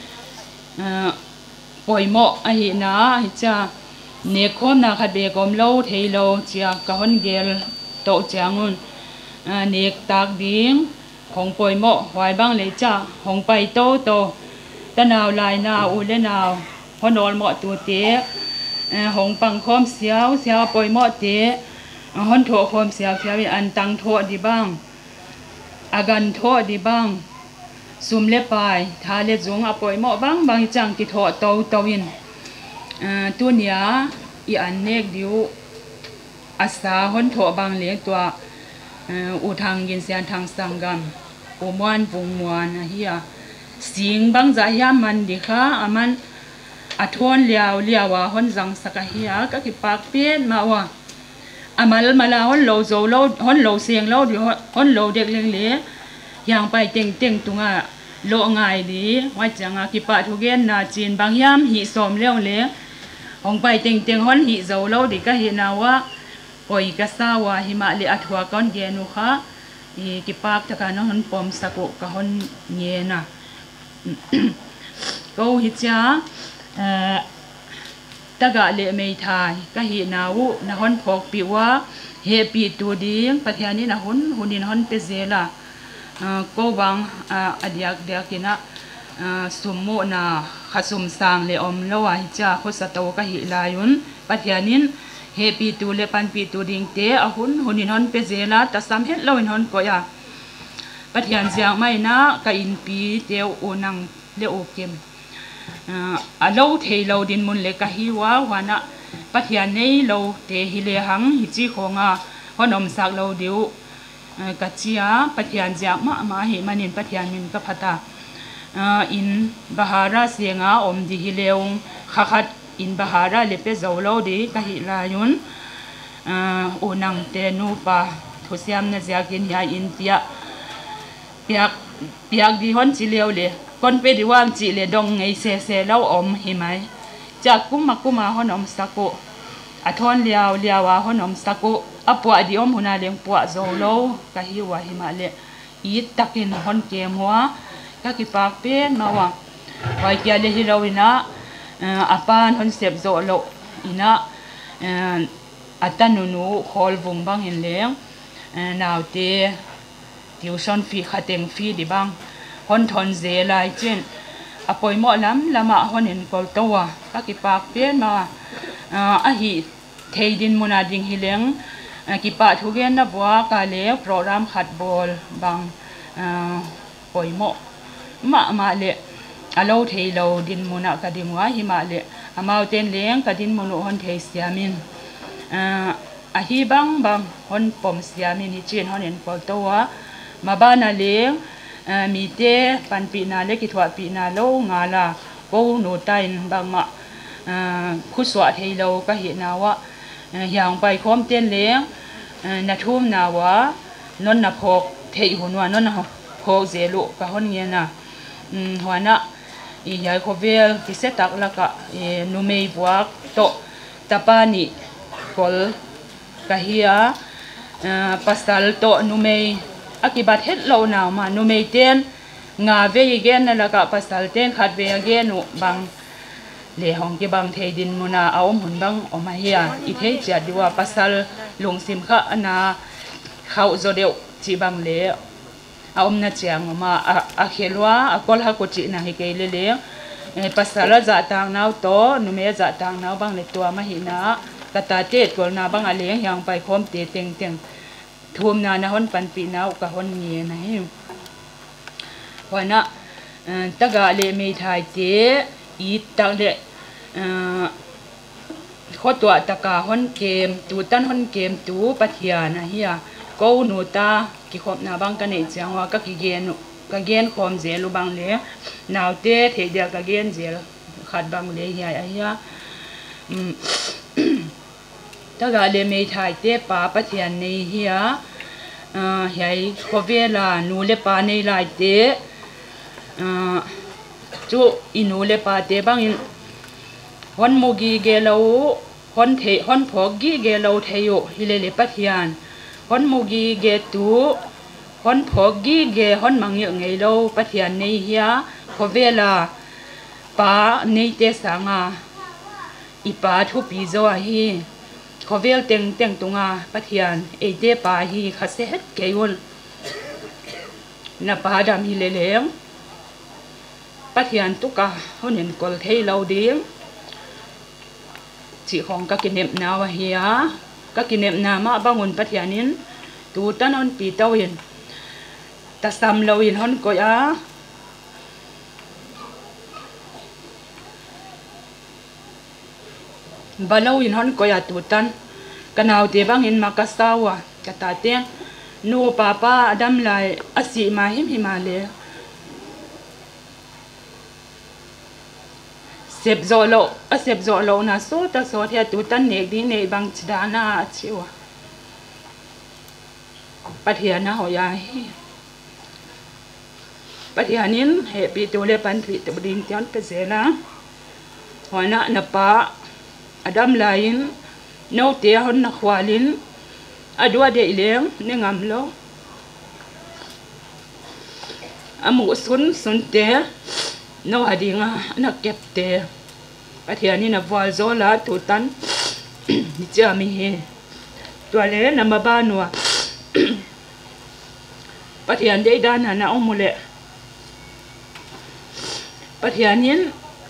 poimo a hi na hi cha ne khom na khat be gom lo thei lo chia ka hon gel to changun nek tak ding hong poi mo hwai bang le cha hong pai to to tanaw lai na u le naw honol mo tu te hong pang khom siao siao poi mo te hon tho khom siao siao an tang tho di bang agan tho di bang sum le pai tha le zung a poi mo bang bang chang ki tho to to in tu nia i an nek diu asa hon tho bang le to u thang gin sian thang sangam u mwan vung mwan a hiya sing bang za ya man di kha aman a thon liao liawa hon jang saka hiya ka ki pak pen ma wa amal mala hon lo zo lo hon lo siang lo di hon lo dek leng le yang pai teng teng tunga โลง่ายดีว่าจังอากิปะทุเกนนาจีนบางยามหิสมเลี้ยวเลยองไปเต็งเต็งฮอนหิเจ้าเราดิก็เห็นนะว่าปอยกษาวาหิมาเลอัทวาก้อนเยนุค่ะอีกิปากตะการน้องฮอนปอมสะกุกะฮอนเยนะก็หิจ้าตะกะเลไม่ทายก็เห็นนาวุนะฮอนพกปีว่าเฮปีตัวดีประเทศนี้นะฮอนฮอนินฮอนเปเซล่ะก็บางอดียกเดียกินะสมโมนะขัดสมสางเลอมละวะหิจ้าคนสตวก็หิลายุนประเทศนี้เฮปีตัวเลปันปีตัวดิ่งเตะหุ่นหุ่นฮอนเปเซล่ะแต่สามเฮ็ดเราอินฮอนก็ยาประเทศเสียงไม่นะก็อินปีเดียวโอนังเลโอเกมอ่าเราเทเราดินมุนเลก็หิวะวานะประเทศนี้เราเตหิเลหังหิจีของอ่ะฮอนอมสักเราเดียวกัจจียปัทยานจากมามาเหมันินปัทยานมินกับพัตตาอินบาฮาราเสียงอาอมดิฮิเลวงขัดขัดอินบาฮาราเลเปเจ้าเราดีกะฮิลายุนโอนังเตนูปาทุสยามเนจากินยาอินเตียเปียกเปียกดีฮอนจิเลวเลยคนไปดีว่าจิเลดงไงเซเซเราอมหิไหมจากกุมากุมาฮอนอมสักุอัทอนเลียวเลียวว่าฮอนอมสักุอปัวดิอมหุนาเลียงปัวโซโลกะฮิวะหิมาเลอีตักินฮอนเกมหัวกะกิปากเป็นมาว่าไว้เกียเลฮิโรวินะอาปานฮอนเซบโซโลอินะอัตนุนูฮอลวงบังเห็นเลี้ยงนาวเตทิวชอนฟีขัดเต็งฟีดิบังฮอนทอนเซลายเจนอปอยหมอลำละมาฮอนเห็นกอลตัวกะกิปากเป็นมาอะฮิเทดินมุนาดิงฮิเลี้ยงกิปะทุเกนนะบัวกาเลโปรแกรมขัดบอลบางปอยหมอมามาเลอาโลเทโลดินมุนากดิมวะหิมาเลอามาเตนเลี้ยงกดินมุนฮอนเทสยามินอาฮิบังบังฮอนปอมสยามินฮิจินฮอนเห็นปอลตัวมาบ้านนาเลี้ยงมีเตปันปีนาเลกิทวะปีนาโลงาลาโกโนตัยบางมาคุสวะเทโลก็เห็นนาวะอย่างไปคอมเต้นเลี้ยงนาทุ่มนาวะนนนาพกเทยหัวนวลนนนาพกเจลุกะฮอนเงียนะหัวนะอียายโคเวลที่เสตักละกะนูเมย์บวกโตตาปานิกอลกะเฮียปัสตัลโตนูเมย์อากิบัตเฮ็ดเราหนาวมานูเมย์เต้นงาเวยเกนนั่นละกะปัสตัลเต้นขัดเวยเกนุบังเลหองกีบังเทดินมุนาเอาหุ่นบังออกมาเฮียอีเทจัดดีว่าปัสตัลลงซิมข้านาเขาโจเดียวจีบังเลเอาอมนาเจียงมาอาเขลวะอากอลฮักกุจินาฮิเกเลเลปัสตัลจะต่างนาวโตนุเมจะต่างนาวบังในตัวมหินากตาเจตกอลนาบังอาเลียงยังไปพร้อมเตเต็งเต็งทุ่มนานะฮอนปันปีนาวกะฮอนเงียนะฮิวันน่ะตะกะเลมีทายเจอีตักเลข้อตัวตะกาฮอนเกมตูตันฮอนเกมตูปัทยานะเฮียกูนูตากิขอบนาบังกันเอจังว่าก็กิเกนก็เกนคอมเจลูบังเลนาวเตเทเดียก็เกนเจลขัดบังเลเฮียเฮียอืมตะกาเลมีทายเตปาปัทยาในเฮียอ่าเฮียโคเวลานูเลปาในลายเตอ่าจูอินูเลปาเตบังอินฮอนมูกีเกลาฮอนเทฮอนพอกีเกลาเทโยฮิเลเลปัทยานฮอนมูกีเกตูฮอนพอกีเกฮอนมังเยไงเราปัทยานในเฮียโคเวลาปาในเตสังอาอีปาทุปีโซอาฮีโคเวลเต็งเต็งตุงอาปัทยานเอเดปาฮีขัดเซตเกยุลนับปาดามฮิเลเลงปัทยานตุกะเขาเห็นกอลเทเราเดียงจีของก็กินเนบนาวเฮียก็กินเนบนามาบางคนปัทยานินตูตันฮอนปีเต้าเย็นแต่ซ้ำเราเย็นฮอนก็ยาบ้านเราเย็นฮอนก็ยาตูตันกันเอาเตบังเห็นมากระสาวะกระตาเตียงนูป้าป้าดำลายอาศิมาหิมหิมาเลเสพโซโลเสพโซโลนะโซตาโซเทียตุตันเนกดีเนบังชดานาชิวะปัทยานะหอยายปฏิหานินเหตุปีตัวเลปันทรีตัวดิ่งเตียนเปเซนะหัวหน้านปะอดัมไลน์โนเตียหนนักวาลินอดัวเดเลียงเนงามโลอามุสุนสุนเตโนอดีงานักเก็บเตปฏิหานินวอลโซลาตุตันนิจามิเฮตัวเล่นำมาบ้านนัวปฏิหารได้ด้านหน้าอมุเลปฏิหารนี้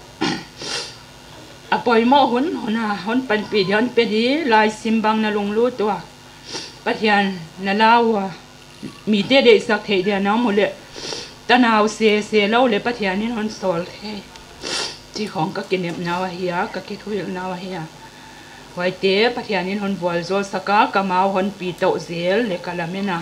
อปอยหม้อหุนหัวหน้าหุนปันปีเดียนเป็นดีลายซิมบังนาลงรู้ตัวปฏิหารนาลาวมีเดเดสักเทียน้ำมุเลตะนาวเสียเสียเล่าเลยปฏิหารนี้หุนสอลเฮที่ของก็กินเนบนาวเฮียก็กินทุยนาวเฮียไว้เตะปฏิหารนี้หุนวัวโซสกากำมาหุนปีโตเซลเลกาลาเมนา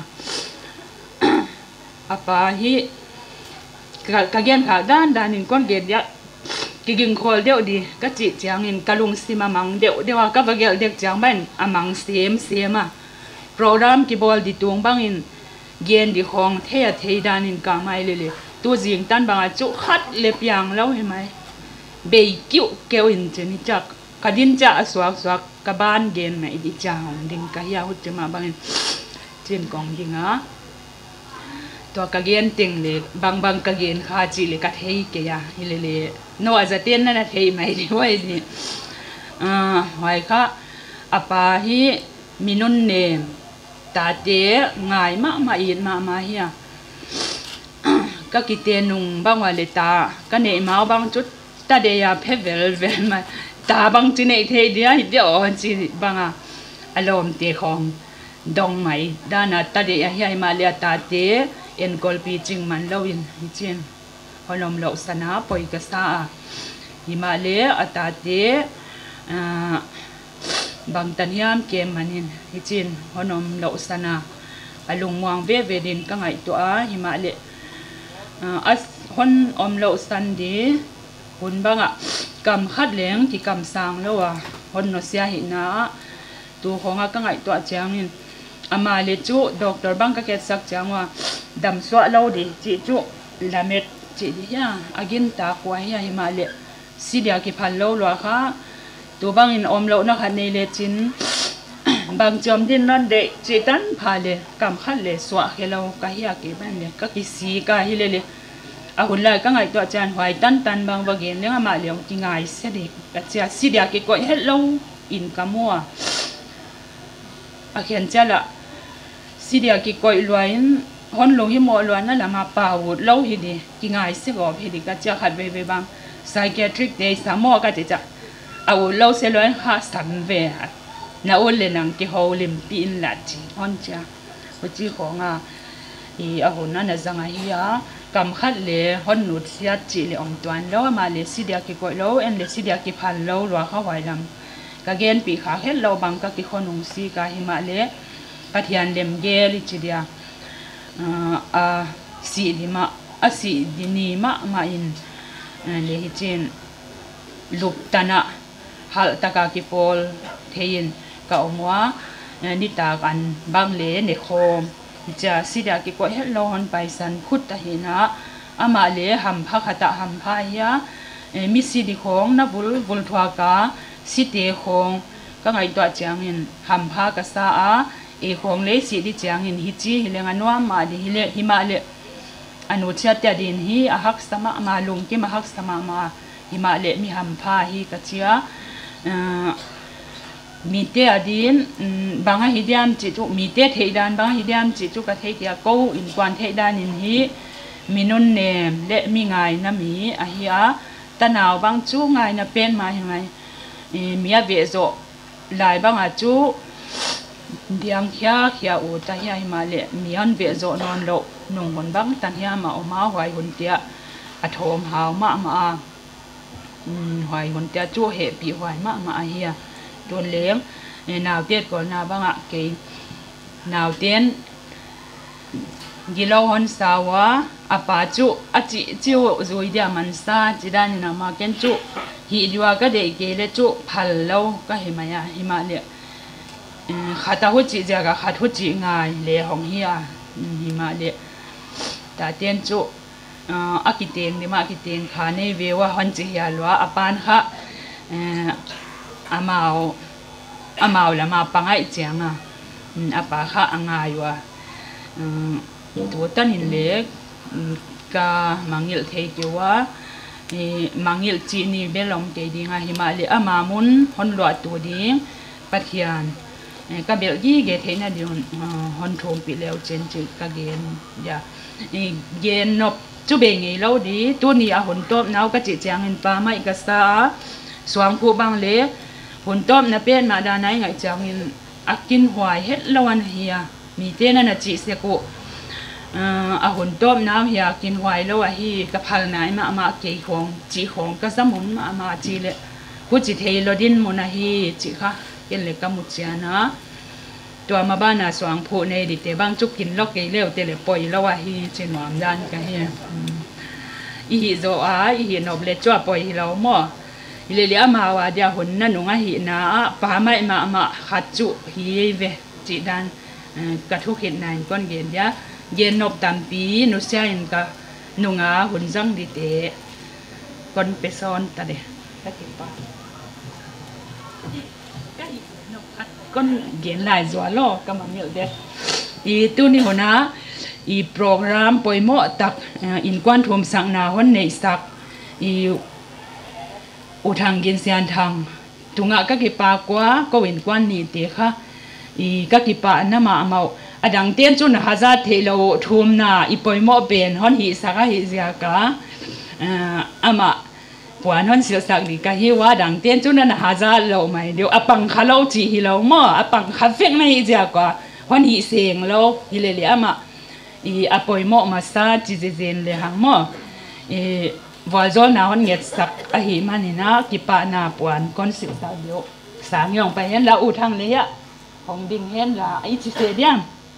อาปาฮิกะเกียนขาด้านด้านนินก้อนเกดยะกิกิงคอลเดียวดีก็จิจางนินกะลุงซิมามังเดียวเดียวก็ว่าเกลเด็กจางบ้านอามังเสียมเสียมาโปรแกรมกีบอลดีตวงบางอินเกียนดีของเทียเทียด้านนินกางไม่เลยเลยตัวจิงตันบางอาจุขัดเล็บยางแล้วเห็นไหมเบยกิ้วเกลอินเจนิจักกะดินจะสวกสวกกะบ้านเกียนไหมดีจางดินกะยาหุจมาบางอินเจนกองยิงอ่ะตัวกะเกียนติงเลยบางบางกะเกียนข้าจีเลยกะเทยเกียฮิเลเลโนอาจจะเตียนนั่นเทยไหมดีไว้ดิอ่าไว้ค่ะอาปาฮิมินุนเนมตาเตะง่ายมากมาอินมามาเฮียก็กิเตนุงบางวันเลยตาก็เนมาบางจุดตาเดียเพเวลเวลมาตาบางจีเนเทเดียเดียวจีบางอ่ะอารมณ์เตะของดองไหมด้านตาเดียเฮียมาเลียตาเตะเอ็นกอลปีจิงมันเล่าอินฮิจินพอลมเล่าสนาปอยกษาฮิมาเลอตาเตบางตันยามเกมมันอินฮิจินพอลมเล่าสนาอลุงมวงเวเวดินก็ไงตัวฮิมาเลอัสคนอมเล่าสันดีคนบางอ่ะกำคัดเลี้ยงที่กำสางแล้วอ่ะคนนเสียหินาตัวของอ่ะก็ไงตัวเจียงอินอามาเลจูด็อกเตอร์บังก็เกิดสักจังว่าดำสวะเราดิจิจูลาเม็ดจิดิยาอากินตาควายยาฮิมาเลสิเดียกิพันเราหรอคะตัวบางอินอมเรานะคะในเลจินบางจอมดินนั่นเดจิตันพาเลกำขัดเลสวะเฮเราก็ฮิอากิบันเลก็กิสีก็ฮิเลเลอาหุ่นเลยก็ไงตัวจานหอยตันตันบางบางเห็นเรื่องอามาเลงกิงไงเสด็จก็จะสิเดียกิก็เฮ็ดเราอินกะมัวอาเขียนเจ้าละสิเดียกิก็ลอยฮอนลงหิมอลวนนั่นแหละมาป่าวเล่าฮิดีกิงไงสิกอบฮิดีก็จะขัดเวเวบางไซแคทริกเดย์สามอก็จะจะเอาเล่าเสลวนหาสันเวน่าอุ่นเลยนังกิฮาวลิมปีนลัดจีฮอนจ้าวันที่ของอ่ะอีอาหุ่นนั่นน่ะจังไงเฮียกำขัดเลยฮอนนุดเสียจีเลยองตวนแล้วมาเลยสิเดียกิก็เล่าเอ็นเลยสิเดียกิพันเล่าลัวเขาไว้ลำก็เกณฑ์ปีขาเห็นเราบางก็กิคนงซีก็หิมาเลยปะเทียนเล็มเกลิจีเดียอ่าสีดิมาอ่ะสีดินีมามาอินเลหิจินลุกตานะฮัลตากากิปอลเทียนก็อมัวนิตากันบางเลนเนโคมจะสิดากิก็เห็นเราหันไปสันคุดตะเห็นนะอามาเลหัมพักตะหัมพายะมิสิดิของนับบุลบุลทวากาสิเตของก็ไงตัวจางอินหัมพากษาเอของเลสิดิจางอินฮิจิฮิเลงันวามาดิฮิเลฮิมาเลอนุเชียตดินฮิอาฮักสมามาลุงกิมาฮักสมามาฮิมาเลมีหัมพาฮิกัจเจียมีเตอดินบางฮิดามจิจุมีเตเทดานบางฮิดามจิจุกัเทเกียโกอินกวนเทดานินฮิมีนุนเนมเลมีไงนะมีอาฮิอาตะนาวบางจูไงนะเป็นมาอย่างไงมีอาเวโซลายบางอาจูเดียงเขียเขียอูตาเฮียมาเลมีอันเวโซนอนโลนุ่งบนบางตันเฮียมาอมาหอยหุ่นเตียอโทมหาวมามาหอยหุ่นเตียจูเหปีหอยมามาเฮียโดนเลี้ยงนาวเตี้ยก่อนนาบางอะเกยนาวเตี้ยนกิโลหันสาวะอาปาจุอาจิจิวจุยเดียมันซาจิดานินามาเกนจุฮิดวาก็เด็กเกลจุพัลโลก็เฮมายาฮิมาเลขัดหุจิเจก็ขัดหุจิง่ายเลของเฮียฮิมาเลตาเตี้ยนจุอากิเตงดิมาอากิเตงขาในเวว่าฮันจิยาลัวอปานค่ะอามาวอามาวละมาปังไอเจียงอ่ะอาปาค่ะอ่างอายวะตัวตันหินเล็กกามังยิลเทกิวะมังยิลจีนีเบลองเกดิงาหิมาเลอามามุนฮอนลวดตัวดิงปัทยานก็เบลยี่เกเทน่ะดิฮอนทงปีเลวเจนจิกะเกนยาเย็นนบจุเบงไงเราดีตัวนี้อาหุ่นต้มน้าวก็จิจางเงินปลาไม่กษาสวงผู้บางเล่หุ่นต้มน่ะเป็นมาดานายไงจางเงินอากินหวายเฮ็ดละวันเฮียมีเจนั่นน่ะจิเสกุอาหุ่นต้มน้ำเฮียกินหวายแล้วว่าฮีกะพัลนายมามาเกยของจีของก็สมุนมามาจีเลยผู้จิเทลดินมุนาฮีจิค่ะเป็นเลยกมุจยานะตัวมาบ้านน่ะสวงผู้ในดิเตบางจุกกินลอกเกยเลี้ยวเตเลยปล่อยแล้วว่าฮีเจนหวามด้านกันเฮียอีหิโซอาอีหินอบเลจ่อปล่อยเราหม้ออีเลยเลี้ยมาว่าเดียหุ่นนั่นหนุ่งหินะปาไม่มามาขัดจุฮีเวจิดันกระทุกเห็นนายก้อนเย็นเดียเย็นนบตามปีนุเสียนกับหนุ่งอาหุ่นจังดิเตก้อนไปซ้อนตาเดตะเก็บปาก้อนเย็นหลายจัวล้อกำลังเยอะเด้อีตัวนี้หัวนะอีโปรแกรมปอยหม้อตักอินกวนทุ่มสังนาวันในสักอีอุทางเย็นเสียนทางตุงะก็กิปากว่าก็เห็นกวนนี่เตะค่ะอีก็กิปาน้ำมาเอาอดังเตียนจุนฮาซาเทโลทุ่มนาอีปอยหม้อเป็นฮอนหิสักหิเสียกะอามาปวนฮอนเสียสักดีก็ฮิว่าดังเตียนจุนนั้นฮาซาเราไม่เดี๋ยวอปังขาเราจีฮิเราหม้ออปังขาเฟงในเสียกว่าฮอนหิเสียงเราฮิเลเลียมาอีอปอยหม้อมาซาจีเจเจนเลยหางหม้ออีวอลโซนาฮอนเงียสักอหิมันนี่นะกิปานาปวนก้อนสิบสามเดียวสามอย่างไปเห็นละอูทางเลยอะของดิ่งเห็นละไอจิเสียยัง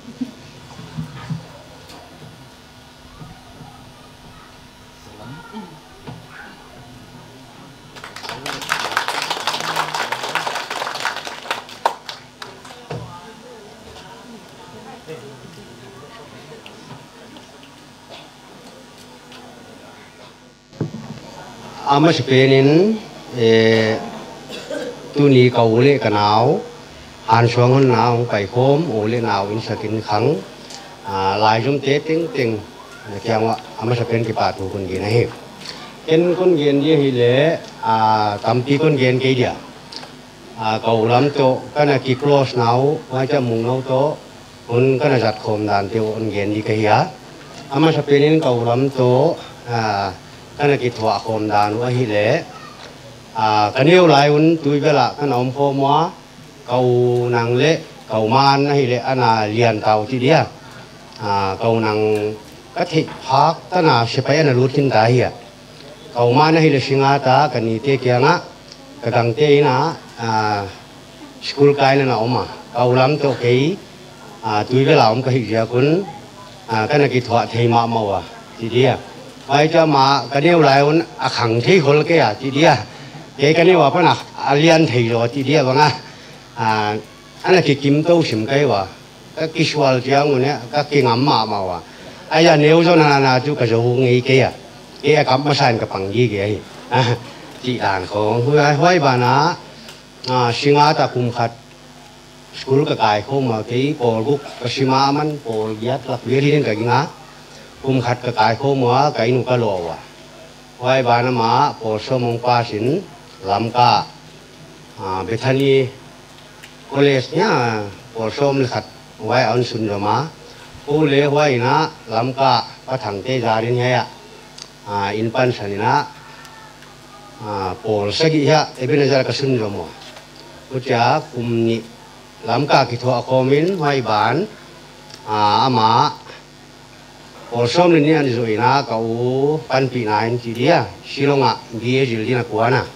อามาสเปนินเอตุนีเกาเลกันหนาวหันช่วงหันหนาวไปโคมโอเลหนาวอินสกินขังลายจุ่มเตะติ้งติ้งแกงว่าอามาสเปนกี่ปาตูคนเกียนให้เห็นคนเกียนยี่หิเลตำปีคนเกียนกี่เดียเกาลำโตก็น่ากี่โคลสหนาวว่าจะมุงเอาโตคนก็น่าจัดโคมดานเตียวคนเกียนดีกี่ยาอามาสเปนินเกาลำโตกันกิจวัตรคมดานว่าฮิเลกันเดียวหลายวันตุยเวลากันอมพอมัวเขานางเละเขามานฮิเลอันน่ะเรียนเต่าที่เดียเขานางก็ทิพักตั้งน่ะเสพยานารุทินตาเฮียเขามานฮิเลสิงห์ตากันนี่เตะเกียงะกระดังเตะน่ะสกุลกายน่ะออกมาเขาลำโตเกยตุยเวลาอมก็ฮิเจียคุณกันกิจวัตรเทมาเมาวะที่เดียไปจะมากันเดียวหลายวันขังที่คนละแก่ทีเดียเกี่ยกันนี่ว่าพนักเรียนที่รอทีเดียว่าไงอ่าอันนั้นคือกิมโต้สิมกันว่าก็กิชวัลเจ้าคนเนี้ยก็กินอัมมามาว่าไอ้ยาเนี้ยจะนานาจุกกระโจงงี้เกี่ยเกี่ยกับมาใส่กับปังยี่เกี่ยอ่ะที่อ่านของเฮ้ยเฮ้ยบ้านะอ่าสิงห์ตะคุมขัดสกุลกระไก่เข้ามาที่ปอลุกกสิมามันปอลยัดหลักเบี้ยที่นั่นกับกิงะคุมขัดกระไก่เข้ามาไก่นุกกะโลวะไว้บ้านมาปอสมงปาสินลำกาเบธานีคอลเลจเนี่ยปอสมขัดไว้อันสุนทรมาผู้เลี้ยไว้นะลำกาปะถังเตจารินเฮียอินปันสันนะปอสกิเฮียเอเบนจาร์กสุนทรมากุจาคุมนี่ลำกาคิดว่าคอมินไว้บ้านอามาพอสมนี่อันนี้ส่วนน่ะเขาปันปีนายที่เดียชิลงอ่ะบีเอจิลที่นักกวนน่ะ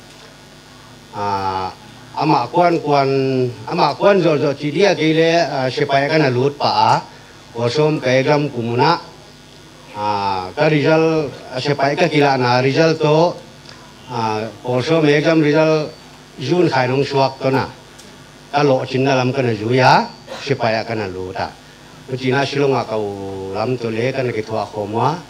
อามาควันควันอามาควันจอจอที่เดียกี่เลยเชฟไปกันน่ะลุดป่าพอสมไปกำกุมน่ะก็ริจัลเชฟไปก็กี่ละน่ะริจัลโตพอสมเอกำริจัลจูนขายน้องสวักตัวน่ะก็โลจินน่ะลำกันน่ะจูยาเชฟไปกันน่ะลุดอ่ะจีน่าชิลงอ่ะเขาลำตัวเล็กกันกิจวัตรของมัวไ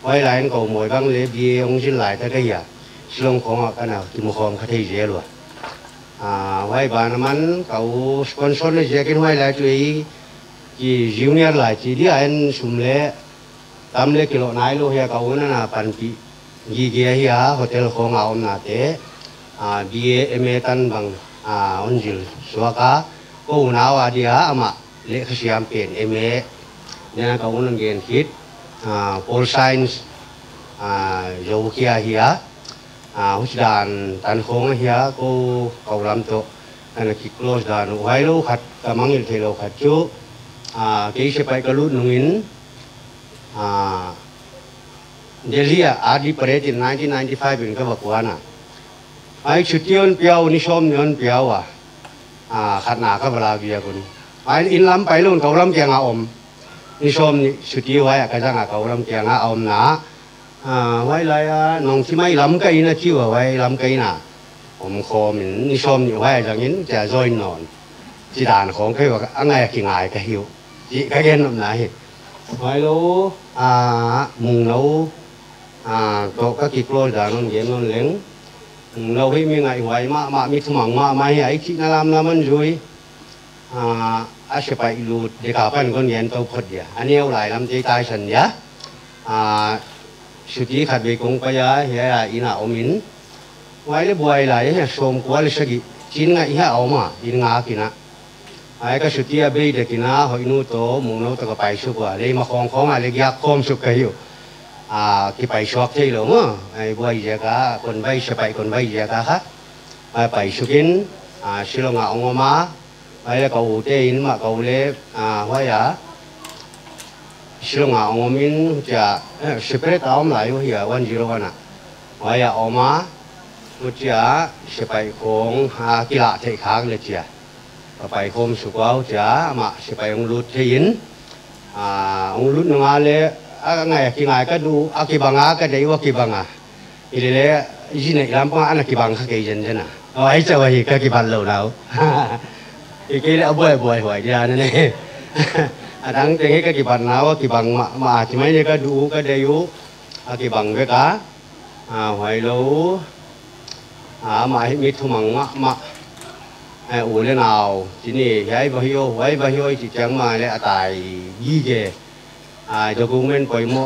ไว้หลายก็มวยบางเลยบีองชิ้นหลายแต่ก็อย่าช่วงของกันเอาที่มุขอมคดีเยอะเลยอ่าไว้บ้านมันเขาสปอนเซอร์เลยจะกินไว้หลายจุยที่จูเนียร์หลายที่เดียนสุ่มเล่ตามเล่กิโลนายโลเฮียเขาเนี่ยนะปันปียีเกียเฮียโฮเทลของเอาหน้าเตะอ่าบีเอเอเมตันบางอ่าอุนจิลสวากาก็อุณาวาดีฮะอามาเล็กเสียมเป็นเอเมเนี่ยเขาอุนเกนฮิตอ่าโพลไซน์อ่าโยเกียเฮียอ่าฮุสดานตันของเฮียก็เขาลำโตอันนั้นคิด close ดานไว้ลูกขัดกำมังอิลเทโลขัดจูอ่าเกี่ยวกับไปกระลุดนุ่งินอ่าเดลียอาดีประเทศnineteen ninety-fiveเป็นก็บอกว่านะไอ้ชุดที่อันเปียวนิชมนี่อันเปียวอ่ะอ่าขัดหนาก็เวลาเบียคุณไอ้อินล้ำไปลุ่นเขาล้ำเกียงอาอมนิชมนี่ชุดที่ไว้ก็จะงาเขาล้ำเกียงอาอมนะอ่าไว้ไรอ่ะน้องที่ไม่ล้ำก็อินนะที่ว่าไว้ล้ำก็อินอ่ะผมคอมนิชมนี่ไว้อย่างนี้จะจอยนอนที่ด่านของเขาว่าอันไงกี่ไงก็หิวจีก็เย็นน้ำไหนไว้รู้อ่ามุงรู้อ่าโตก็กี่โปรด่านนนเย็นนนเล้งเราให้มีไงไว้มามามีสมองมาไม่ไอ้ที่นั่นลำน้ำมันจุยอ่าอาชีพไปลูดเด็กขาพันคนเย็นตัวพอดีอันนี้เอาหลายลำที่ตายสัญญาอ่าสุดที่ขัดไปกงไปยาเฮียอินาอมินไว้เลยบวยหลายเฮียสมกว่าเลยสกิจินไงเฮียเอามาอินงากินะไอ้ก็สุดที่เบย์เด็กินะหอยนูโตมุงนูตะก็ไปสุกว่าเลยมาคล้องคล้องอะไรยักษ์คมสุกกันอยู่อ่าที่ไปชอบที่หลงอ่ะไอ้บวยเจ้าก็คนไปสบายคนไปเจ้าก็ฮะไอ้ไปสุกินอ่าชิลงาองมาไอ้แล้วก็อุเตอินมาก็อุเล่อ่าว่ายาชิลงาองมินจะสเปรตเอามาหลายวันอย่างวันจีโร่วันน่ะว่ายาออกมาอุจจาสบายของหากีฬาเทค้างเลยจ้ะไปคมสุกเอาจ้ะมาสบายองลุดที่อินอ่าองลุดนงาเลยไงกี่ไงก็ดูอากิบังอาก็ได้ว่ากิบังอาอีเล่ยี่นี่ลำพังอันกิบังเขาเกี่ยนใช่ไหมเอาไอ้เจ้าว่าอีกกิบังเหล่าเราอีกทีเอาบ่อยบ่อยหัวเดียวนั่นเองอันนั้นแต่ให้กิบังเรากิบังมามาใช่ไหมเนี่ยก็ดูก็ได้อยู่อากิบังเวก้าอ่าหัวเราอ่ามาให้มีทุ่มังมามาไอ้อูเล่นเอาที่นี่ไอ้บ่อยไอ้บ่อยที่จังมาเลยตายยี่เกอ่าdokumen poimo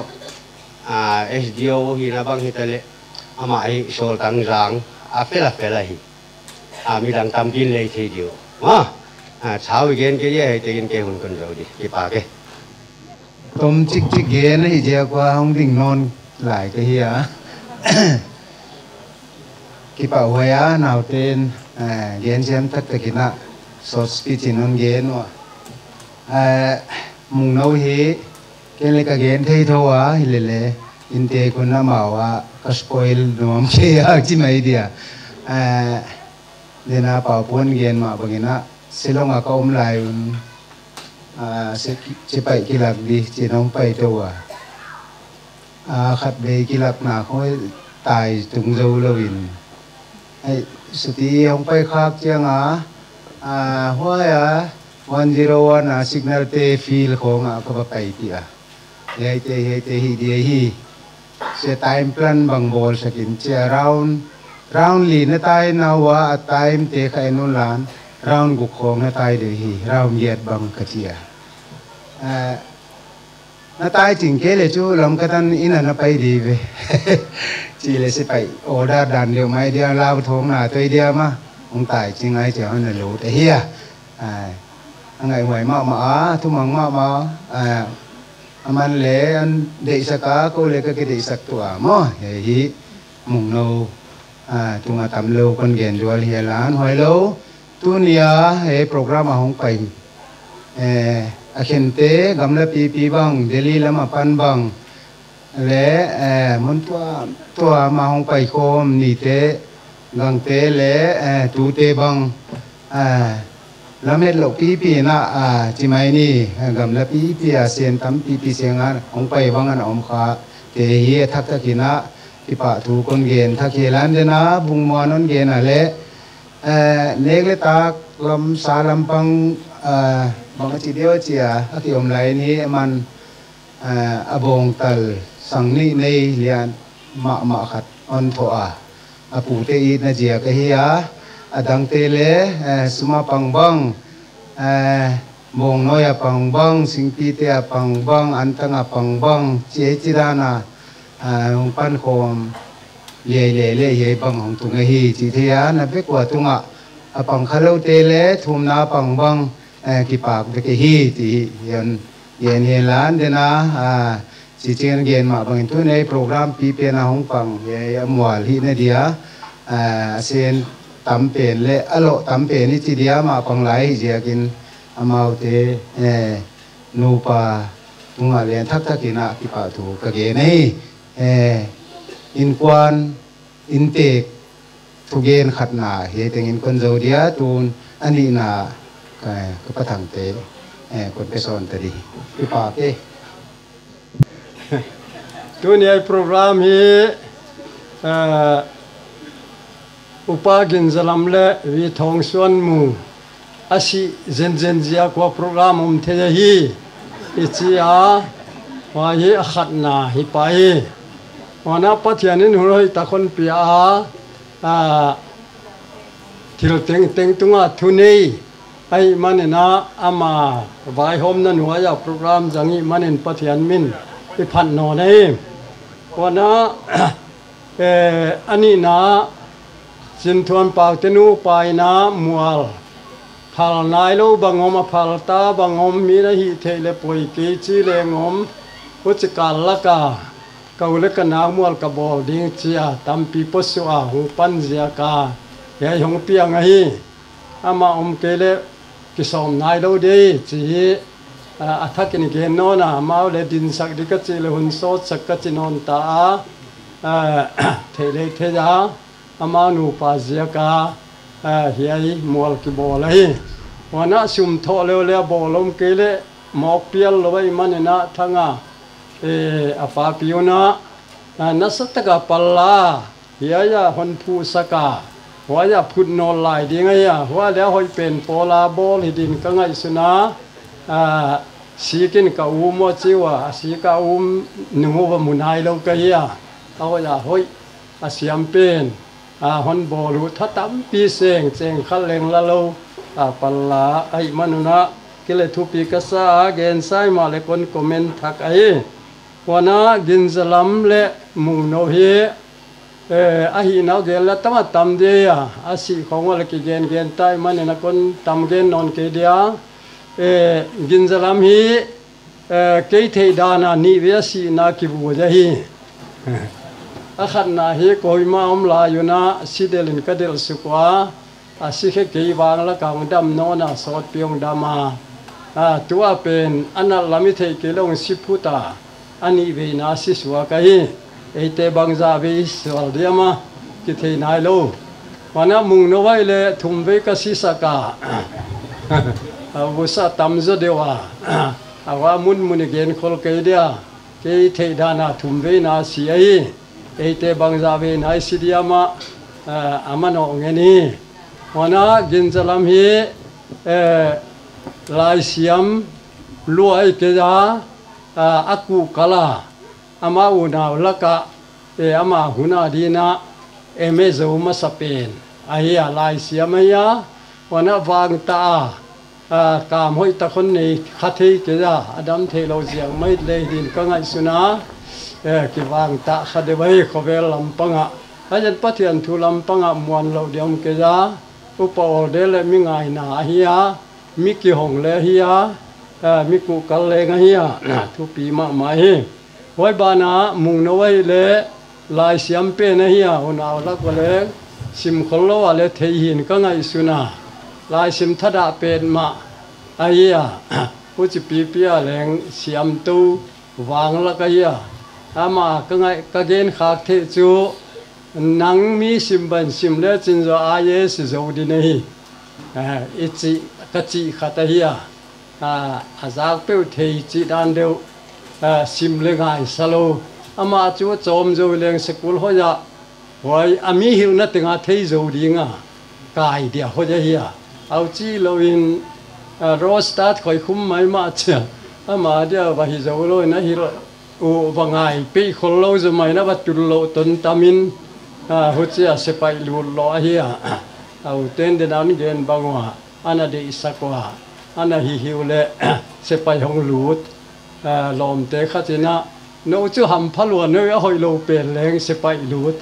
ah S D O hina bang hitale ama ai sol tang rang afela fela hi ah mi dang tam kin le thi dio ha ah chao gen ke ye te gen ke hun kon jo di ki pa ke tom chik chik gen hi je kwa hong ding non lại cái hi á ki pa hoya nào tên à gen jem tak tak kina so speech non gen wa à mung no hi cái này cái gen thấy thôi à hi lệ in te con nó màu à cái spoil nó kia chỉ mấy đi à à nên là bảo bốn gen mà bằng nó sẽ long à có ôm lại à sẽ sẽ phải cái lạc đi chỉ nó phải đâu à à khát về cái lạc nào không tài tung dâu lâu in ai sự thì không phải khác chứ à à hoa à one zero one à signal te feel không à có phải đi à hay te hay te hi dia hi se time plan bang bol sakin che round round li na tai na wa time te khai nun lan round gu khong na tai de hi round yet bang katia a na tai ching ke le chu lam ka tan ina na pai di ve chi le se pai order dan le mai dia lao thong na toi dia ma ông tai ching ai che na lu te hi a ngai hoi ma ma thu mang ma ma a aman le an de saka ko le ka ke de sak tu a mo he hi mung no à tunga tam lo kon gen jwal hi lan hoi lo tu nia he program a hong pai eh a khen te gamla pi pi bang delhi lama pan bang le eh mon tua tua ma hong pai khom ni te gang te le eh tu te bang à làm hết lộc pi pi na à chỉ mấy ni gam la pi pi à sen tam pi pi sen à ông pai bang an om kha te hi thak thak ina ti pa thu kon gen thak hi lan de na bung mo non gen à le à nek le tak lam sa lam pang à bang chi dio chi à ki om lai ni man a bong tal sang ni nei lian ma ma khat on tho a apu te i na jia ka hi a adang te le suma pangbang mong noya pangbang singpi te a pangbang antanga pangbang che chirana hong pan khom le le le ye bang hong tunga hi chi thia na be kwa tunga a pang khalo te le thum na pangbang ki pak be ke hi ti yan yen he lan de na chỉ trên gen mà bằng tu này program pi pe na hong pang ye mual hi na dia a sen tam pen le alo tam pen ni chi dia ma pang lai hi je kin amau te e nu pa tunga len thak thak ina ki pa thu ka ge nei e in kwan in te thu gen khat na he teng in kon zo dia tun ani na ka ka pa thang te e kon pe son ta di ki pa ke tu ni program hi upa ginzalam le vi thong suan mu asi zen zen zia ko program um the hi ichia wa hi khat na hi pai wana pathianin huroi ta khon pia a thil teng teng tunga thunei ai manena ama vai hom na nuaya program jangi manen pathian min i phan no nei wanaเอออันนี้นะสินทวนปากเตนูไปนะมัวพาลนายโลบางอมพาลตาบางอมมีนะฮิเทเลปุยกีจีเลงอมพุจิการละกาเกาเลกันนามัวกบอดิ้งเจียตัมปีปสุอาหูปันเจียกาเฮยงเปียงไงอามาอมเกเลกิสอมนายโลเดจีอาทักนิเกนโนนะมาเลดินสักดิกจีเลหุนโซสักกจินนตาเทเลเทจาอามานูปาเซียกาเฮียมัวกิบอเลยวันนั้นสุมทอเลวเลบอลมเกเลหมอกเปียลไว้มันนะทั้งอ่ะเออฟ้าปิวนะนัสตกาปลาเฮียยาฮอนพูสกาหัวยาพุดนอลายดีไงอ่ะหัวแล้วหอยเป็นโปลาบอลดินก็ไงสุนะสีกินกับอูมจิวะสีกับอูมหนูว่ามุนไฮเราก็เฮียเอาอย่าหอยอาเสียมเป็นอาฮอนบอลูทัดตั้มปีเสงเจงขันเลงละโลอาปลาไอมนุนะกิเลทุปีกษาเกณฑ์ไซมาเลคนคอมเมนต์ทักไอวันน่ะกินสลัมเลมุงโนเฮเอออาหินาเกลละตั้มตั้มเดียอาศิของวันละกิเกณฑ์เกณฑ์ไตมันเนี่ยนะคนตั้มเกณฑ์นอนเกเดียเออกินสลัมฮีเออเกยเทดานานิเวสีนาคิบูจะฮีอาขันนาเฮโกยมาอมลาอยู่นะสิเดลินก็เดลสุกว่าอาสิเขกีบางละกังดำโนนะสอดเปียงดามาตัวเป็นอันนั้นลามิเทกิลงสิพุตาอันนี้เวนัสิสวะกันเอเตบังซาเวสวลเดียมากิเทนายโลวันนั้นมุงโนไว้เลยทุ่มเวกสิสกาวุษาตัมซเดียวอาว่ามุนมุนเกนคนเกเดียเกเทดานาทุ่มเวนาสีไอเอเตบังซาเวนายสิเดียมาอามันอเงนี่วันนั้นกินสลัมฮีลายเสียมลวยเกจาอากูกลาอามาอุณาลักะเออามาหุนาดีนะเอเมโซมาสเปนไอ้ยาลายเสียมยาวันนั้นวางตากามห้อยตะคนนี้ขัดที่เกจาอดัมเทโลเสียงไม่เลยดินก็ไงสุนาเออกิวางตาขัดไว้ขบเวลลำปังอ่ะอาจารย์ปะเทียนทุลำปังอ่ะมวนเราเดียมเกจาอุปโอเดลมิไงนาเฮียมิกิหงเลเฮียมิกุกัลเลงเฮียทุปีมาหมายไว้บานามุงนไว้เลลายเสียมเป้นเฮียหุนาวลักเลสิมคนละว่าเลเทียนก็ไงสุนาลายสิมทัดาเป็นมาไอ้เฮียผู้จิปีเปียแรงเสียมตูวางละก็เฮียอามาก็ไงก็เกณฑ์ขากเทจูนังมีสิมบันสิมเลจินโซอาเยสโซดินีอิจิกจิขัตเฮียอาจากเปิวเทจิดันเดียวสิมเลงไงสโลอามาจูโจมโจเลงสกุลหัวยาไว้อามีหิวนัดถึงอาเทโจดิงะกายเดียวหัวเฮียเอาจีโลวินโรสตัดคอยคุ้มไม่มาเชียอ à mà dia và hi dấu lôi na hi u và ngày pi khol lâu rồi mày na bắt chul lo ton tamin à hốt chia sẽ phải lu lo hi à au tên de nan gen bangwa ana de isakwa ana hi hiu le sẽ phải hong lut à lom te khatina no chu ham phalwa no hoi lo pen leng sẽ phải lut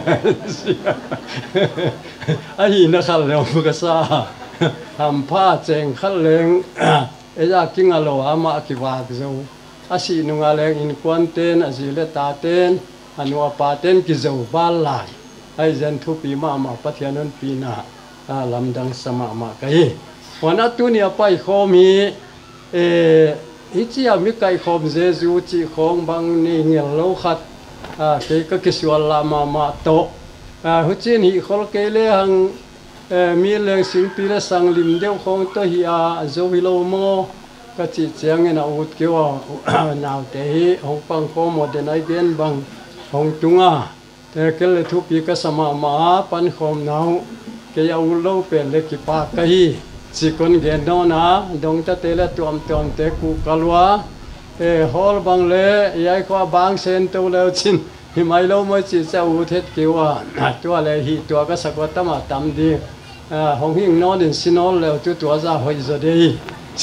a hi na khal le mu ka sa ham pha cheng khal leng e ya king alo ama ki wa zo asi nu nga leng in kwan ten asi le ta ten anua pa ten ki zo ba lai ai zen thu pi ma ma pathianon pi na a lam dang sama ma kai wana tu ni pai khomi e ichi ami kai khom jesu chi khong bang ni ngel lo khat a ke ka kiswal la ma ma to a hu chin hi khol ke le hang mi leng sing pi le sang lim deu khong to hi a zo hi lo mo ka chi chiang ena ut ke wa naw te hi hong pang ko mo de nai gen bang hong tunga te ke le thu pi ka sama ma pan khom naw ke ya u lo pe le ki pa ka hi si kon gen no na dong ta te le tuam tuam te ku kalwa e hol bang le yai kwa bang sen to le chin hi mai lo mo chi sa u thet ke wa to le hi to ka sakwa tama tam di hong hing no din sinol le tu to za hoi zo de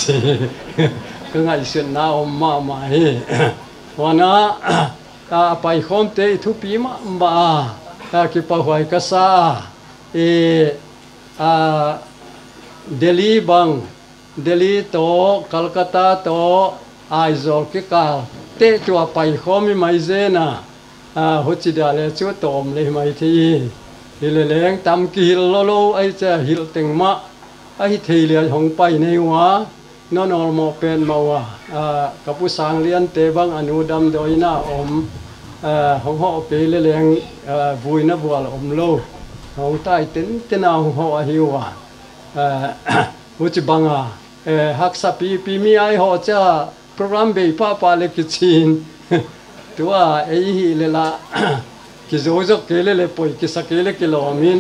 cứ ngày xuyên na om ma ma hi wana ta pai khom te thu pi ma ba ta ki pa hoi ka sa e a Delhi bang Delhi to Calcutta to Aizol ki ka te chua pai khom mai je na a ho chi da le chu tom le mai thi le leng tam ki lo lo ai cha hil teng ma ai thei le hong pai nei wa nó nó một bên màu à các bác sang liên tế bang anu đam đôi na om à hong họ pe le leng vui na bùa om lo hong tai tính tên nào hong họ hiu à u chi bang à hak sa pi pi mi ai họ cha program be pa pa le kitchen tua ai hi le la ki zo zo ke le le poi ki sa ke le kilo min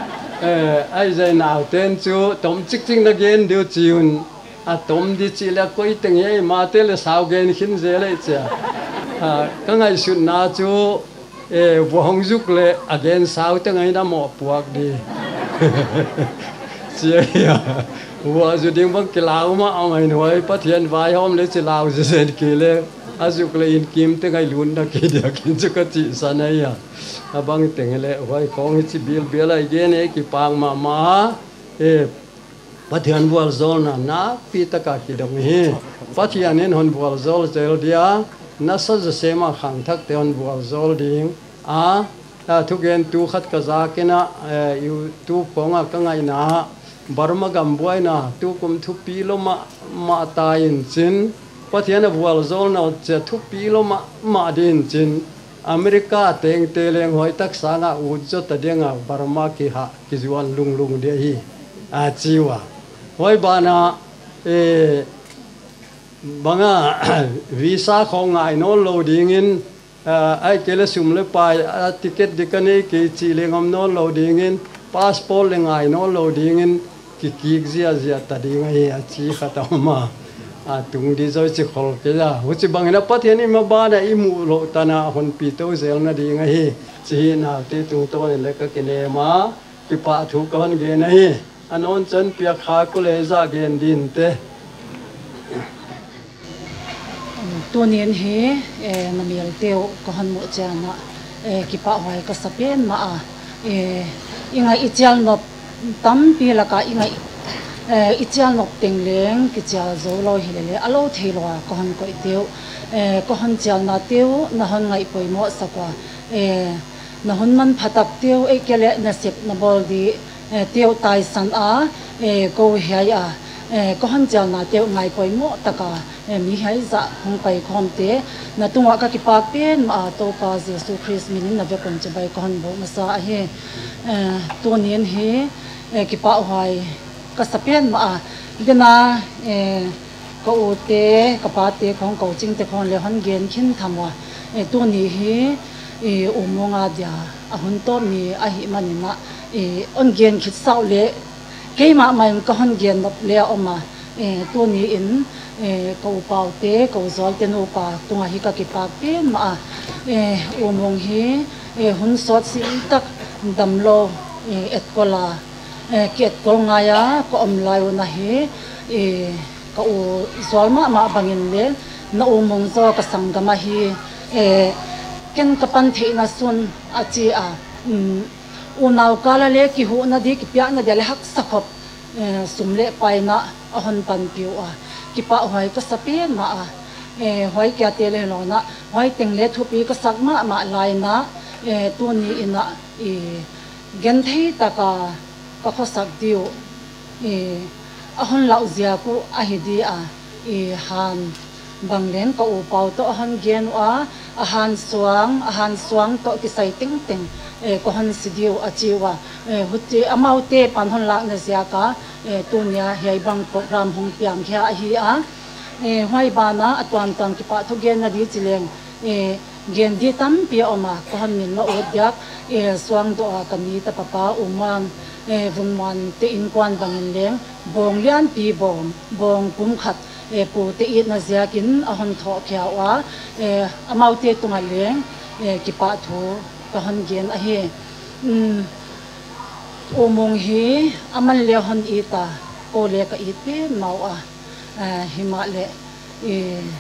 ai zai nào tên chú tom chik chik na gen điều chiun à tom đi chỉ là coi tiếng ấy mà tên là sao gen hin dễ lấy chứ à cái ngày xuân na chú ê vuông dục lệ again sao tiếng ấy đã mò buộc đi chứ à vua chú điên bằng cái lão mà ông ấy nói bắt hiện vài hôm lấy chỉ lão rồi sen kia lệ à dục lệ in kim tiếng ấy luôn đã kia đượckin chú cái chị san ấy à à bằng tiếng lệ vài con chỉ bil bil lại gen ấy cái pang mà mà ê Pathian bual zol na na pita ka ki dong hi pathian en hon bual zol zel dia na sa za sema khang thak te hon bual zol ding a ta thu gen tu khat ka za ke na yu tu ponga ka ngai na barma gam buai na tu kum thu pi lo ma ma ta in chin pathian bual zol na che thu pi lo ma ma din chin America teng te leng hoi tak sa nga u cho ta denga barma ki ha ki juan lung lung de hi a chiwa hoi bana e banga visa khong ngai no loading in ai kele sum le pai ticket dikane ke chi lengom no loading in passport le ngai no loading in ki ki zia zia ta ding ai a chi khatama a tung di zo chi khol ke la hu chi bangena pathian i ma ba da i mu lo tana hon pi to zel na ding ai chi na te tung to le ka ke ne ma pi pa thu kon ge nei anon chen pia kha ko le za gen din te tu niên he namial teo ko han mo chana ki pa hoi ka sapen ma a inga ichal no tam pi la ka inga ichal no teng leng ki cha zo lo hi le alo thelo ko han ko teo ko han chal na teo na han ngai poi mo sakwa na hon man phatak teo e kele na sep na bol di tiêu tài sản á cô hay à có hắn chào na tiêu ngày quay mộ ta cả mi hay dạ không phải con thế na tung các cái bạc bên mà tô pa Jesus Christ mình là việc con chơi bài con bộ mà sao he tu niên he cái bạc hoài cái sắp bên mà cái na có u tế cái bạc tế con cầu chính tế con lấy hắn gen kinh tham wa tu niên he umonga dia ahun to mi ahi manina on gen khit sau le ke ma mai ko hon gen nop le oma tu ni in câu bảo tế câu giỏi tên u pa tung hi ka ki pa pe ma u mong hi hun sot si tak dam lo et kola kiet kol ngaya ko om lai na hi ka u zol ma ma bangin le na u mong zo ka sangama hi ken ka pan the na sun a chi a u naw kala le ki hu na di ki pya na de le hak sakhop sumle pai na a hon pan piu a ki pa hoi ka sapen ma a e hoi kya te le lo na hoi teng le thu pi ka sak ma ma lai na e tu ni ina e gen thei ta ka ka kho sak diu e a hon lau zia ku a hi di a e han banglen ka u pau to han gen a a han suang a han suang to ki sai ting ting e ko han sidiu a chiwa e huti amau te pan hon la na zia ka e tunia hei bang program hong piang khia hi a e hoi ba na atwan tan ki pa tho gen na di chileng e gen di tam pi oma ko han min no odyak e suang do a kani ta papa umang e vunman te in kwan bangin leng bong lian pi bong bong kum khat e pu te i na zia kin a hon tho khia wa e amau te tunga leng e ki pa tho ka han gen a he um umong hi aman le hon ita ko le ka ite mau a himale e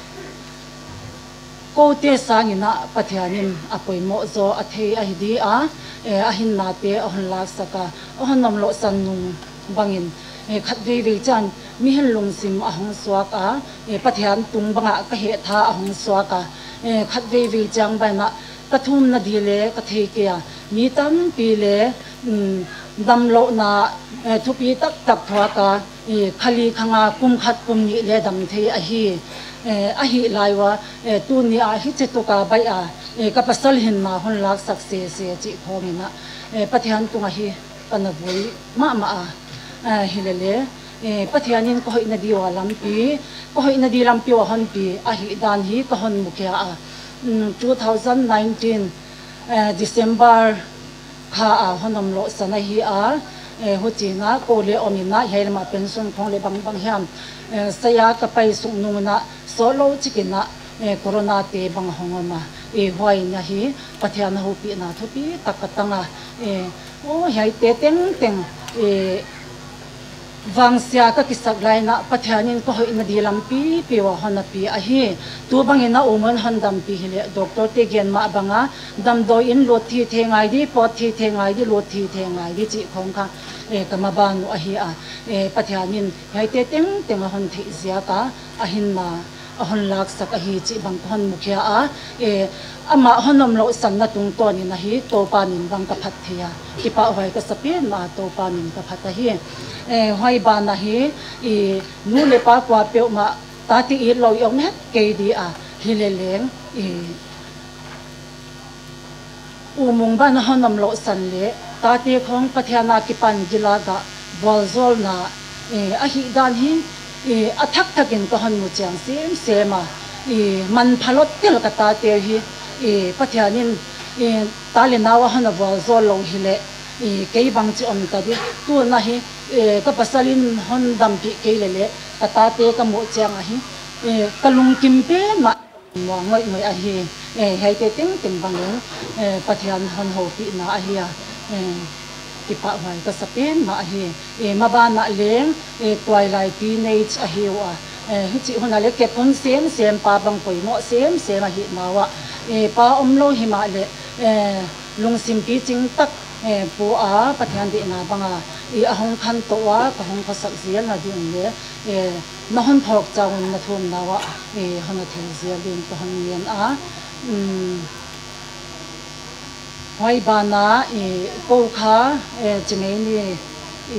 ko te sangina pathianin apoi mo zo a thei a hi di a e a hin na te a hon lak saka a hon nom lo san nu bangin e khat ve ve chan mi hen lung sim a hong swak a e pathian tung banga ka he tha a hong swak a e khat ve ve chang ba na ka thum na di le ka thei ke a mi tam pi le dam lo na thu pi tak tak thwa ka e khali khanga kum khat kum ni le dam thei a hi a hi laiwa tu ni a hi che to ka bai a ka pasal hin ma hon lak sak se se chi khomina pathian tunga hi panavui ma ma a hilele pathianin ko hoi na di wa lampi ko hoi na di lampi wa hon pi a hi dan hi ka hon mukhya a twenty nineteen December kha a honom lo sana hi a hu chi na ko le omina helma pension khong le bang bang hiam saya ka pai sung nu na solo chikina corona te bang hongoma e hoi na hi pathian ho pi na thu pi takatanga e o hai te teng teng e wangsia ka kisak lai na pathianin ko hoi na dilam pi pi wa hona pi a hi tu bangina umon handam pi hile doctor te gen ma banga dam do in lo thi thengai di pot thi thengai di lo thi thengai di chi khong kha e kama ban a hi a e pathianin hai te teng teng hon thi zia ka a hin na a hon lak sak a hi chi bang hon mukhya a e ama honom lo san na tung to ni na hi to pa nin bang ka phat thia ki pa hoi ka sapien ma to pa nin ka phat a hi e hoi ba na hi e nu le pa kwa pe ma ta ti i lo yong het ke di a hi le leng e u mong ba na honom lo san le ta ti khong pathiana ki pan gila ga bolzol na e a hi dan hi e athak thakin ko hon mu chang sem sema e man phalot tel ka ta te hi e pathianin e tale nawa hana bolzol long hi le e kei bang chi om ta di tu na hi e ka pasalin hon dam pi ke le le ka ta te ka mo chang a hi e kalung kim pe ma mo ngoi ngoi a hi e hai te teng teng bang le e pathian hon ho pi na a hi a e ki pa hoi ka sapen ma hi e ma ba na leng e twilight teenage a hi wa e hi chi hona le ke pon sem sem pa bang poi mo sem sem a hi ma wa e pa om lo hi ma le e lung sim pi ching tak e pu a pathian di na banga e a hong khan to wa ka hong ka sak zia na ding le e na hon phok chang na thum na wa e hona thil zia din ka hon yen a um hoi ba na e ko kha e chimei ni e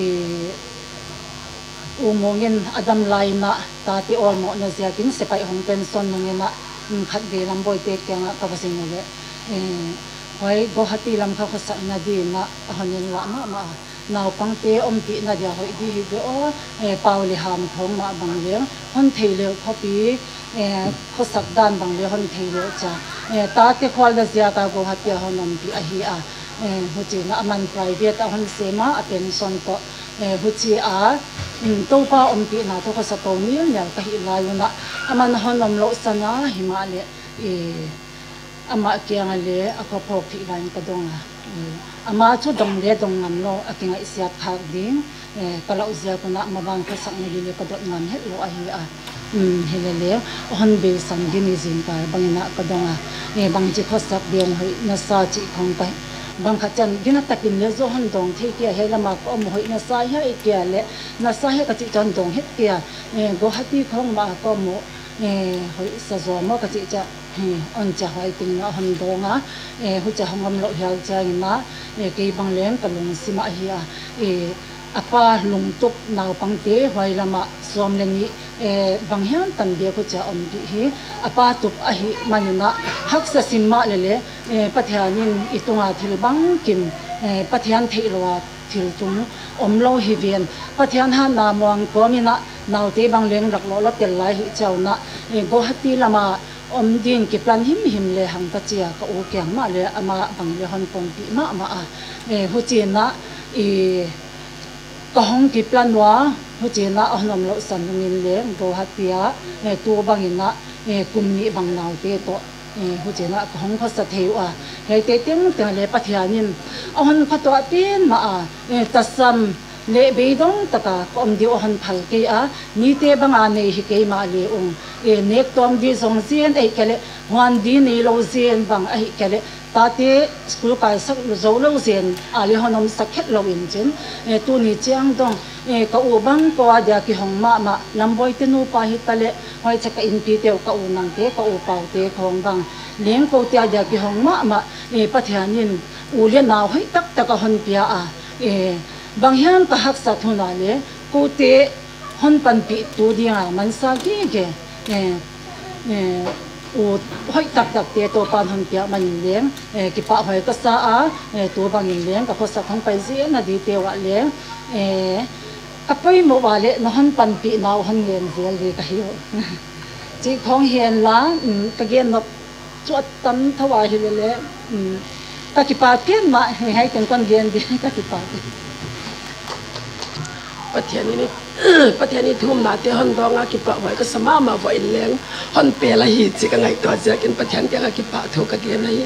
umongin adam lai na ta ti ol mo na zia kin se pai hong pension ngena khat de lam boi te kyang ka basing le e hoi go hati lam kha kha sa na di na hanin la ma ma naw pang te om ti na dia hoi di hi o e pauli ham thong ma bang le hon thei le khopi e kho sak dan bang le hon thei le cha e ta te khwal da zia ka go hati honom pi a hi a e hu chi na aman private a hon se ma a pension to e hu chi a to pa om pi na to ka sa to ni ya ka hi la yu na aman hon om lo sana himale e ama kia ngale ako po pi lan ka donga ama chu dong le dong ngam lo akinga isya thak ding e kala uzya ko na mabang ka sak ni le ka dot ngam het lo a hi a um helele hon be sam gini zin ka bangina ka donga e bang chi khosak diam hoi na sa chi khong pa bang khacan gina takin le zo hon dong the kia helama ko mo hoi na sa he kia le na sa he ka chi chan dong het kia e go hati khong ma ko mo e hoi sa zo mo ka chi cha on cha hoi ting na hon donga e hu cha hongam lo hial cha ina e ke bang leng ka lung sima hi a e apa lung tuk naw pang te hoi lama som le ni e bang hian tan be ko cha om di hi apa tup a hi manina hak sa simma le le e pathianin itunga thil bang kim e pathian theilowa thil tung om lo hi ven pathian ha na mong ko mina naw te bang leng rak lo lo tel lai hi chauna e go hati lama om din ki plan him him le hang ta chia ka o kyang ma le ama bang le hon pong pi ma ma a e hu chi na e ka hong ki plan wa hu chi na ahnom lo san ngin le go hatia e tu bang ina e kum ni bang naw te to e hu chi na ka hong kha sa theu a he te teng te le pathianin ahon kha to tin ma a e tasam le beidong taka kom di ohan phal ke a ni te banga nei hi ke ma le ong e nek tom di song sien ei kele hwan di nei lo sien bang ai kele ta te school ka sak zo lo sien ali honom sakhet lo in chen e tu ni chiang dong e ka u bang ko dia ki hong ma ma lamboi te nu pa hi tale hoi chaka in pi te ka u nang te ka u pau te khong bang leng ko te dia ki hong ma ma e pathianin u le na hoi tak tak hon pia a e bang hian ka hak sa thuna le ko te hon pan pi tu dia man sa gi ge e e u hoi tak tak te to pan hon pia man leng e ki pa hoi ka sa a e tu bang in leng ka ko sa khong pai zi na di te wa le e ka pai mo wa le na hon pan pi na hon len zel le ka hi chi khong hian la ka gen no chuat tam thawa hi le le ka ki pa pian ma hai ten kon gen di ka ki pa pathian ini pathian ini thum na te hon donga ki pa wai ka sama ma voi leng hon pe la hi chi ka ngai to ja kin pathian te ka ki pa tho ka gen na hi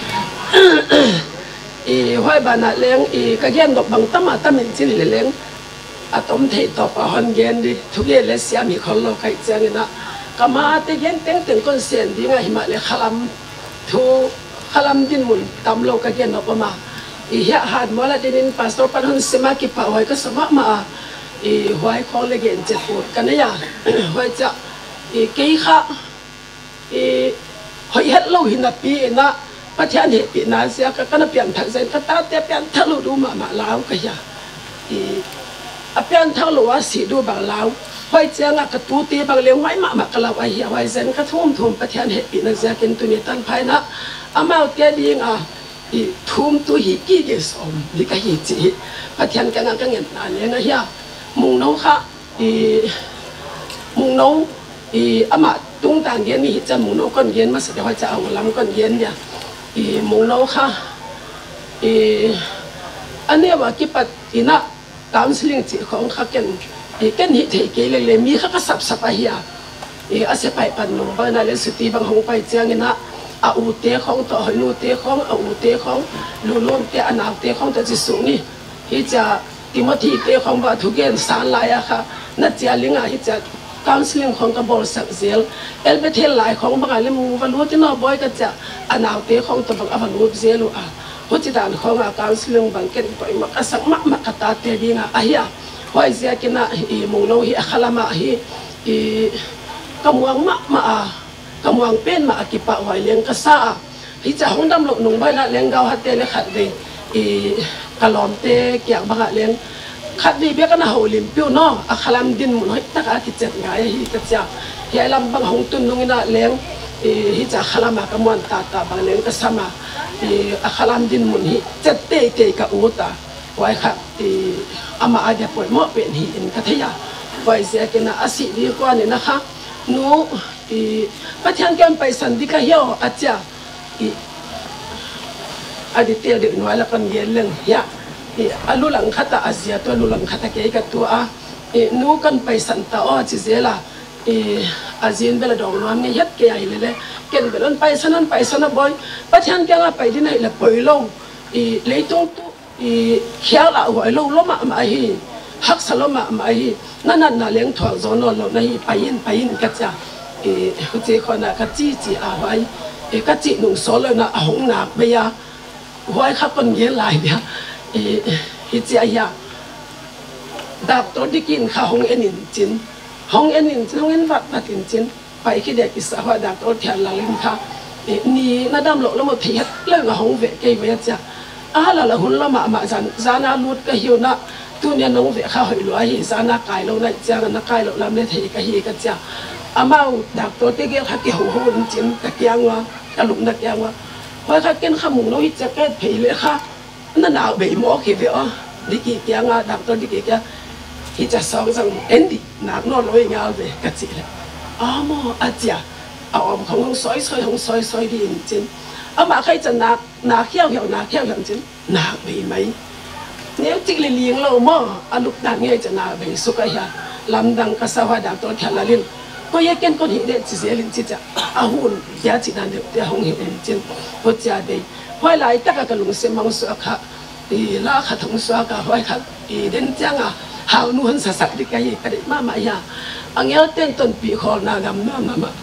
e hoi ba na leng e ka gen dok bang tama tamin chin le leng atom thei to pa hon gen di thu ge le sia mi khol lo kai chang na kama te gen teng teng kon sen di nga hi ma le khalam thu khalam din mun tam lo ka gen no pa ma i ya had mola din pastor pan hon sema ki pa wai ka sama ma e hoi khol le gen che put kan ya hoi cha e ke kha e hoi het lo hin na pi na pathian he pi na sia ka kana pian thak zen ka ta te pian thalu du ma ma lao ka ya e a pian thalu wa si du ba lao hoi cha nga ka tu ti bang le wai ma ma ka lao ai ya wai zen ka thum thum pathian he pi na sia kin tu ni tan phai na amao te ding a i thum tu hi ki ge som li ka hi chi pathian ka nga ka ngen na le na ya mung nấu khác thì mung nấu thì ama tung tang gen mi cha mung nấu con gen mà sẽ hỏi cha ông làm con gen ya thì mung nấu khác thì anh em mà cái bắt thì na counseling chỉ không khác cái thì cái hiện thị cái lên lên mi khác cái sập sập ai ya thì anh sẽ phải bắt nông bên này lên sự ti bằng không phải cha nghe na à u té không to hỏi nu té không à u té không lu luôn té anh nào té không tới chỉ xuống đi thì cha Timothy te khong ba thu gen san la ya kha na chia linga hi cha counseling khong ka bol sak zel el be thel lai khong ba le mu va lu ti no boy ka cha anaw te khong to bang ava lu zelu a ho chi dan khong a counseling bang ken poi ma ka sak ma ma ka ta te dinga a ya hoi zia kina i mu lo hi khalama hi i kamuang ma ma a kamuang pen ma ki pa wai leng ka sa hi cha hong dam lo nung ba na leng gao ha te le khat de i kalom te kyang banga len khat di be kana holim piu no a khalam din mun hoi taka ki chet ngai hi ka cha hi lam bang hong tun nungina leng hi cha khalama ka mon ta ta bang leng ka sama a khalam din mun hi chet te te ka uta wai khat ti ama aja poi mo pen hi in ka thaya wai se kena asi di ko ni na kha no i pathian kan pai san di ka hyo acha i adi te de no ala kan yel leng ya i alu lang khata asia to alu lang khata ke ka tu a นูกันไปสันตาอ้อจิเจล่ะอาเจียนเวลาดองน้ำเนี่ยยัดแก่ใหญ่เลยเก่งไปล้นไปสนั่นไปสนั่นบ่อยประเทศแกงไปที่ไหนละปล่อยลงเลยตรงตู้เขียวละหัวลงล้มมาไม่ฮักสลมมาไม่นั่นนั่นน่ะเลี้ยงถั่วจอนเราในไปยินไปยินก็จะเขาเจ้าคนน่ะก็จีจีอาไว้ก็จีหนุ่มโซเลยนะหงหนักไปยาไว้ข้าคนเย็นหลายเนี่ยฮิจิอา ดับตัวที่กินข้าวห้องเอ็นินจินห้องเอ็นินจินห้องเอ็นวัดวัดอินจินไปคิดเด็กอิสระว่าดับตัวแทนหลังลิมค่ะนี่น่าดำหลอกแล้วมาเพียรเรื่องห้องเวกเกยเวจ้ะอ่ะแล้วละหุ่นละมามาจันจานาลุดก็หิวนะตัวเนี่ยน้องเวกข้าวหอยลอยจานาไก่เราในจ้างนักไก่เราลำเลี้ยงก็หิก็จ้ะอามาดับตัวที่เกี่ยวกับเกี่ยวหุ่นจินตะเกียงวะกระลุกตะเกียงวะเพราะถ้ากินข้าวหมูเราฮิตจะแก้ผีเลยค่ะนั่นหนาวเบยหมอคิดว่าดิกี่เกียงอ่ะดับตัวดิกี่เกียงฮิจะสองสังเอ็นดิหนักนอนเลยงาเลยกระจิเลยอ๋อมออาเจียเอาอมของของซอยซอยของซอยซอยดีจริงอามาใครจะหนักหนักเขี้ยวเหี่ยวหนักเขี้ยวเหี่ยวจริงหนักไปไหมเนี่ยจิกเลี้ยงเราหม้ออลุกดังเนี่ยจะหนักไปสุกยาลำดังกระสาวดังตัวแถวละลินก็ยังเกินคนเห็นเด็ดจีเสียลินจีจะอาหุ่นยาจีนันเดียวเดียวของเห็นจริงพอจะได้พอหลายตะกะลุงเสมังสุขะอีลาขัดของสุขะไว้ขัดอีเด่นจังอ่ะหาวนุ่นสัสักดิกายกระดิมามาอย่าอังเอลเต้นต้นปีคอนากำน้ำมา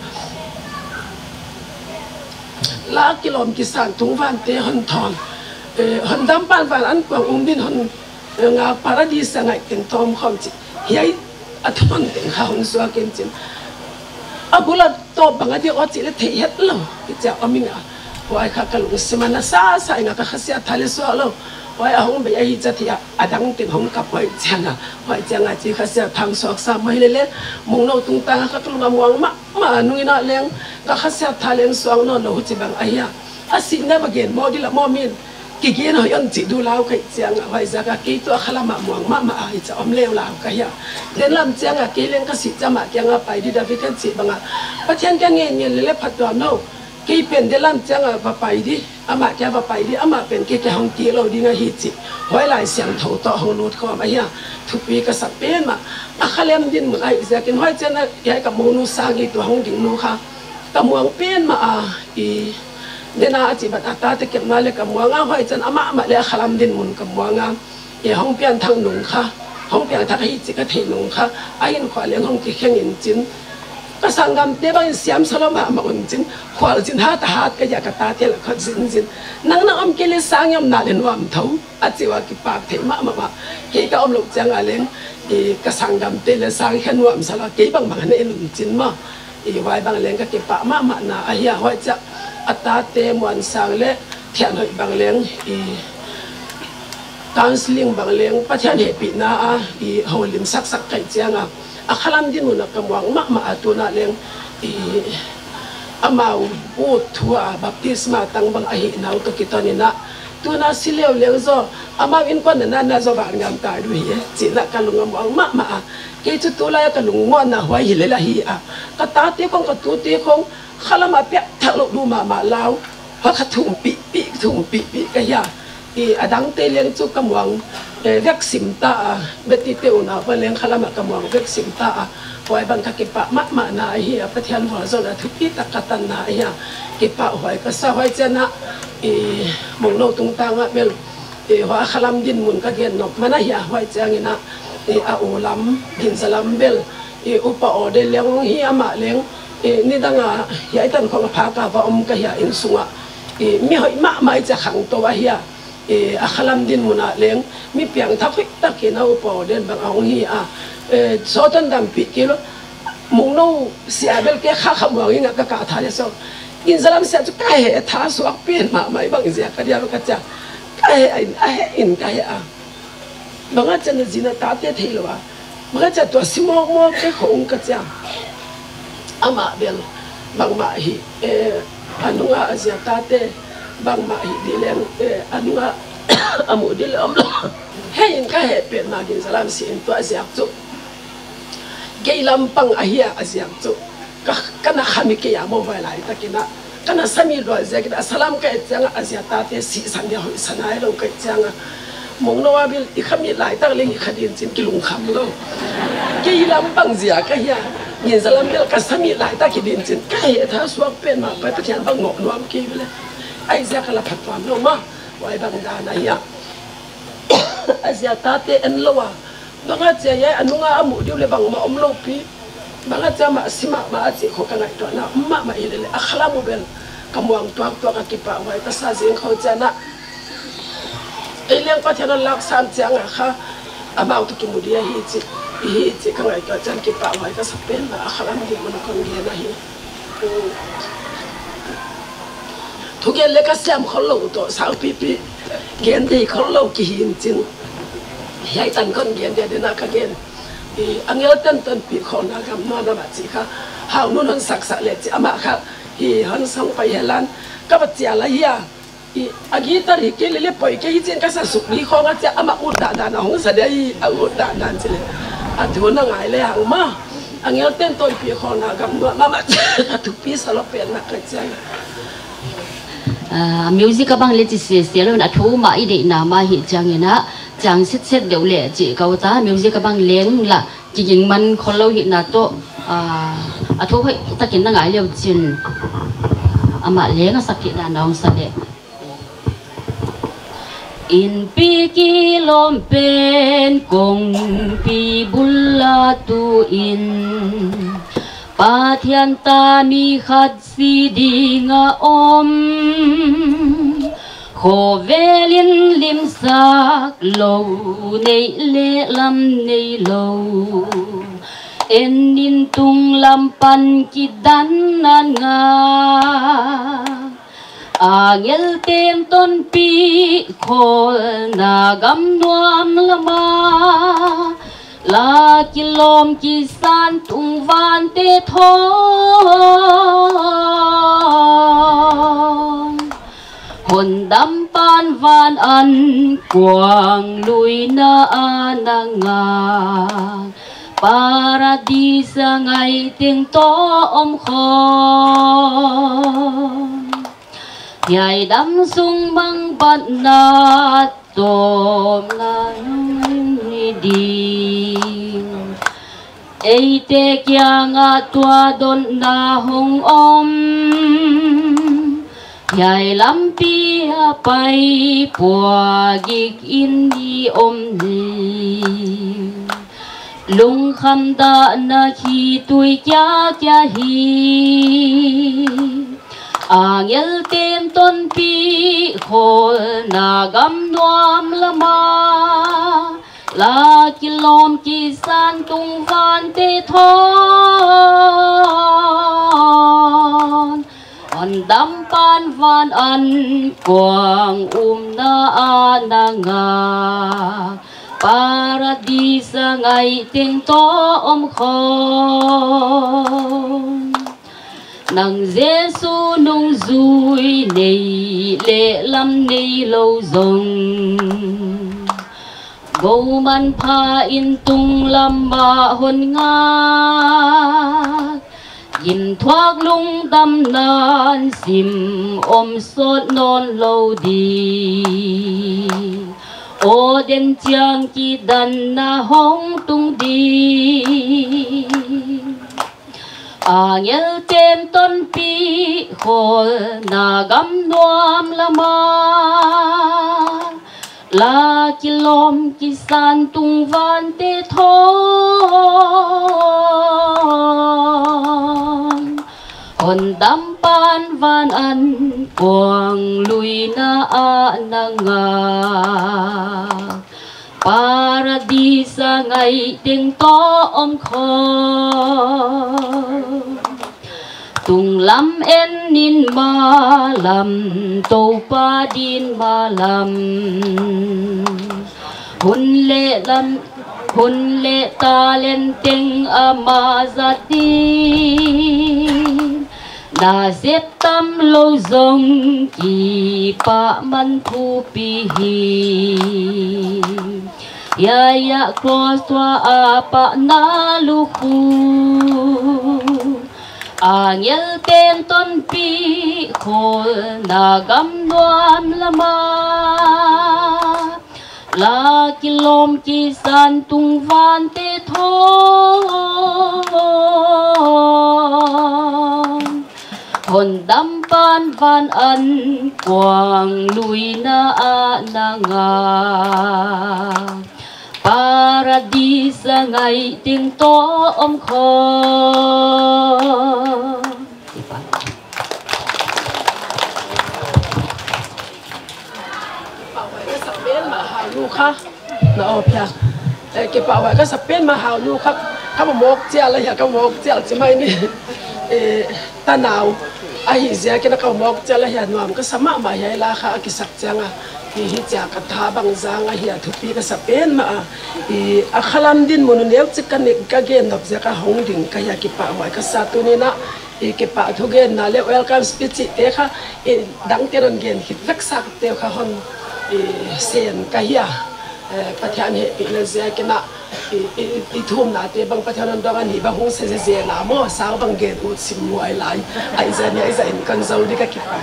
ลากิโลมกิสานทุ่งฟันเตหันทอนเอ่อหันดำปานฟันอันกว่าอุ้มดินหันงาพาราดิสไงเต็งทอมคอมจิเฮียอัฐมันเต็งหาวนุ่งสวาเกมจินอาบุลาโตบังอาเดียอจิเลเทียดล่ะกิจอามิงอ่ะวายข้ากลุงสมานาซาใส่งาข้าเสียทะเลสวาล่ะวายอาหงเบียฮิจัตยาอดังติงหงกับวายเจียงอ่ะวายเจียงอ่ะจีข้าเสียทางสอกสามไม่เล่นมุงโนตุงตาข้ากลุงมวงมะมานุยน่าเลี้ยงก็ข้าเสียทะเลสวางโนโนหุจิบังอายะอาศินเนี่ยมาเกินโมดิละโมมินกี่เกี่ยนหอยอันจิดูลาวไก่เจียงอ่ะวายจากกี่ตัวขลามมวงมะมาอายจะอมเลวลาวไก่ยะเดินลำเจียงอ่ะกี่เลี้ยงก็สิจะมาเจียงอ่ะไปดิดาฟิกันจิบังอ่ะประเทศแกเงี้ยเงี้ยเล่พัดตัวโนกี่เป็นเดลัมจังอ่ะไปดิอามาแกไปดิอามาเป็นกี่แกห้องกี่เราดีง่ายฮิจิไว้หลายเสียงถูต่อห้องรูดข้อมาเนี่ยทุกปีก็สับเป็นมาอาคาเลมดินเหมือนไอ้จะกินไว้เจนนะยายกับมูนูสากีตัวห้องดิ่งนูค่ะกับมวงเป็นมาอ่ะอีเดน่าจิบัตอาตาตะเก็บมาเลยกับมวงอ่ะไว้เจนอามามาเลยคาลามดินมุนกับมวงอ่ะอีห้องเปลี่ยนทางหนุ่งค่ะห้องเปลี่ยนทางฮิจิก็เทหนุ่งค่ะไอ้ยันขวาเลี้ยงห้องกี่แข่งยินจินก็สังกัดเดี๋ยวบางเสียมสลบมามาอุ่นจินขวาจินหาตาหาก็อยากตาเที่ยวก็จินจินนั่งนั่งอมกิเลสสังยมนาเดินวามเท้าอาจิวากิปากเทมามามาเกี่ยก็อมลูกจังอะไรอีก็สังกัดเตลสังขันวามสลบเกี่ยบางบางเนี่ยลุนจินมาอีไว้บางเลี้ยงก็เก็บปากมามาหน้าไอ้ยาไว้จะอัตาเตมวันสังเละเทียนหอยบางเลี้ยงอีการสลิงบางเลี้ยงประเทศเหปีนาอีหัวลิมสักสักไก่เจียงอ่ะอาคาลามดินมุนักกำวังมากมาตัวน่าเลี้ยงอามาพูดทัวบัพติสมาตั้งบางอาหินเอาตัวกิตานินะตัวน่าสิเลวเลี้ยงโซอามาวินคนนั้นน่าจะบางงามตายด้วยจีนักกันลุงกำวังมากมาเกี่ยจุดตัวไรกันลุงม้วนน่ะไว้หิเลละฮีอ่ะกตาตีคงกตัวตีคงขลามาเปียทะลุดูมามาลาวเพราะขถุงปีปีถุงปีปีก็ยาอีอดังเตเลี้ยงจุกกำวังเวกสิมตาเบติเตอุนาเลี้ยงขลามกำวังเวกสิมตาไว้บางทักกิปะมะมานาเฮียประเทศหัวโซนทุกิตะกัตันนาเฮียกิปะหอยก็สะหอยเจนะอีมงโนตุงตังอ่ะเบลอีหัวขลามดินมุนก็เกียนนกมันเฮียหอยเจงินะอีอาโอลัมดินสลัมเบลอีอุปโอเดเลี้ยงเฮียมาเลี้ยงอีนี่ตั้งอ่ะยายตันของพากาว่าอมก็เฮียอินสุงอ่ะอีมีหอยมะมาจะขังตัวเฮียอาคาลัมดินมุนาเลี้ยงมีเพียงทักฟิกตะกินเอาปอเดินบางองฮีอ่ะโซตันดำปีกิโลมุงโนเสียเบลแกข้าขมวงยังกะกะทาเลโซอินสลามเสียจุกไก่ท้าสวกเปลี่ยนมาไม่บางเสียกันเดียวก็จะไก่ไอ้ไอ้อินไก่อ่ะบางอาจารย์จีนตาเตะทีละวะบางอาจารย์ตัวสิมอกมอกแกคงก็จะอามาเบลบางมาฮีเออนุงอาเซียตาเตบางมาฮิดีเลงเอออันว่าอามุดีเลอมเฮ้ยยังก็เห็นเปลี่ยนมากินสลามสินตัวอาเซียจุเกี่ยลำปังอาเฮียอาเซียจุก็ก็น่าขมิเกี่ยโมไวไลตะกินะก็น่าสามีรวยเจกินะสลามก็เจียงอาเซียตาเตสีสันเดียวสนายเราก็เจียงมองโนว่าบิลอีขมิหลายตั้งเลี้ยงอีขดินจินกิลุงคำเรา cái làm bằng gì à cái ya nhìn ra làm cái cái sami lại ta cái điện trên cái thà xuống bên mà phải bắt hiện bằng ngọn nuông kia vậy ai ra cái là phát toàn đâu mà vậy bằng đà này ya ai ra ta te en lo à bằng cái gì ya anh nung à mu điều le bằng mà om lo pi bằng cái gì mà sima mà chỉ khó cái này đó na mà mà ile akhla mu ben kamuang tuak tuak cái kipa vậy ta sa riêng khâu chana ai liang phát hiện lạc san chang à kha amau tu kimudia hi chi hi chi ka ngai ka chan ki pa wai ka sapen na khalam di man kon ge na hi thu ge le ka sam kholo to sa pi pi gen di kholo ki hin chin yai tan kon gen de na ka gen i angel tan tan pi khon na gam na na ma chi kha hau nu non sak sa le chi ama kha hi han sang pai helan ka ba chia la ya agi tari ke lele poi ke hijen ka sa sukli kho nga cha ama ut da da na hong sa dai a ut da dan chile a thu na ngai le hang ma angel ten toi pi kho na gam ma ma ka thu pi sa lo pen na ka cha à music ka bang le chi se se lo na thu ma i de na ma hi chang ina chang set set deu le chi ka ta music ka bang leng la chi jing man kho lo hi na to à a thu hoi ta kin na ngai le chin ama leng a sakhi na nong sa de in pi ki lom pen kong pi bulla tu in pathian ta mi khat si dinga om kho velin lim sak lo nei le lam nei lo en nin tung lam pan ki dan nan nga angel tem ton pi khol na gam nuam lama la kilom ki san tung van te thong hồn đắm pan van an quang lui na ananga paradisa ngày tiếng to om khom nhảy đắm sung băng bận na tôm na đi ấy te kia ngã tua don na hong om nhảy lắm pia bay bùa gig in đi om đi lung kham da na khi tuổi kia kia hi angel tem ton pi khol na gam nuam lama la kilom ki san tung van te thon on dam pan van an quang um na ananga paradisa ngày tiếng to om khom nang Giêsu nung dui nei lệ lam nei lâu dòng gâu man pha in tung lam ba hôn nga in thoát lung đâm nan sim om sốt non lâu đi ô đen chang ki dan na hong tung đi angel tem ton pi khol na gam nuam lama la kilom ki san tung van te thong hồn đắm pan van an quang lui na ananga paradisa ngày tiếng to om khom tung lam en nin ma lam tô pa din ma lam hun lệ lam hun lệ ta lên tiếng ama zati na xếp tâm lâu dòng kỳ pa man thu pi hi ya ya cross tua apa na lu khu angel tem ton pi khol na gam nuam lama la kilom ki san tung van te thong hồn đắm ban van ân quang lui na a na nga paradisa ngày tiếng to om kho ลูกค่ะนะโอเพียเออเก็บเอาไว้ก็สเปนมาหาลูกครับถ้ามาโมกเจ้าอะไรอย่างก็โมกเจ้าใช่ไหมนี่เออตาหนาวไอ้เสียกินก็โมกเจ้าอะไรอย่างนวมก็สมัครมาใหญ่ละค่ะกิสักจังอ่ะที่ฮิจากกระทาบางจางอ่ะเฮียทุกปีก็สเปนมาอีอัคลัมดินมุนเนียวจิกันนี่ก็เกณฑ์ดอกเสียก็หงดิ่งก็อยากเก็บเอาไว้ก็สัตว์ตัวนี้นะอีเก็บเอาทุกเกณฑ์นะเรียก welcome speech เตะค่ะอีดังเตรนเกณฑ์คิดรักษาเตะค่ะฮอนเสียนก็เฮียประเทศนี้เป็นเรื่องกินอ่ะอีทุ่มนาเตบังประเทศนั้นดอกอันนี้บางหงเสียเสียนาโม่สาวบางเกตอุดสิมวยหลายไอ้เจ้าเนี่ยไอ้เจ้ากันเจ้าดีก็คิดไป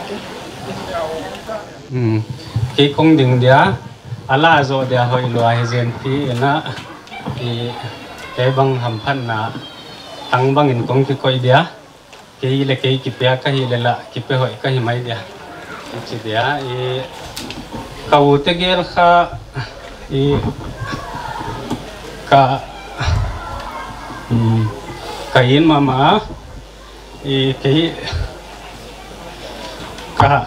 อืมกี่คงดึงเดียอาลาโซเดียหอยลอยเจนพีนะอีเตบังหำพันนาตั้งบังอินคงกี่คอยเดียกี่เล็กกี่เปียก็ฮิเลละกี่เปียหอยก็ฮิไม่เดียจีเดียอีเขาเตเกลข้าอีกะอืมกะยินมามาอีกี่กะ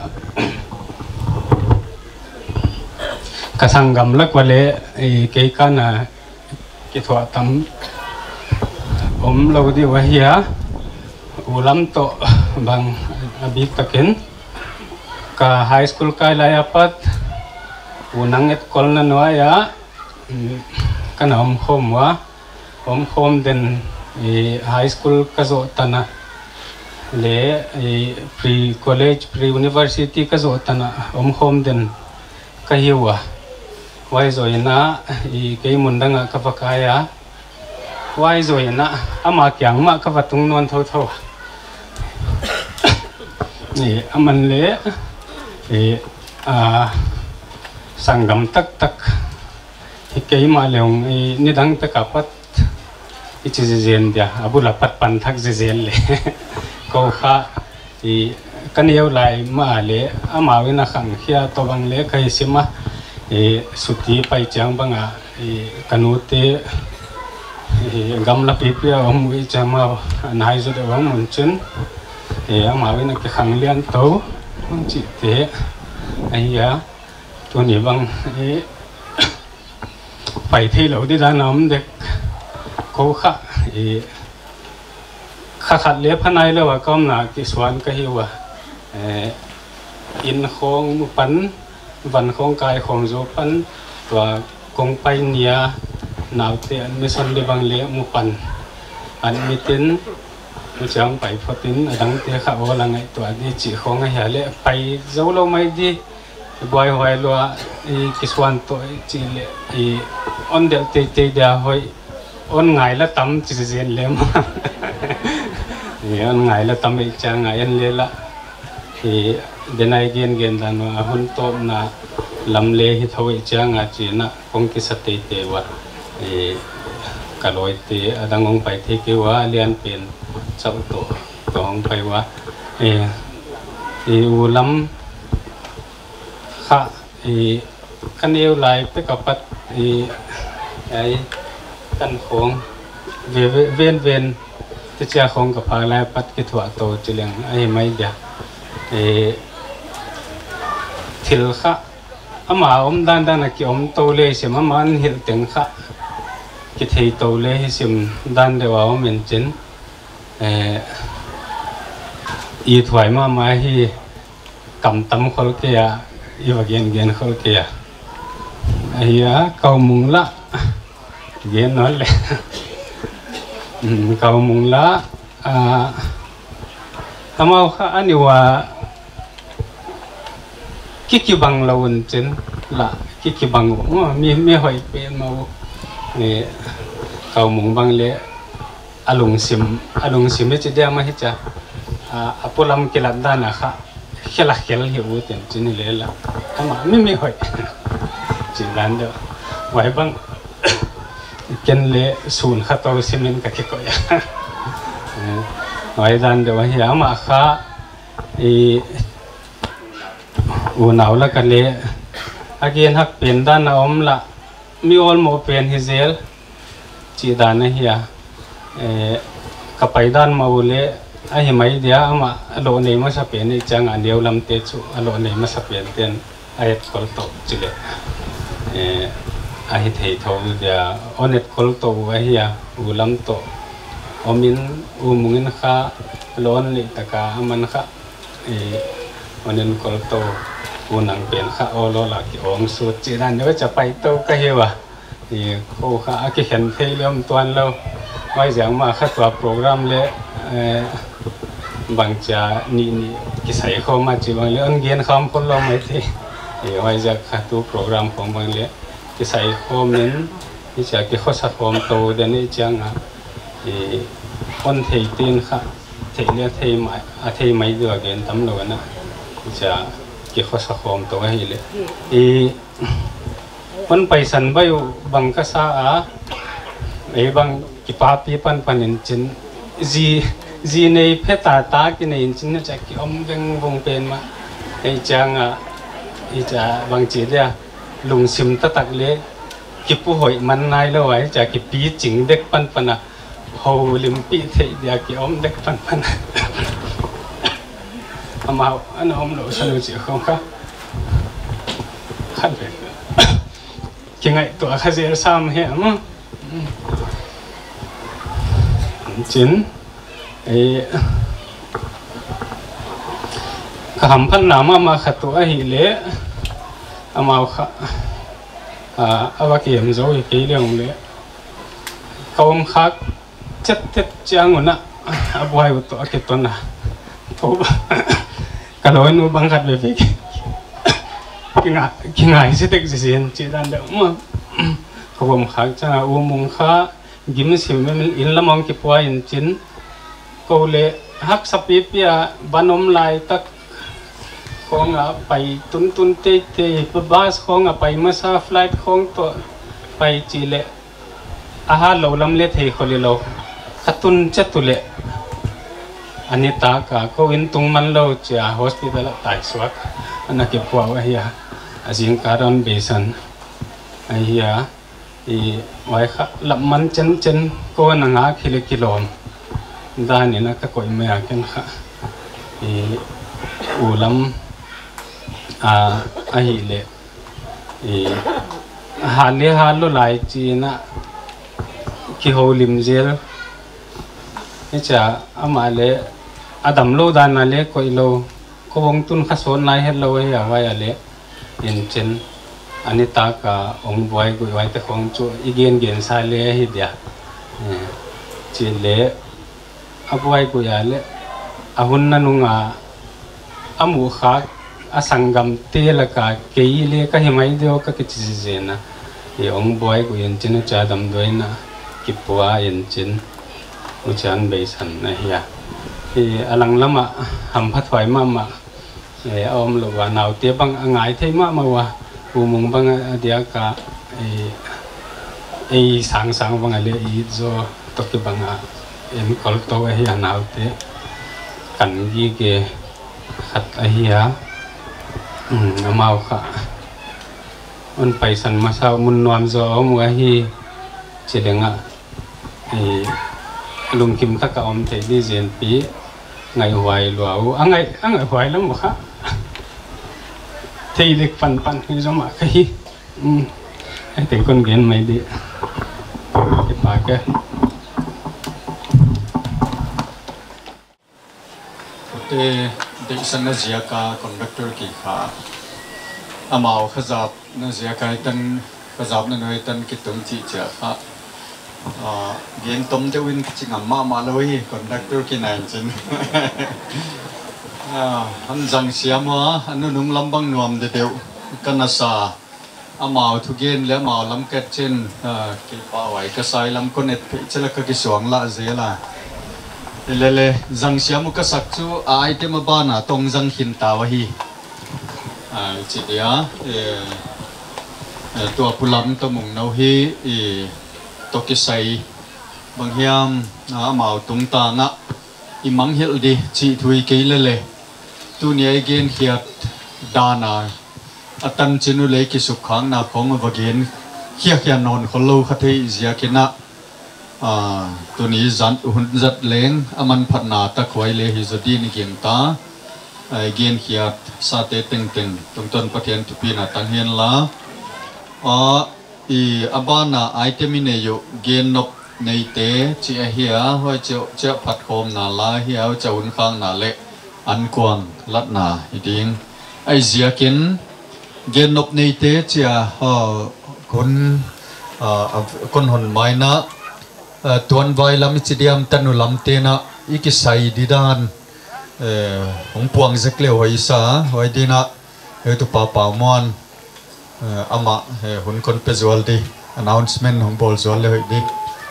กะสังกัมลักวะเลอีกี่กันนะกี่ถั่วตำอมเราดีว่าเฮียอุลัมโตบางอบิตะกินกะไฮสคูลกายลายปัดunang et kol na noa ya kana om khom wa om khom den i high school ka zo tana le i pre college pre university ka zo tana om khom den ka hiwa wai zo ina i kei mundanga ka pakaya wai zo ina ama kyang ma ka watung non tho tho ni aman le i a sanggam tak tak hikai ma leong i nidang ta kapat ichi zen dia abu lapat pan thak zen le ko kha i kaniau lai ma le ama wina khang khia to bang le kai sima e suti pai chang banga i kanute e gamla pipia om wi chama nai zo de wang mun chun e ama wina ke khang lian to mang chi te ai yaตัวนี้บางไปที่เราได้ด้านน้ำเด็กเขาขะขัดขัดเลี้ยพนัยแล้วว่าก็หนากิสวนก็หิวว่าอินโคงปันวันโคงกายของโจปันตัวกงไปเนียหนาวเตียนไม่สนได้บางเลี้ยมุปันอันมีตินมุจังไปพอตินดังเตียข้าวละไงตัวนี้จีของไงเละไปเจ้าเราไม่ดีบอยหอยลัวอีกิสวันตัวจีเลอีออนเดลเตเตเดียหอยออนไงละตั้มจีเจนเลมอีออนไงละตั้มอีจางไงยันเลละอีเดนายเกนเกนดันว่าหุ่นโตน่ะลำเลหิทวีจางอาจีน่ะคงกิสเตเตวะอีกะลอยเตอดังองไปเทกิวะเลียนเป็นเจ้าตัวตองไปวะอีอีอุลัมอีกันเอวไหลไปกับปัดอีไอ้กันโค้งเวเวนเวนที่เจ้าโค้งกับพาไหลปัดกิถวโตจิเลียงไอ้ไม่เดียเอทิลค่ะอามาอมด้านด้านนักอมโตเลยเสียมามันหิลเต็งค่ะกิเทโตเลยเสียมด้านเดียวเอาเหม็นจินเออีถวยมามาที่กำตำคนเกียอีว่าเกนเกนเขาเกียไอ้ยาเกามุงละเกนนั่นแหละเกามุงละอ่าทำเอาข้าอันนี้ว่าคิดกี่บังเราวันเจนละคิดกี่บังว่ามีมีหอยเป็นมาเนี่ยเกามุงบังเละอารมณ์ซิมอารมณ์ซิมไม่จะได้มาให้จ้ะอ่าอปุลำกิลัดด้านนะคะเขลักเขลหิวเต็มจีนี่เลยละทำไมไม่ไม่หอยจีนร้านเดียวไว้บ้างเกินเละศูนย์ข้าตัวซีเมนต์กับที่ก่อยไว้ดันเดี๋ยวเหี้ยมาข้าอีอูหนาวแล้วกันเละอาเกียนหักเป็นด้านอมละมีออลโมเป็นฮิเซลจีดานเหี้ยเอ่อกับไปด้านมาอุเล่ไอ้เหี้ยไม่เดียมาโลนี่มาสับเป็นอีจังอันเดียวลำเตจูโลนี่มาสับเป็นเต็นไอ้กอลโตจิเลเอ่อไอ้เที่ยวเดียอันเน็ตกอลโตไอ้เหี้ยอูลำโตอมินอูมุงินข้าโลนลิตะกามันข้าเอ่ออันเน็ตกอลโตอูนังเป็นข้าโอโลลักองสุดจีดานเดี๋ยวจะไปโตก็เหี้ยวะนี่เขาข้าอากิเห็นเที่ยวตัวเราไว้อย่างมาข้าตัวโปรแกรมเละบางจ้านี่นี่กิสัยเขามาจีบางเรื่องเรียนคำคนเราไม่ที่ไว้จากข้าตัวโปรแกรมของบางเละกิสัยเขาเหมือนนี่จะกิข้อสักความโตเดี๋ยวนี้จังอ่ะคนเที่ยวตีนข้าเที่ยวเลี้ยเที่ยวไม่อาเที่ยวไม่เดือดเกินตำรวจนะจะกิข้อสักความโตให้เลยอีมันไปสันใบบางก็ซาอ่ะไอ้บางกิปาปีปันปันอินจินจีจีในเพตาตากินอินจินนะจากกิอมเวงวงเป็นมาไอ้จังอ่ะไอ้จ่าบางจีเดียลุงซิมตะตักเละกิปุหอยมันนายแล้วไว้จากกิปีจิงเด็กปันปันอ่ะโฮลิมปีเทียเดียกิอมเด็กปันปันอามาอันนั้นอมเราสนุกจีของข้าขันเป็นยังไงตัวข้าเสียซ้ำเหี้ยมั้งจินไอ้ขำพันน้ำมาขัดตัวหิเละอามาข้าอ่าเอาว่าเกี่ยมโจ้ยกี่เรื่องเละเขาอมคักจัดจัดจังวะนะอาบวยตัวเก็บตัวน่ะทุบกะโหลนูบังคับไปฟิกกินไงกินไงสิเด็กสิเสียนจีดันเดอมาเขาอมคักจังอูมุงข้ากิมสิมันอินละมองกิปวาอินจินกูเลยฮักสปีเปียบานอมลายตักของอ่ะไปตุนตุนเตเตปบาสของอ่ะไปมาซาฟลายของตัวไปจีเลอาหารเราลำเล็ดให้คนเราขัดตุนจัตุเลอันนี้ตากะก็วินตุงมันเราจะฮอสพิทอลตายสวักอันนั้นเก็บไว้เฮียอาจิงการอนเบสันเฮียอีไว้ค่ะลับมันจันจันก็นังอาคิเลกิโลมด้านนี้นะก็คอยไม่อยากกันค่ะอีอูลำอ่าอาหิเลอีฮาลีฮาลุไลจีนะคิโฮลิมเจลนี่จะอามาเลอาดัมโลดานนาเลคอยโลก็วงตุนข้าสนนายเฮลโลเฮียไว้อะไรเย็นเจนอันนี้ตากะองบอยกุยไว้แต่ของจูอีเกนเกนซาเลฮิเดียจีเลอาบอยกุยอะไรอาหุนนันุงาอามูขักอาสังกัมเตลกะเกยเลก็เฮไม่เดียวก็คิดจีเจนะอีองบอยกุยยันจินจะดำด้วยนะกิปัวยันจินมุจันเบสันนะเฮียอีอลังละมาหำพัดไฟมามาเอออมลวานาวเตียบังง่ายเทมามาว่ากูมองบังเดียกะไอ้ไอ้สังสังบังอะไรอีโจตกบังอ่ะเอ็มคอลโตไอ้ยานาวเตกันยี่เกขัดไอ้ยาอืมน้ำเอาค่ะมันไปสันมาเช้ามุนนวมโจอมไว้ฮีเจริญอ่ะไอ้ลุงคิมตะกะอมเทดีเจนปีไงหวยหลวงอ่ะไงอ่ะไงหวยแล้วมั้งค่ะที่เล็กปันปันที่สมัครที่อืมไอ้แต่คนเรียนไม่ดีเก็บปากแกเตเด็กสันนักเสียกาคอนดักเตอร์กี่ขาอามาขจับนักเสียกาตันขจับนั่นไว้ตันกิตุงจีเจ้าค่ะอ่าเรียนต้มจะวินจิงอามามาเลยคอนดักเตอร์กี่นายจริงอันจังเสียมาอันนู้นนุ่งลำบังนวมเดียวกันนะซาอามาทุกเย็นแล้วมาลำเกตเช่นกี่ป่าไว้ก็ใส่ลำคนเอ็ดเพชรแล้วก็กี่สวงละเสียละเลเลจังเสียมุกสักจูไอเทมบ้านะตรงจังหินตาวะฮีอ่าจิตยาเออตัวผู้ล้ำตัวมุงเนาฮีอีตกิใสบางยามนะมาตุงตางะอีมังเฮลดีจีทุยเกลเลตัวนี้เกณฑ์เขียดดานาอัตันจินุเลกิสุขังนาของวเกณฑ์เขียดยานอนคนลูกขัดเสียกินะตัวนี้จันหุ่นจัดเล้งอามันพัฒนาตะควายเลหิจดีนิเกียงตาเกณฑ์เขียดซาเตติงติงตรงต้นประเทศทุปีนาตังเฮียนละอ๋ออีอาบานาไอเทมินเนยเกณฑ์นบในเตจีเฮียห้อยเจ้าเจ้าพัดโคมนาลาเฮียเจ้าหุ่นข้างนาเละอันกวางลัดนาอีดิงไอเสียกินเกณฑ์นบในเตจีฮะคนคนหุ่นไม้นะตัวไวลำจิเดียมตันุลำเตนะอีกใส่ดีดานของปวงจะเกลียวหิสาไว้ดีนะเฮตุป่าป่ามอนอามาหุ่นคนเปจวลดี announcement ของบอลจวลเลยดี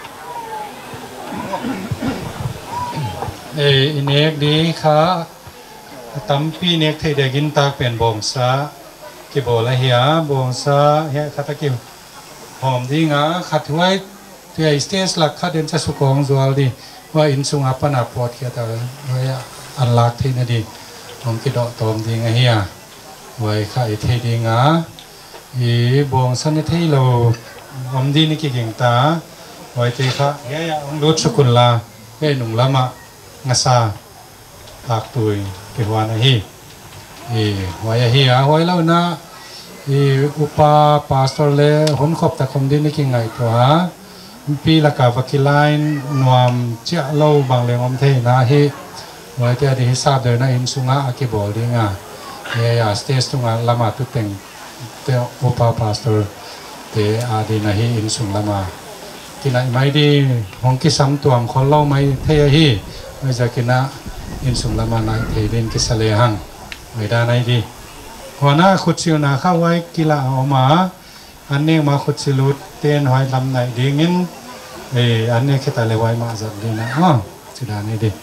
เออินเอกดีค่ะตั้มปีเนกไทยเด็กินตากเป็นบงซากิโบละเหียบงซาเฮียขัดตะกิมหอมดีงาขัดไว้ที่ไอสเตสหลักขัดเดินจะสุกองจวลดีว่าอินสุงอัปนาปอดเขียดอะไรไว้อันลักที่นั่นดีผมคิดดอกตอมดีงาเฮียไว้ข้าไอเทดีงาอีบงสันนิธิเราหอมดีนี่กี่เก่งตาไว้ที่ข้าเฮียองรุสกุลลาเฮ้หนุ่มละมะงาซาปากตุยเกี่ยวกับฮีอีไว้ฮีอ่ะไว้แล้วนะอีอุปาปาสตอร์เลหุ่นขบแต่คมดีนี่กี่ไงตัวฮะปีละกาฟักกิไลน์นวมเจ้าเล่าบางเรื่องอมเทนะฮีไว้ที่อดีตทราบเดินนะอินสุงะอากิบอลดีงาเฮียสเตสตุงะละมาตุเต็งเตออุปาปาสตอร์เตอดีนะฮีอินสุงละมาที่ไหนไม่ดีหงกิสัมตัวคนเล่าไม่เทียฮีไม่จะกินนะอินสุงละมาในเทดินกิสเลหังไม่ได้ไหนดีหัวหน้าขุดซิวนาเข้าไว้กีฬาออกมาอันนี้มาขุดซิลุดเต้นหอยลำไหนดีงินเอออันนี้แค่แต่เลวไว้มาจัดดีนะอ๋อสุดานี่ดี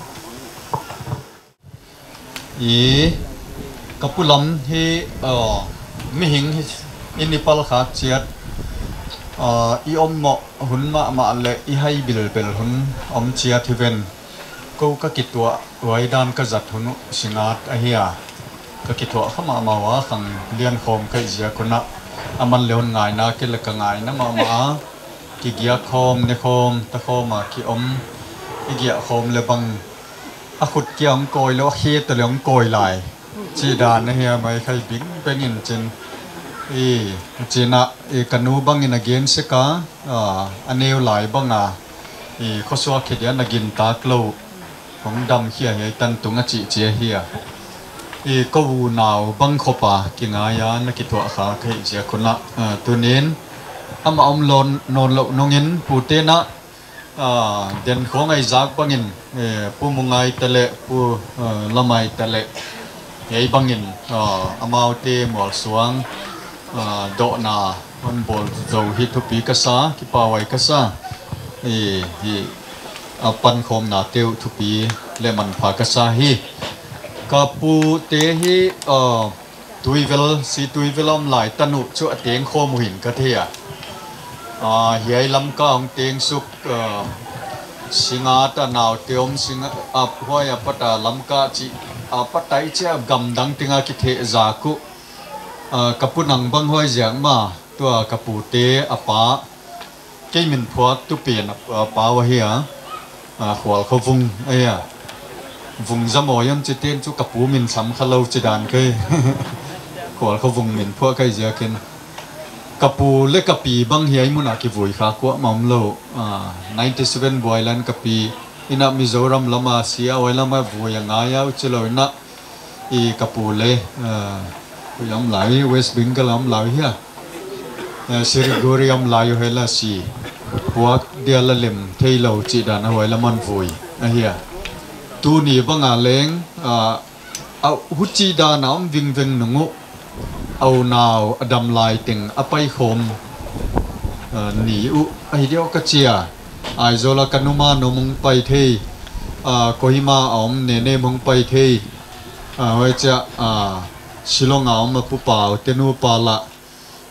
อีกับผู้ล้ำที่เอ่อไม่หิงอินิพัลขาเชียดอีอมเหมาะหุ่นมามาเละอีให้บิลเปลหุ่นอมเชียที่เวนก็ก็กิดตัวไว้ด้านกษัตริย์หุ่นสิงาตเฮียก็กิดตัวเข้ามามาว่าขังเลี้ยนโคมก็เจียคนละอามันเลี้ยนง่ายนะกิเลกง่ายนะมามากิเกียโคมในโคมตะโคมากิอมอีเกียโคมเลยบังอาขุดเกี่ยงโกยแล้วเฮียตะเลี้ยงโกยไหลจีดานเฮียไม่ใครบิ๊กเป็นยินจินอีจีน่ะอีกันูบังอินาเกนเสกาอ่าอันเนวไหลบังอ่ะอีข้อสวะเขียนนักกินตากลูของดำเฮียไอ้ตันตุงจีเจียเฮียอีก็วูนาวบังขบะกิงายานักกิตัวขาเคยเจียคนละอ่าตัวนี้อามาอมลนนนลนงเงินปูเตนะอ่าเด่นของไอ้จักบังอินเอ่อปูมุงไงตะเละปูเอ่อละไมตะเละไอ้บังอินอ่าอามาเตหมวลสวงโดนาวันบอลเจ้าฮิตุปีกษาคิปาไว้กษาเอ่อปันคมนาเตียวทุปีเลมันพากษาฮีกับปูเตฮีเอ่อตุยเวลสีตุยเวลอมหลายตนุชั่วเตียงโคมุหินกะเทียอ่าเฮียลำก้างเตียงสุกเอ่อสิงาตะนาวเตียมสิงอ่ะห้อยปัตตาลำกาจิอ่ะปัตไตเจ้ากำดังติงาคิเทจากุกับผู้นังบังห้อยเสียงมาตัวกับปูเตอปาเกี่ยมินพวดตุเปลี่ยนปาวะเฮียขวาเขาฟุงไอ้อะฟุงจมอยันจิตเต้นจุกับปูมินซ้ำขลุ่ยจิดานเคยขวาเขาฟุงมินพวกใครเสียกินกับปูเล็กกับปีบังเฮียมุนักกิบุยขากวะมัมโลอ่าninety sevenบอยลันกับปีอินามิโซรัมละมาเสียไว้ละมาบุยยังไงอ่ะอุจจาระนะอีกับปูเลยยำไหลเวสต์เบงกอลยำไหลเฮียสิริกุริยำไหลอยู่เฮล่าสีพวกเดียร์ละเล่มเทยเราจีดานเอาไว้ละมันฟุยนะเฮียตูนี่บังอาเลงเอาหุจีดานน้ำวิ่งวิ่งหนุ่งเอาหนาวดำลายติงอภัยคมหนีอุไอเดียวกระเจียไอโซลากันุมาโนมงไปเทยโคฮิมาอมเนเนมงไปเทยไว้จะชิลงเอามาปุป่าเตนูปาละ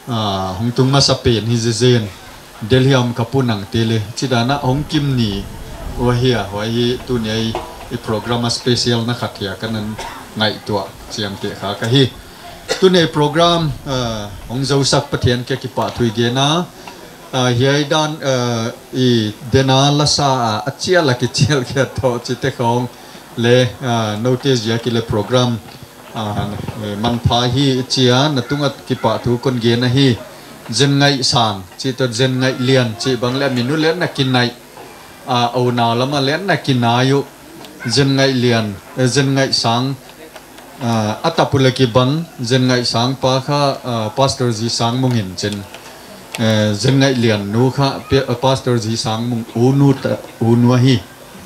hong tung ma sapen hi zen delhiam kapunang tele chidana hong kim ni wahia wahi tu nei i program special na khathia kanan ngai tua chiam te kha ka hi tu nei program hong zo sak pathian ke ki pa thui ge na hiai dan i dena la sa achia la ki chial ke to chite khong le notice ya ki le program man pha hi chia na tunga ki pa thu kon ge na hi zen ngai sang chi to zen ngai lian chi bang le minu le na kin nai a au na lama le na kin na yu zen ngai lian zen ngai sang atapula ki bang zen ngai sang pa kha pastor ji sang mungin chen zen ngai lian nu kha pastor ji sang mung u nu ta u nu hi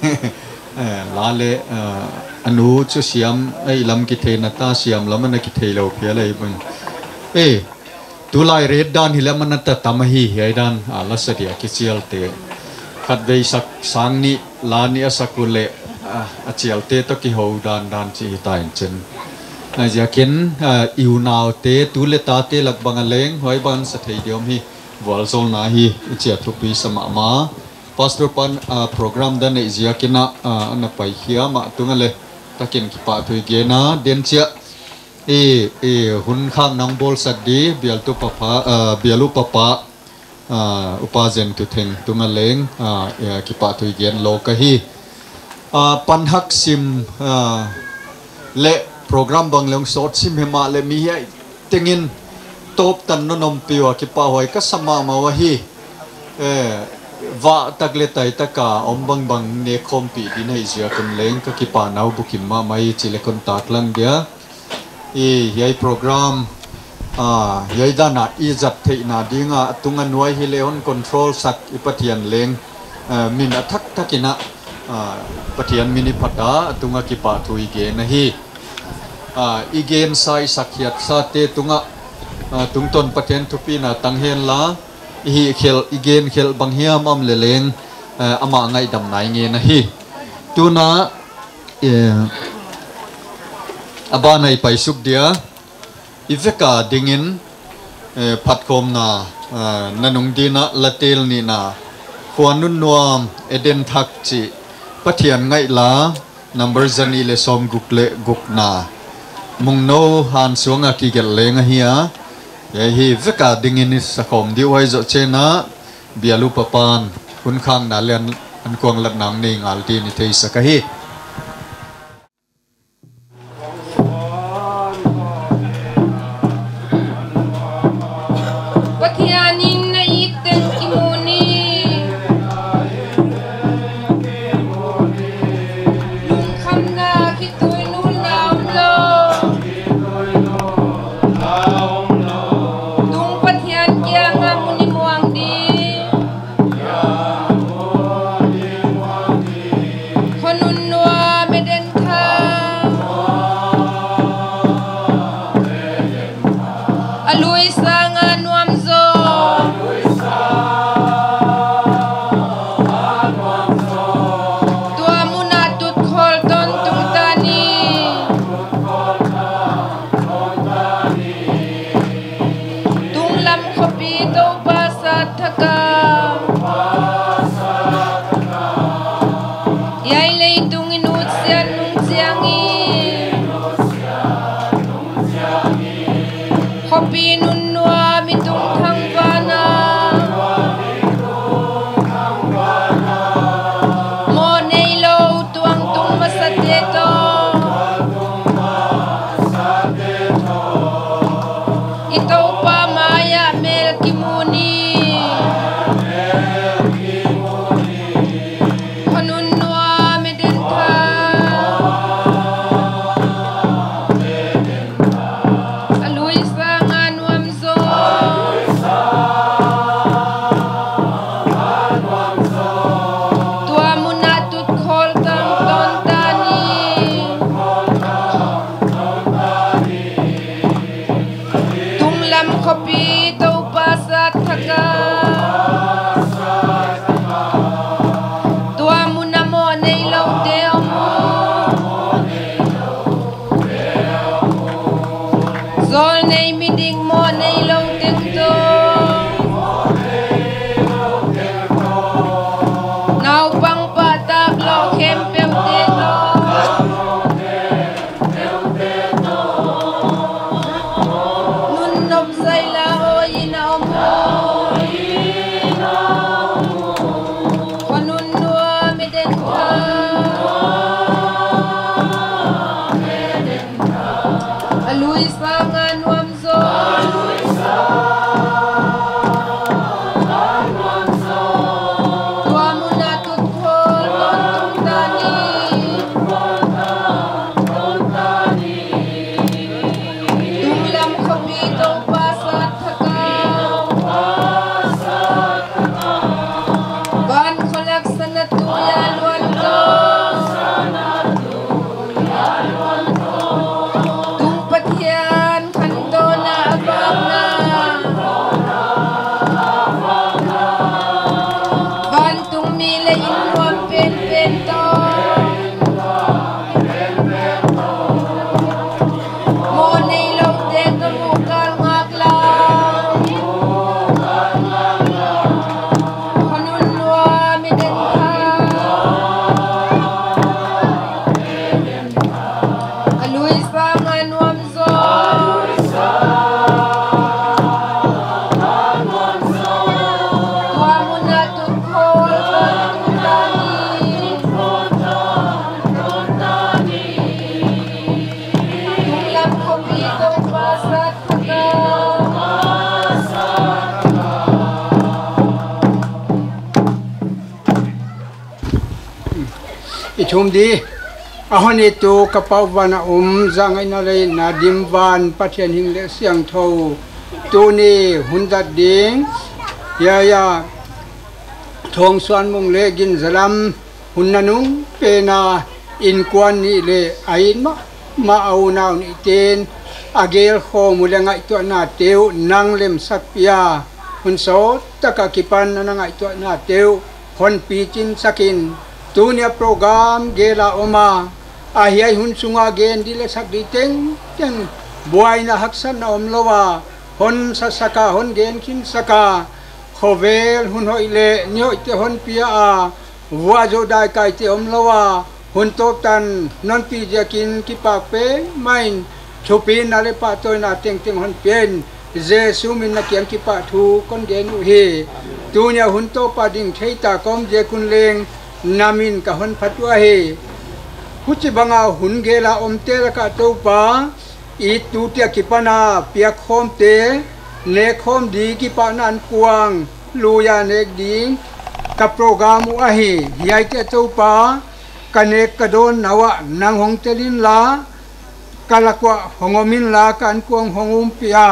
la le anu chu siam ai lam ki the na ta siam lam na ki the lo pia lai bang e tu lai red dan hi lam na ta tam hi hi dan ala sa dia ki chial te khat vei sak sang ni la ni asakule a chial te to ki ho dan dan chi ta in chen na ja ken iu naw te tu le ta te lak bang leng hoi ban sa thei diom hi wal zol na hi chia thu pi sama ma pastor pan program dan ne zia kina na pai khia ma tungale takin ki pa thui ge na den chia e e hun khang nang bol sak di bial tu papa bialu papa upazen tu theng tungaleng ki pa thui gen lo ka hi pan hak sim le program bang long sort sim hema le mi hi tengin top tan no nom piwa ki pa hoi ka sama ma wa hi e va takle tai taka om bang bang ne khom pi di nei zia kun leng ka ki pa nau bukim ma mai chile kon tak lang dia e yai program a yai dana izat thei na dinga tunga nuai hi leon control sak ipathian leng min athak takina pathian mini phata tunga ki pa thui ge na hi a igen sai sakhiat sa te tunga tungton pathian thupi na tanghen la hi khel igen khel banghiam am le leng ama ngai dam nai nge na hi tuna e aba nai pai suk dia iveka dingin phatkom na nanung dina latel ni na khuanun nuam eden thak chi pathian ngai la number zani le som gukle gukna mungno han suanga ki gel lenga hiya ye hi veka dingin is sakom di wai zo chena bialu papan kun khang na len an kuang lat nang ni ngal ti ni thei sakahi Zol nei miding mo nei long ting to chum di ahon itu kapau wana um zangai na le na dimwan pathian hing le siang tho tu ni hundat ding ya ya thong suan mong le gin zalam hunnanung pena in kwan ni le ain ma ma au naw ni ten agel kho mulengai to na teu nang lem sakpia hun so taka kipan na ngai to na teu hon pi chin sakin tunia program gela oma ahiai hun sunga gen dile sak di teng teng buai na haksan na om lowa hon sasaka hon gen kin saka khovel hun hoile nyoi te hon pia a wa jo dai kai te om lowa hun top tan non pi jakin ki pa pe main chupin na le pa toy na teng teng hon pen jesu min na kiam ki pa thu kon gen u hi tunia hun to pa ding thei ta kom je kun leng namin ka hon phatwa he huchi banga hun gela om te la ka to pa i tu tia ki pana pia khom te ne khom di ki pa nan kuang lu ya nek ding ka program u a hi yai te to pa kanek ka don nawa nang hong telin la kalakwa hongomin la kan kuang hongum pia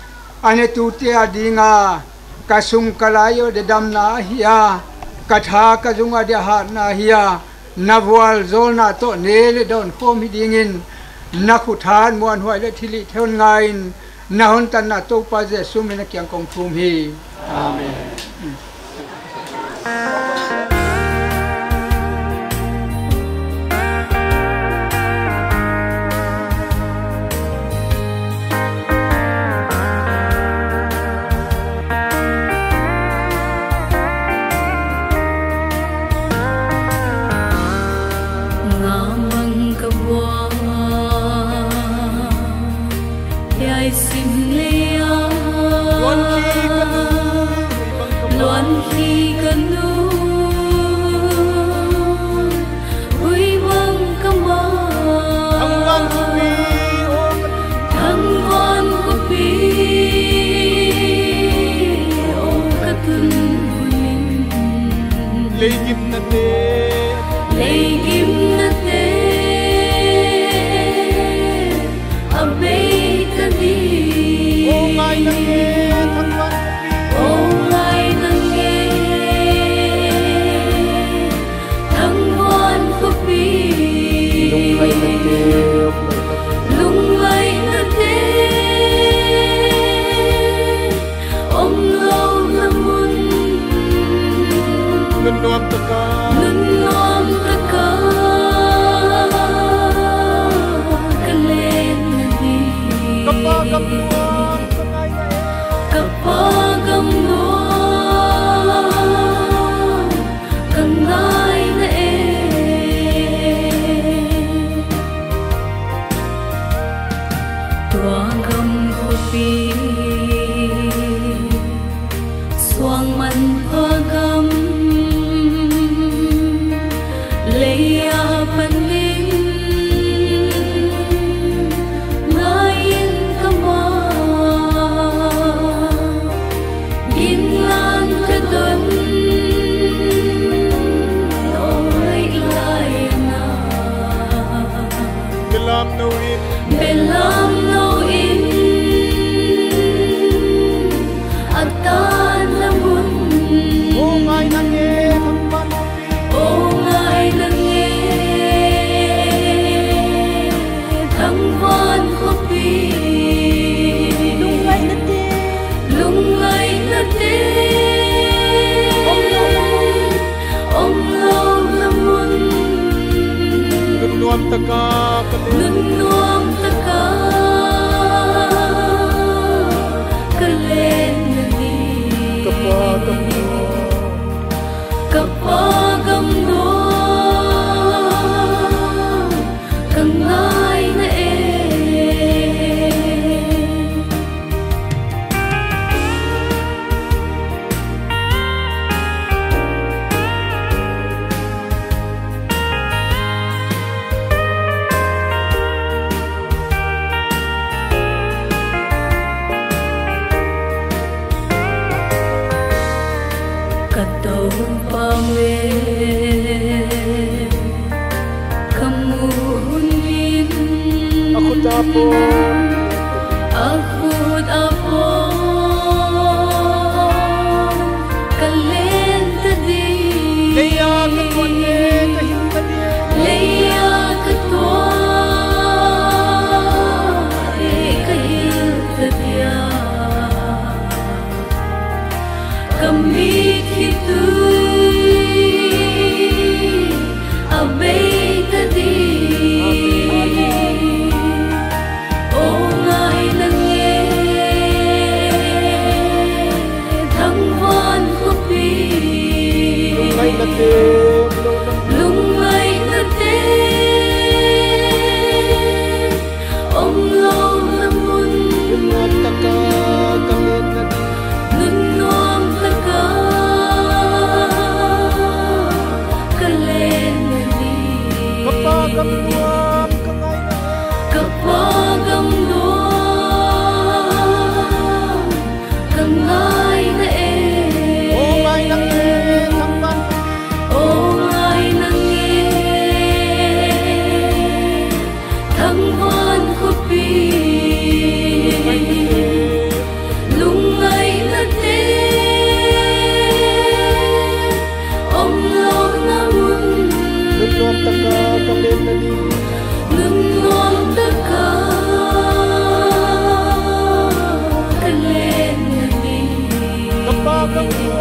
ane tu tia dinga kasung kalayo de dam na hiya katha ka junga de ha na hiya nawal zolna to nele don khom hidingin nakuthan muan huai le thili thon ngain na hon tan na to pa je sumina kyang kong thum hi amen Belam no in akhut apon kalen tadi leya katone kahimpade leya katwa e kahiltadia kami kitu abay tadi lung mai na te ông lâu namun nuam taka kamen na nun nuam taka kalen na di kapagam nuam kamay na kapagam nuam kamay na e oh may nang e Kapag